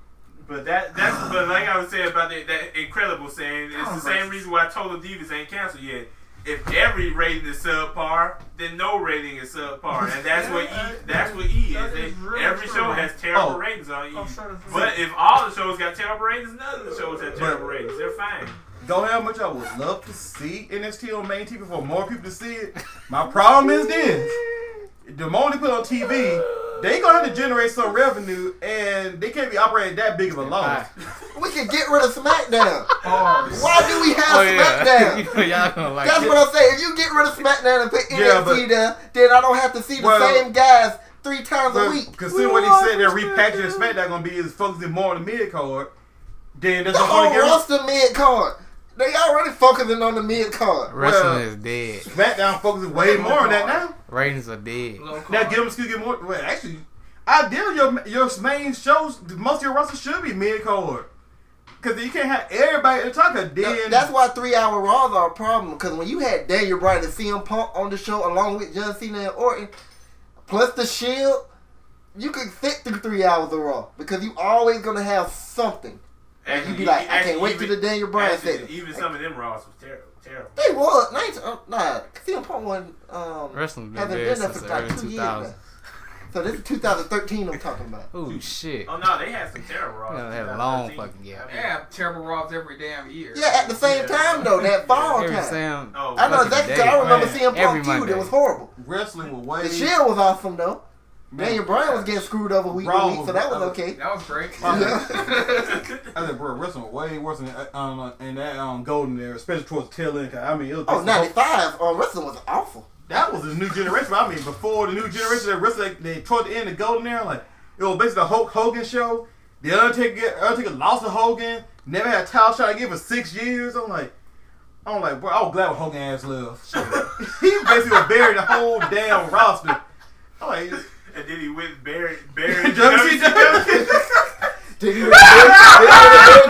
But that that's but like I was saying about that, that incredible saying, it's the same reason why Total Divas ain't canceled yet. If every rating is subpar, then no rating is subpar, and that's what E. That's what E That is. is They, really every true. show has terrible Oh. ratings on E. Oh, sorry, sorry. But if all the shows got terrible ratings, none of the shows have terrible ratings. They're fine. Go how much I would love to see N X T on main T V for more people to see it. My problem is this: the moment they put it on T V, they gonna have to generate some revenue, and they can't be operating that big of a loss. We can get rid of SmackDown. Bars. Why do we have Oh yeah. SmackDown? You know, y'all gonna like That's it. what I'm saying. If you get rid of SmackDown and put N X T Yeah, but- there, then I don't have to see the Well, same guys three times a But week. considering what he said, they're repackaging SmackDown gonna be is focusing more on the mid card. Then there's The no whole point in getting roster mid card. They already focusing on the mid card. Wrestling Well, is dead. SmackDown focusing way more on that now. Ratings are dead. Now give them excuse get more. Well, actually, ideally your your main shows, most of your roster should be mid card, because you can't have everybody at the top. Then That- That's why three hour Raws are a problem. Because when you had Daniel Bryan and C M Punk on the show along with John Cena and Orton, plus the Shield, you could fit through three hours of Raw because you always gonna have something. And you be like, I can't wait till the Daniel Bryan actually, segment. Even some of them Raws was terrible. Terrible. They was nice. Uh, nah, C M Punk one um, Wrestling been hasn't dead been there since for the like early two years two now. thousands. So this is two thousand thirteen I'm talking about. Oh shit. Oh no, they had some terrible Raws. Yeah, they had a in long twenty thirteen. fucking gap. I mean, Yeah, terrible Raws every damn year. Yeah, at the same time though, that fall Every time. Sam. Oh, I know fucking exactly. day, I remember man. C M Every Punk feud. Monday. It was horrible. wrestling was way. The Shield was awesome though. Man. Daniel Bryan was getting screwed over week Raw to week, was- so that was uh, okay. That was great. Yeah. I said, bro, wrestling was way worse than um, in that um, golden era, especially towards the tail end. 'Cause, I mean, it was Oh, ninety-five, uh, wrestling was awful. that was the new generation. But I mean, before the new generation, that wrestling, they toward the end of the golden era, like it was basically the Hulk Hogan show. The Undertaker, Undertaker lost to Hogan, never had a title shot again for six years. I'm like, I'm like, bro, I was glad when Hogan ass left. He basically was buried the whole damn roster. I'm like, and then he went buried, buried W C W. Did he really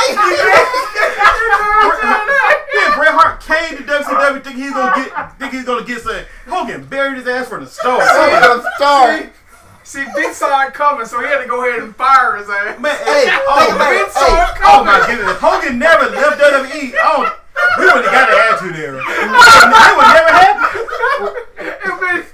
Yeah, Bret Hart came to W C W thinking he's gonna get, think he's gonna get something. Hogan buried his ass from the start. Sorry. See, Vince saw it coming, so he had to go ahead and fire his ass. Man, Hey, oh, hey, man, hey, Vince saw it oh coming. my goodness, Hogan never left W W E. Oh, we wouldn't have got the attitude era. It would never happen. And Vince-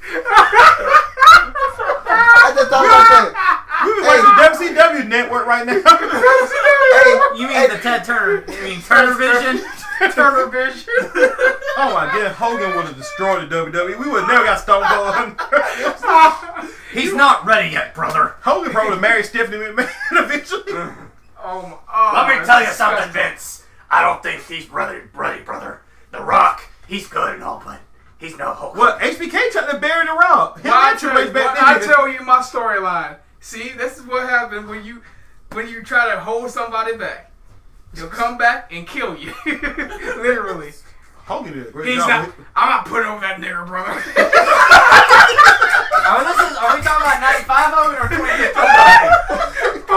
I just thought about that. We would watch the W C W network right now. Hey, You mean hey, the Ted Turner? You mean Turner Vision? Turner Vision. Oh my goodness, Hogan would have destroyed the W W E. We would have never got Stone Cold. He's not ready yet, brother. Hogan probably would have married Stephanie McMahon eventually. Oh my, oh Let me my tell you God. something, Vince. I don't think he's ready, ready, brother. The Rock, he's good and all, but he's no Hulk. Well, H B K tried to bury the Rock. Him Well, I and tell, Triple you, H back well, I then. tell you my storyline. See, this is what happens when you when you try to hold somebody back. He'll come back and kill you. Literally. Hogan did a great He's job. not. I'm not putting over that nigger, brother. Oh, this is. Are we talking about ninety-five Hogan or twenty fifteen?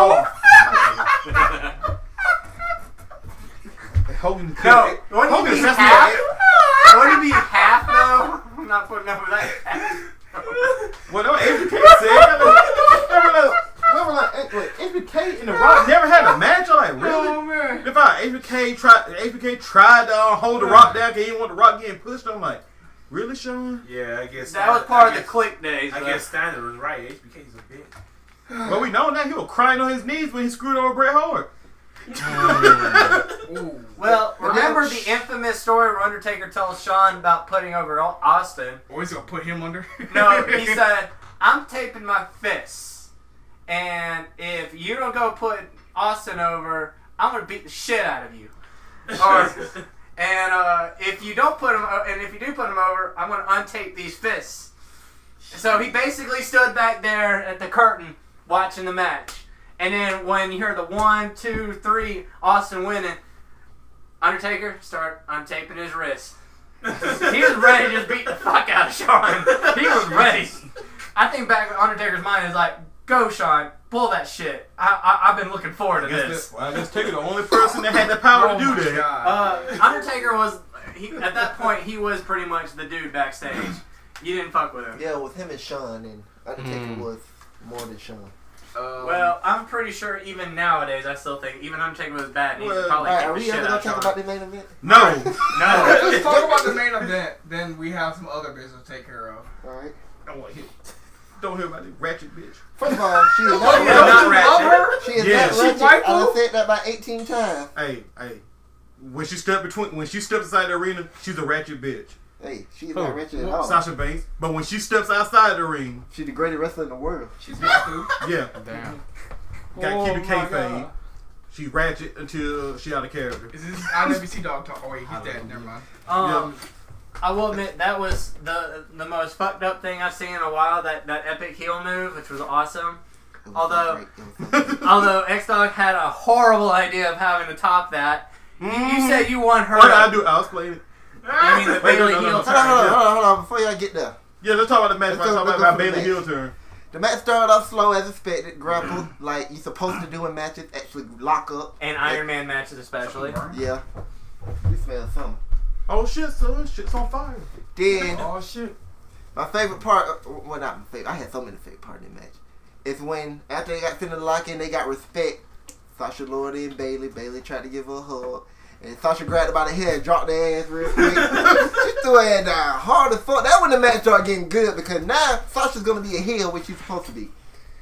Hogan. No, wouldn't Hogan he be assassinated- half? Wouldn't he be half though? I'm not putting up with that. Well, no, H B K said. Remember, like, remember, like, like, H B K and the Rock never had a match. I'm like, really? Oh man. If I H B K tried, H B K tried to uh, hold the Rock down because he didn't want the Rock getting pushed. I'm like, really, Sean? Yeah, I guess That was part I of the guess- click days. I but- guess Steiner was right. H B K's a bitch. Well, we know now he was crying on his knees when he screwed over Bret Hart. Ooh. Well, remember the infamous story where Undertaker tells Shawn about putting over Austin? Or he's gonna put him under? No, he said, I'm taping my fists. And if you don't go put Austin over, I'm gonna beat the shit out of you. Or, and uh, if you don't put him, and if you do put him over, I'm gonna untape these fists. So he basically stood back there at the curtain watching the match. And then when you hear the one, two, three, Austin winning, Undertaker start untaping his wrist. He was ready to just beat the fuck out of Shawn. He was ready. I think back in Undertaker's mind is like, go Shawn, pull that shit. I, I, I've been looking forward to this. Well, I guess Taker the only person that had the power Oh to do my that. God. Uh, Undertaker was, he, at that point, he was pretty much the dude backstage. You didn't fuck with him. Yeah, with him and Shawn, and Undertaker Mm. was more than Shawn. Um, Well, I'm pretty sure even nowadays, I still think even Undertaker was bad. And he Well, could probably Alright, kick are the we shit ever out gonna of talk Shawn. about the main event? No. No. let's talk about the main event. Then we have some other business to take care of. Alright. Don't want to hear. Don't hear about this ratchet bitch. First of all, she is Oh, not you yeah, ratchet. not love ratchet. her? She is Yeah. not She ratchet. white, I done though? said that about eighteen times. Hey, hey. When she stepped between, when she stepped inside the arena, she's a ratchet bitch. Hey, she's Who? not ratchet at all. Sasha Banks. But when she steps outside the ring, She's the greatest wrestler in the world. She's black too. yeah, Damn. gotta Oh keep it my kayfabe. God. She's ratchet until she out of character. Is this I W C dog talk? Oh wait, he's dead. Never mind. Um, I will admit that was the the most fucked up thing I've seen in a while. That that epic heel move, which was awesome. It was Although- so great. It was so Although X-Dog had a horrible idea of having to top that. You, you said you want her. What did I do? I'll explain it. I mean the Wait, no, Bailey no, no, heel no. Hold on, hold on, turn. hold on, hold on. Before y'all get there. Yeah, let's talk about the match. Let's Let's go- talk let's about go for the Bailey heel match. turn. The match started off slow as expected. Grapple, like you're supposed to do in matches. Actually lock up. And Iron Man matches especially. Yeah. We smell something. Oh shit, son, shit's on fire. Then Oh shit. my favorite part, uh, well not my favorite, I had so many favorite parts in the match. Is when after they got finished locking, they got respect. Sasha lowered in Bailey. Bailey tried to give her a hug. And Sasha grabbed her by the hair and dropped her ass real quick. She threw her ass down hard as fuck. That when the match started getting good because now Sasha's gonna be a heel, which she's supposed to be.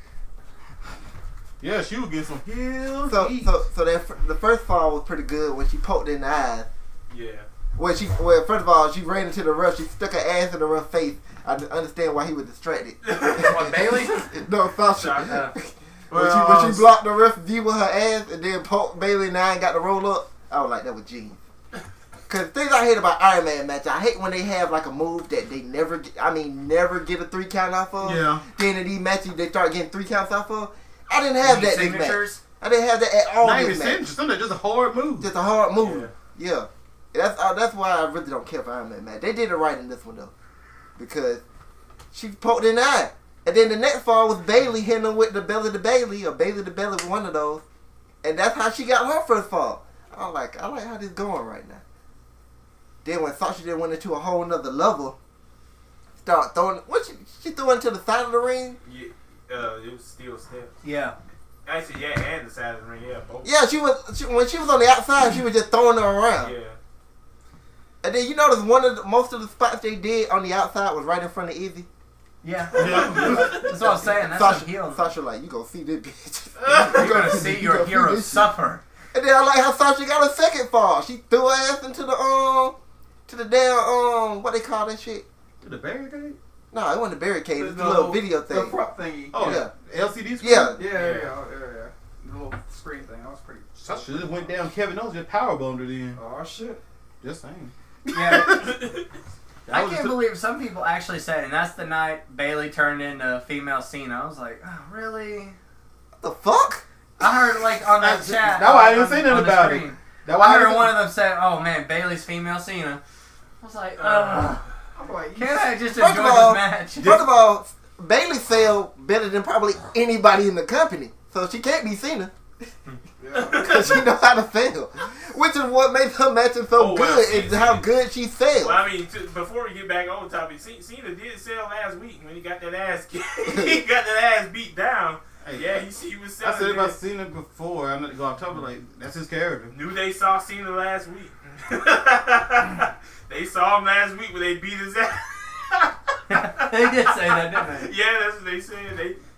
Yeah, she was getting some heel So, heat. so, so that fir- the first fall was pretty good when she poked her in the eyes. Yeah. Well, she, well, first of all, she ran into the rough. She stuck her ass in the rough face. I d- understand why he was distracted. What, Bailey? No, Sasha. Uh, when, she, Well, when she blocked the ref view with her ass and then poked Bailey and I got to roll up, I was like, that was genius. Because things I hate about Iron Man matches, I hate when they have like a move that they never get, I mean, never get a three count off of. Yeah. Then in these matches, they start getting three counts off of. I didn't have that this match. signatures. I didn't have that at all Not this even match. signature, something just a hard move. Just a hard move. Yeah. That's uh, that's why I really don't care for Iron Man match. They did it right in this one though. Because she poked in the eye. And then the next fall was Bailey hitting her with the belly to Bailey, or Bailey to belly with one of those. And that's how she got her first fall. I was like, I like how this going right now. Then when Sasha then went into a whole nother level, start throwing what she she threw into the side of the ring. Yeah. Uh, it was still step. Yeah. Actually, yeah, and the side of the ring, yeah, both. Yeah, she was she, when she was on the outside, she was just throwing her around. Yeah. And then you notice one of the, most of the spots they did on the outside was right in front of Izzy. Yeah. Yeah. That's what I'm saying. That's Sasha, some heel. Sasha like, you gonna see this bitch. You're gonna see you your gonna hero this shit. suffer. And then I like how Sasha got a second fall. She threw her ass into the um to the damn um what they call that shit. To the barricade? No, it wasn't a barricade. It's The a little video thing. The front thingy. Oh, Yeah. yeah. L C D screen? Yeah. Yeah, yeah, yeah, yeah, yeah. The little screen thing. That was pretty. Sasha just went down Kevin Owens, just power bombed her then. Oh shit. Just saying. Yeah. That I was can't just- believe some people actually said, and that's the night Bailey turned into female Cena. I was like, oh, really? What the fuck? I heard like on that That's- chat. that's why I didn't on- say nothing on the about it. screen. That why I I heard didn't- one of them say, "Oh man, Bailey's female Cena." I was like, ugh. I'm like, Can't I just First enjoy of all- this match? First of all, Bailey sell better than probably anybody in the company, so she can't be Cena. Because she knows how to sell. Which is what makes her matches so Oh, well, good, see, is how see. good she sells. Well, I mean, to, before we get back on the topic, C- Cena did sell last week when he got that ass he got that ass beat down. Hey, Yeah, he, he was selling. I said about that. Cena before. I'm not going to talk about like that's his character. Knew they saw Cena last week. They saw him last week when they beat his ass. They did say that, didn't they? Yeah, that's what they said. They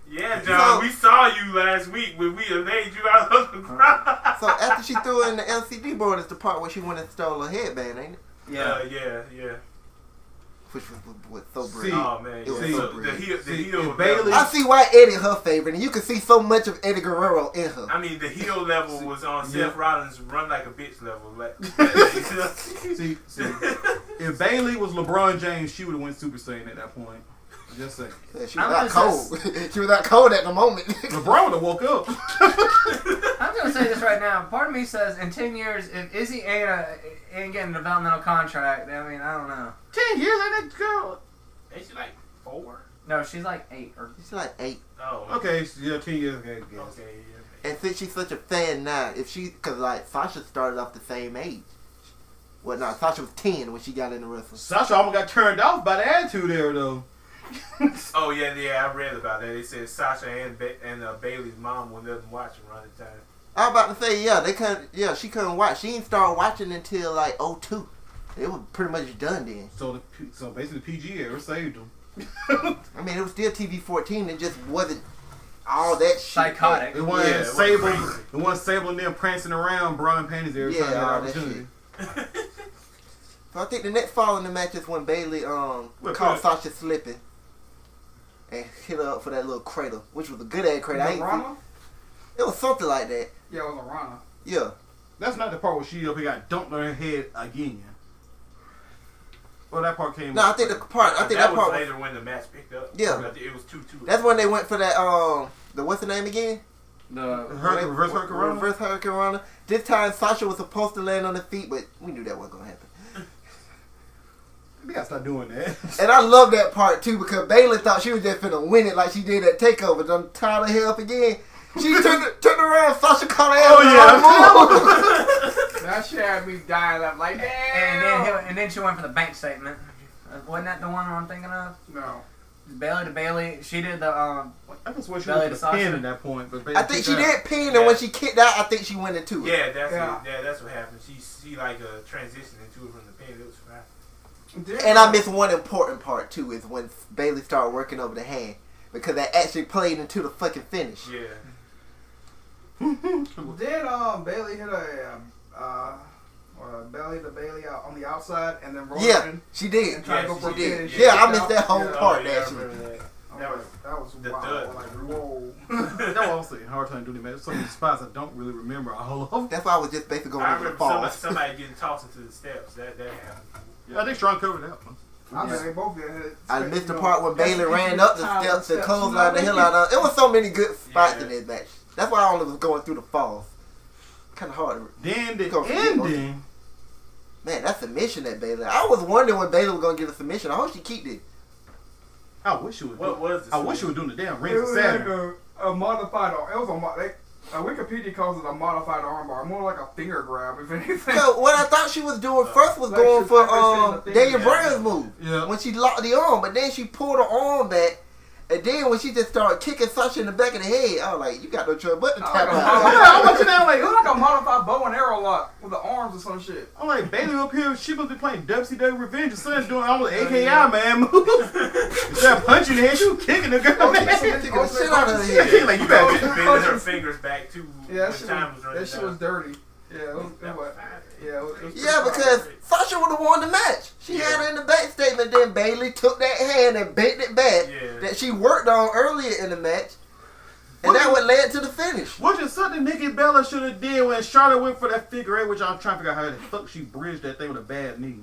Yeah, John, So- we saw you last week when we laid you out on the ground. So after she threw her in the L C D board is the part where she went and stole her headband, ain't it? Yeah. Uh, yeah, yeah. Which was, was so See, brilliant. Oh man, It yeah. was see, so the brilliant. heel, the See, heel. if level- Bailey- I see why Eddie her favorite, and you can see so much of Eddie Guerrero in her. I mean, the heel level was on Yeah. Seth Rollins' run like a bitch level. Like, See, see, if Bailey was LeBron James, she would have went Super Saiyan at that point. Just saying. Yeah, she was I'm out gonna cold. She was out cold at the moment. LeBron would have woke up. I'm gonna say this right now. Part of me says in ten years, if Izzy ain't, a, ain't getting a developmental contract, I mean, I don't know. Ten years ain't that girl. ain't she like four? No, she's like eight or. She's like eight. Oh, Okay, so yeah, ten years. Okay, I guess. okay, yeah. And since she's such a fan now, if she, cause like Sasha started off the same age. Well, no, Sasha was ten when she got into wrestling. Sasha almost got turned off by the attitude there, though. Oh yeah, yeah. I read about that. They said Sasha and ba- and uh, Bailey's mom will let them watch them run the time. I was about to say, yeah, they couldn't. Yeah, she couldn't watch. She didn't start watching until like oh two. It was pretty much done then. So the P- so basically P G era saved them. I mean, it was still T V fourteen. It just wasn't all that shit. Psychotic. It wasn't Yeah, it was Sable. crazy. It wasn't Sable and them prancing around, bra and panties every Yeah, time they had all an that opportunity. So I think the next fall in the match is when Bailey um What, caught put Sasha slipping and hit her up for that little cradle, which was a good ass cradle. I ain't Rana? It was something like that. Yeah, it was a Rana. Yeah. That's not the part where she up here got dumped on her head again. Well, that part came. No, I think the part. I think that, that part. was Was, later when the match picked up. Yeah. I think it was two two. that's when they went for that um the what's the name again? The Her, reverse Hurricane Rana? Reverse Hurricane Rana. This time Sasha was supposed to land on her feet, but we knew that wasn't gonna happen. We gotta stop doing that. And I love that part too because Bailey thought she was just finna win it like she did at Takeover. Done tied her hair up again. She turned turned around. Sasha caught her ass. Oh, yeah. That shit had me dying up like, damn. and then he- and then she went for the bank statement. Uh, Wasn't that the one I'm thinking of? No. Bailey to Bailey. She did the um. I just wish she Belly was to a pin Sasha. at that point, but I think she kicked out. did pin, and when she kicked out, I think she went into it. Yeah, that's Yeah. It. Yeah, that's what happened. She she like uh, transitioned into it from the pin. It was fine. And I missed one important part too is when Bailey started working over the hand because that actually played into the fucking finish. Yeah. Did um Bailey hit a um, uh, uh belly to Bailey out on the outside and then roll Yeah, in she did. and try to go Yeah, for a she did. finish? Yeah, I Kicked missed out. that whole Yeah. part. Oh, yeah, I actually. remember that. I That was was that was the wild. thud. Like whoa. That's what I was saying. Hard time doing the match. So many spots I don't really remember a whole lot. That's why I was just basically going I over the remember somebody, falls. somebody getting tossed into the steps. That that happened. Yeah, I think Strong covered that one. I mean, they both did hit. I missed the You know, part when that's Bailey the ran up the time steps and you closed know out the what I hell mean? out of. It was so many good spots Yeah. in this match. That's why I only was going through the falls. Kind of hard. to- Then the Go forget most- ending. Man, that submission that Bailey. I was wondering when Bailey was gonna get a submission. I hope she keep it. I wish she was. What doing, was the I wish she was doing the damn It rings of was like Saturn. a, a modified. It was a mo- they, uh, Wikipedia calls it a modified armbar, more like a finger grab, if anything. So what I thought she was doing first was Like going she- for like they said in um the thing, Daniel yeah. Bryan's move Yeah. when she locked the arm, but then she pulled her arm back, and then when she just started kicking Sasha in the back of the head, I was like, "You got no choice but to Oh, tap no. out." I'm watching that like, It was like a modified bow and arrow lock with the arms or some shit. I'm like, Bailey up here, she must be playing W C W Revenge. Her son's doing almost A K I man moves. Instead of punching the head, she was kicking the girl. Oh, Man. she was kicking the shit out of her head. She like, you better She get bending her fingers back too. Yeah, that when shit time was, was running that shit down. was dirty. Yeah, it was, it That was, was fine. yeah, it was, it was Yeah, pretty because fine. Sasha would have won the match. She Yeah. had her in the back statement. Then Bailey took that hand and bent it back Yeah. that she worked on earlier in the match, and that what led to the finish. Which is something Nikki Bella should have did when Charlotte went for that figure eight, which I'm trying to figure out how the fuck she bridged that thing with a bad knee.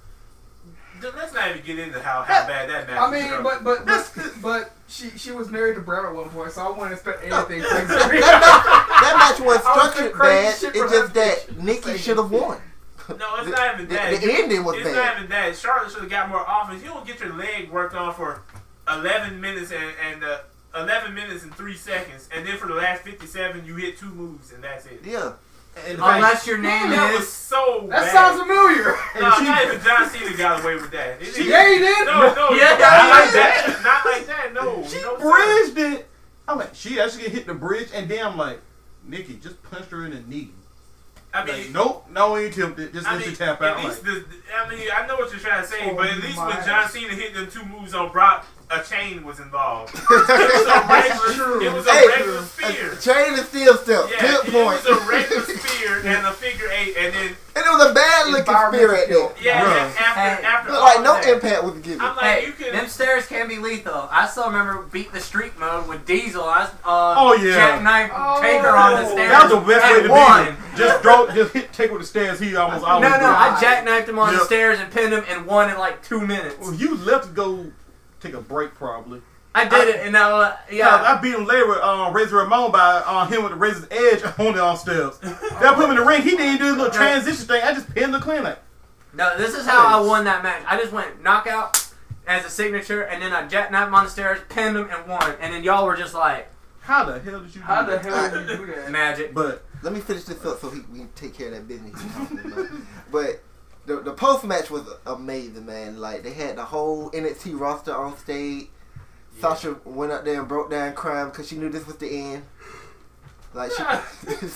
Let's not even get into how, how bad that match I was. mean, but but but, but she she was married to Brad at one point, so I wouldn't expect No. anything. that, crazy. match, that match wasn't I was structured crazy bad. shit It's for just her that bitch. Nikki Saying should have won. no, it's the- not even the- that. the ending was it's bad. not even that. Charlotte should have got more offense. You don't get your leg worked on for eleven minutes and and uh, eleven minutes and three seconds, and then for the last fifty-seven, you hit two moves and that's it. Yeah. And the fact- Unless your name That was is. so That bad. sounds familiar. No, she- not even John Cena got away with that. It- it- Yeah, he did. No, no, Yeah. not like that. Not like that. No, She no, sir. bridged it. I'm like, she actually hit the bridge, and then I'm like, Nikki just punched her in the knee. I mean, like, nope, no ain't tempted. Just I let mean, you tap at out. least Like, the, I mean, I know what you're trying to say, Oh but at least my when John gosh. Cena hit them two moves on Brock, a chain was involved. It was a regular, true. it was a Hey, regular a spear. chain and steel step. Yeah, Good it, point. it was a regular spear and a figure eight, and then And it was a bad looking Environmental spirit kill. there. yeah, Bruh. and after Hey. after Look all like no that, impact was given. I'm like, Hey, you can. them stairs can be lethal. I still remember beat the streak mode with Diesel. I was, uh, Oh, yeah. jackknife Oh. Taker on the stairs. that was the best way and to won. beat him. Just throw, just hit, take with the stairs. He almost No, always no, do. I jackknifed him on the Yep. stairs and pinned him and won in like two minutes. Well, you left to go take a break, probably. I did it, and now, uh, Yeah, yeah. I beat him later with um, Razor Ramon by uh, him with the Razor's Edge on the on steps. That put him in the ring. He didn't do the little transition thing. I just pinned the clean like. No, this is how I won that match. I just went knockout as a signature, and then I jackknifed him on the stairs, pinned him, and won. And then y'all were just like, How the hell did you do How the that? hell did you do that? magic. But Let me finish this up so he, we can take care of that business he's talking about. But the the post match was amazing, man. Like they had the whole N X T roster on stage. Yeah. Sasha went up there and broke down crying because she knew this was the end. Like she, not,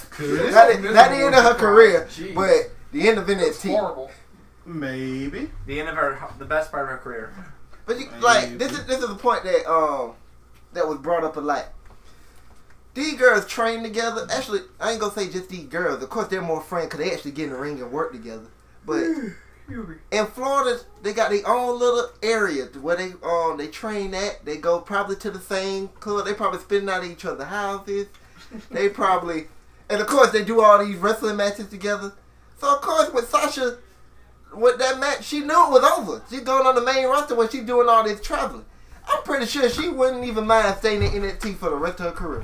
the, not the end of her career, Jeez. but the end of N X It's T. horrible. maybe. The end of her, the best part of her career. But you, like this is this is the point that um that was brought up a lot. These girls train together. Actually, I ain't gonna say just these girls. Of course, they're more friends because they actually get in the ring and work together. But in Florida, they got their own little area where they um they train at. They go probably to the same club. They probably spending out at each other's houses. They probably, and of course, they do all these wrestling matches together. So of course, with Sasha, with that match, she knew it was over. She's going on the main roster when she's doing all this traveling. I'm pretty sure she wouldn't even mind staying in N X T for the rest of her career.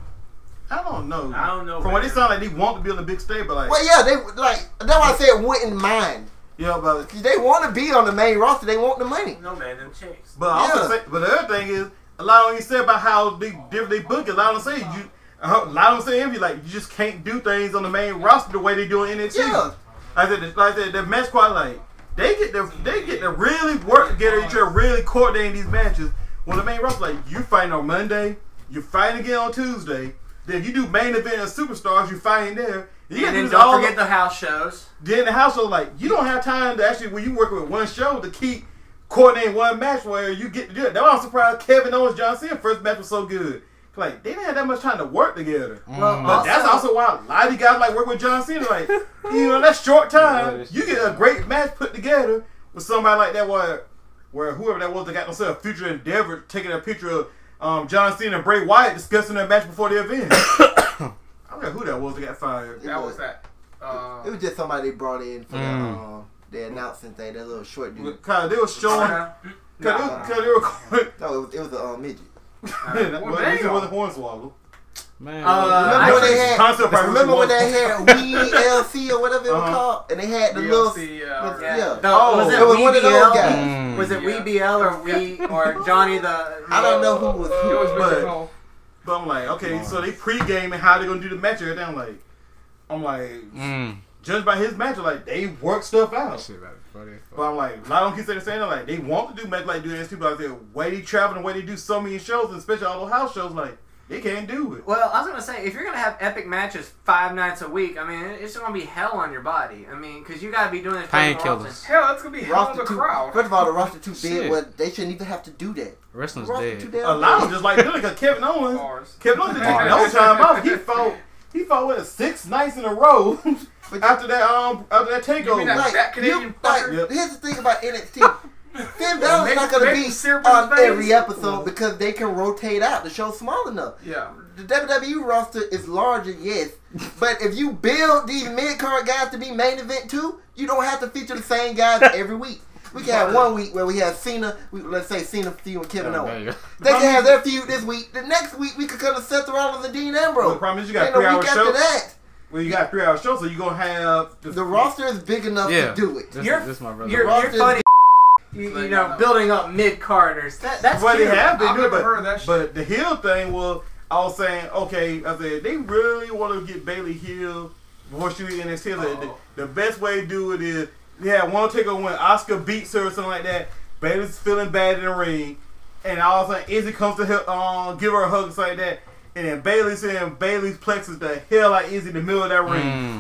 I don't know. I don't know. From what man. it sound like, they want to be on the big stage, but like, Well, yeah, they like that's why I said wouldn't mind. yeah, but They want to be on the main roster. They want the money. No man, them chicks. but I also Yeah. say, but the other thing is, a lot of them said about how they different they book it. A lot of them say you, a lot of them say envy like you just can't do things on the main roster the way they do in N X T. Yeah. I said, like I said, the match quite like they get the they get to really work together, each other, really coordinating these matches. When the main roster, like you fighting on Monday, you fighting again on Tuesday. Then you do main event and superstars, you fighting there. You And gotta then do don't all forget the house shows. Then the household, like you don't have time to actually when you work with one show to keep coordinating one match where you get to do it. That's why I'm surprised Kevin Owens John Cena first match was so good. Like they didn't have that much time to work together. Well, But that's also why a lot of these guys like work with John Cena. Like you know, that short time, you get a great match put together with somebody like that. Where, where whoever that was that got themselves a future endeavor taking a picture of um, John Cena and Bray Wyatt discussing their match before the event. I forgot who that was that got fired. That was that. Uh, It was just somebody they brought in for Mm. the um the announcing thing. That little short dude. Cause they were showing. Cause they, were- cause they were. No, it was it was a uh, midget. well, well, at least it damn. wasn't Hornswoggle. Man, Uh, Remember when they had? Concept price Remember was- when they had We L C or whatever it was Uh-huh. called, and they had the little. D L C, the- uh, yeah. The- Oh, was it, it was one of those V B L? guys. Mm. Was it Yeah. We B L or we or Johnny the? I don't know who was It who. was But- Richard Cole. But I'm like, okay, so they pre-game and how they gonna do the match and everything. I'm like, I'm like, Mm. judged by his match, like they work stuff out. Shit, like, funny as fuck. But I'm like, a lot of them keep saying the same thing. Like they want to do match like do N X T, but like the way they travel and the way they do so many shows, and especially all those house shows, like they can't do it. Well, I was gonna say if you're gonna have epic matches five nights a week, I mean it's gonna be hell on your body. I mean, because you gotta be doing this. Painkillers. Hell, that's gonna be hell on Roster the too, crowd. first of all, the roster too Shit. big. Well, they shouldn't even have to do that. Wrestling's Roster too dead. damn A lot of them big. just like doing it because Kevin Owens, Bars. Kevin Owens didn't take no time off. He fought, he fought with six nights in a row after that um after that You mean that takeover. fat Canadian you, like, fucker? Yep. here's the thing about N X T. Finn Balor's Make- not gonna make be him syrup in on his veins. every episode because they can rotate out. The show's small enough. Yeah. The W W E roster is larger, yes, but if you build these mid card guys to be main event too, you don't have to feature the same guys every week. We can have one week where we have Cena, we, let's say Cena feud with Kevin Oh, there Owens. you go. They can have their feud this week. The next week we could come to Seth Rollins and Dean Well, Ambrose. the problem is you got Ain't three no hour week after show. that. Well, you got a three hour show, so you gonna have The roster is big enough Yeah. to do it. This, You're- this my brother. You're, roster- you're funny. You, you know, building up mid carders. That that's what they cute. have been I've doing, never but, heard of that shit. but the heel thing was, I was saying, okay, I said they really want to get Bailey heel before she was in N X T. I said, the, the best way to do it is, yeah, one take her when Oscar beats her or something like that. Bailey's feeling bad in the ring, and all of a sudden Izzy comes to help, um, give her a hug and stuff like that, and then Bailey saying Bailey's plexes the hell out of Izzy in the middle of that ring. Mm.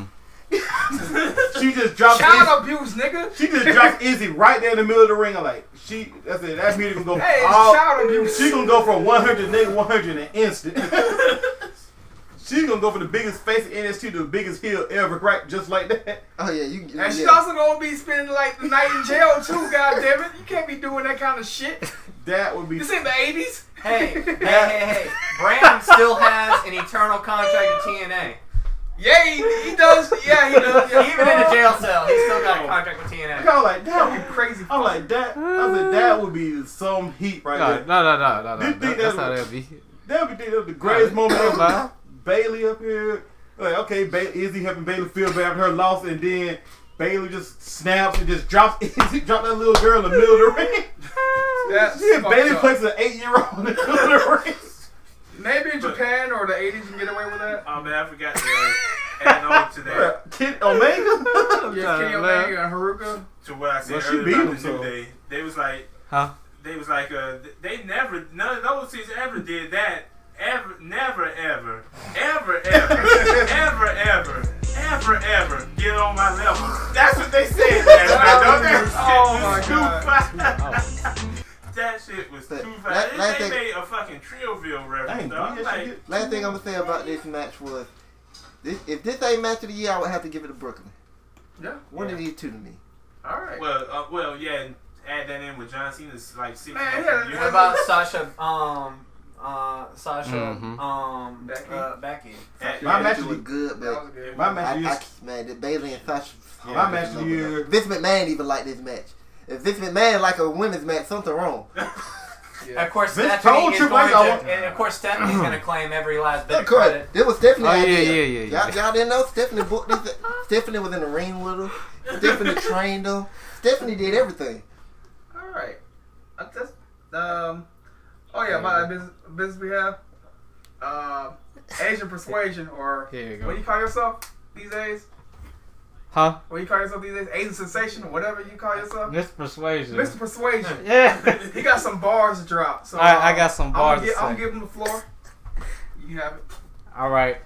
she just drops Child Izzy. abuse, nigga. She just drops Izzy right there in the middle of the ring. I'm like, she. That's it. That music gonna go. Hey, it's all, child abuse. She gonna go from one hundred nigga one hundred in an instant. She's gonna go from the biggest face in N X T to the biggest heel ever, right? Just like that. Oh yeah, you. And yeah. she's also gonna be spending like the night in jail too. God damn it, you can't be doing that kind of shit. That would be. This ain't the eighties. Hey, hey, hey, hey. Brandon still has an eternal contract with T N A. Yeah, he, he does. Yeah, he does. Yeah. Even in a jail cell, he's still got a contract with T N A. I was like, that That would would be crazy. I'm like that. I said that would be some heat right No, there. no, no, no, no, You no. think That, that's that how would- that'd be. That would be the, the greatest moment ever. Bye. Bailey up here, like okay, ba- Izzy helping Bailey feel bad after her loss, and then Bailey just snaps and just drops Izzy, drop that little girl in the middle of the ring. That's Yeah, fucked Bailey up. plays an eight-year-old in the middle of the ring. Maybe in Japan or the eighties you can get away with that. Oh man, I forgot to add on to that. Kid Omega. Yeah, Kenny Omega and Haruka. To what I said Well, she earlier beat about him, the so- New Day. They was like, Huh? they was like, uh, they never, none of those teams ever did that. Ever, never, ever, ever, ever, ever, ever, ever, ever get on my level. That's what they said. That, Oh, that my shit was God. too fast. That shit was But too la- fast. They, last they thing- made a fucking Trillville reference. Dang, though. I'm yeah, she like, did. Last thing I'm gonna say about this match was, this, if this ain't match of the year, I would have to give it to Brooklyn. Yeah. One of these two to me. All right. well, uh, well, yeah. And add that in with John Cena's like six. Man, months yeah, a year. What about Sasha, um, uh, Sasha, Mhm. um, Becky? uh, Becky? Add- My add- match It of was the good, That but was good. my match I, of I, the man, the Bailey and Sasha. my match of the year. Vince McMahon even liked this match. If Vince McMahon like a women's match, something wrong. Yeah. Of course, Vince Stephanie told is you, going Mike, I to, want- and of course, Stephanie's going to claim every last bit Of of course, credit. it was Stephanie's Oh, yeah, idea. yeah, yeah, yeah. Y'all, y'all didn't know Stephanie booked this. Stephanie was in the ring with her. Stephanie trained them. Stephanie did everything. All right. I just, um. Oh yeah, my business, business we have. Uh, Asian persuasion, or Here you go. what do you call yourself these days? Huh? What do you call yourself these days? Asian sensation, or whatever you call yourself. Mister Persuasion. Mister Persuasion. Yeah. He got some bars to drop. So I- I uh, got some bars I'm to gonna, gi- I'm say. gonna give him the floor. You have it. All right.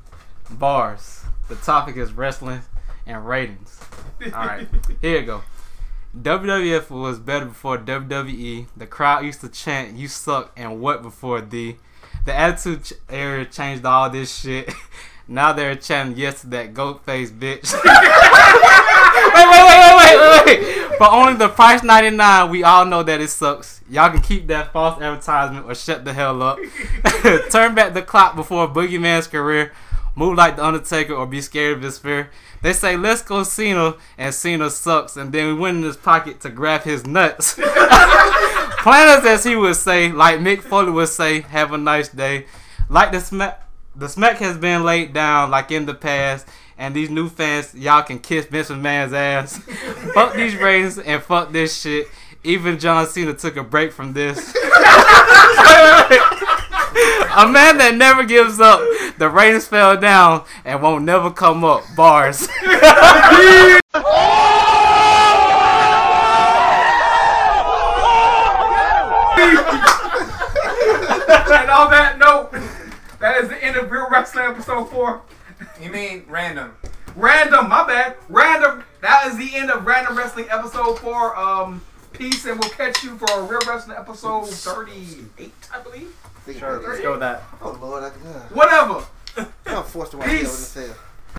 Bars. The topic is wrestling and ratings. All right. Here you go. W W F was better before W W E. The crowd used to chant, "You suck," and what before D. The Attitude ch- Era changed all this shit. Now they're chanting yes to that goat face bitch. wait, wait, wait, wait, wait, wait, wait. But only the price ninety-nine, we all know that it sucks. Y'all can keep that false advertisement or shut the hell up. Turn back the clock before Boogeyman's career. Move like The Undertaker or be scared of his fear. They say, let's go Cena, and Cena sucks. And then we went in his pocket to grab his nuts. Planners, as he would say, like Mick Foley would say, have a nice day. Like the smack, the smack has been laid down like in the past. And these new fans, y'all can kiss Vince McMahon's ass. Fuck these ratings and fuck this shit. Even John Cena took a break from this. A man that never gives up. The ratings fell down and won't never come up. Bars. And on that note, that is the end of Real Wrestling episode four. You mean random? Random, my bad. Random. That is the end of Random Wrestling episode four. Um, peace, and we'll catch you for Real Wrestling episode thirty-eight, I believe. Think Sure, about let's it. go with that. Oh Lord, I, uh, Whatever. I'm forced to watch it over the Peace. cell.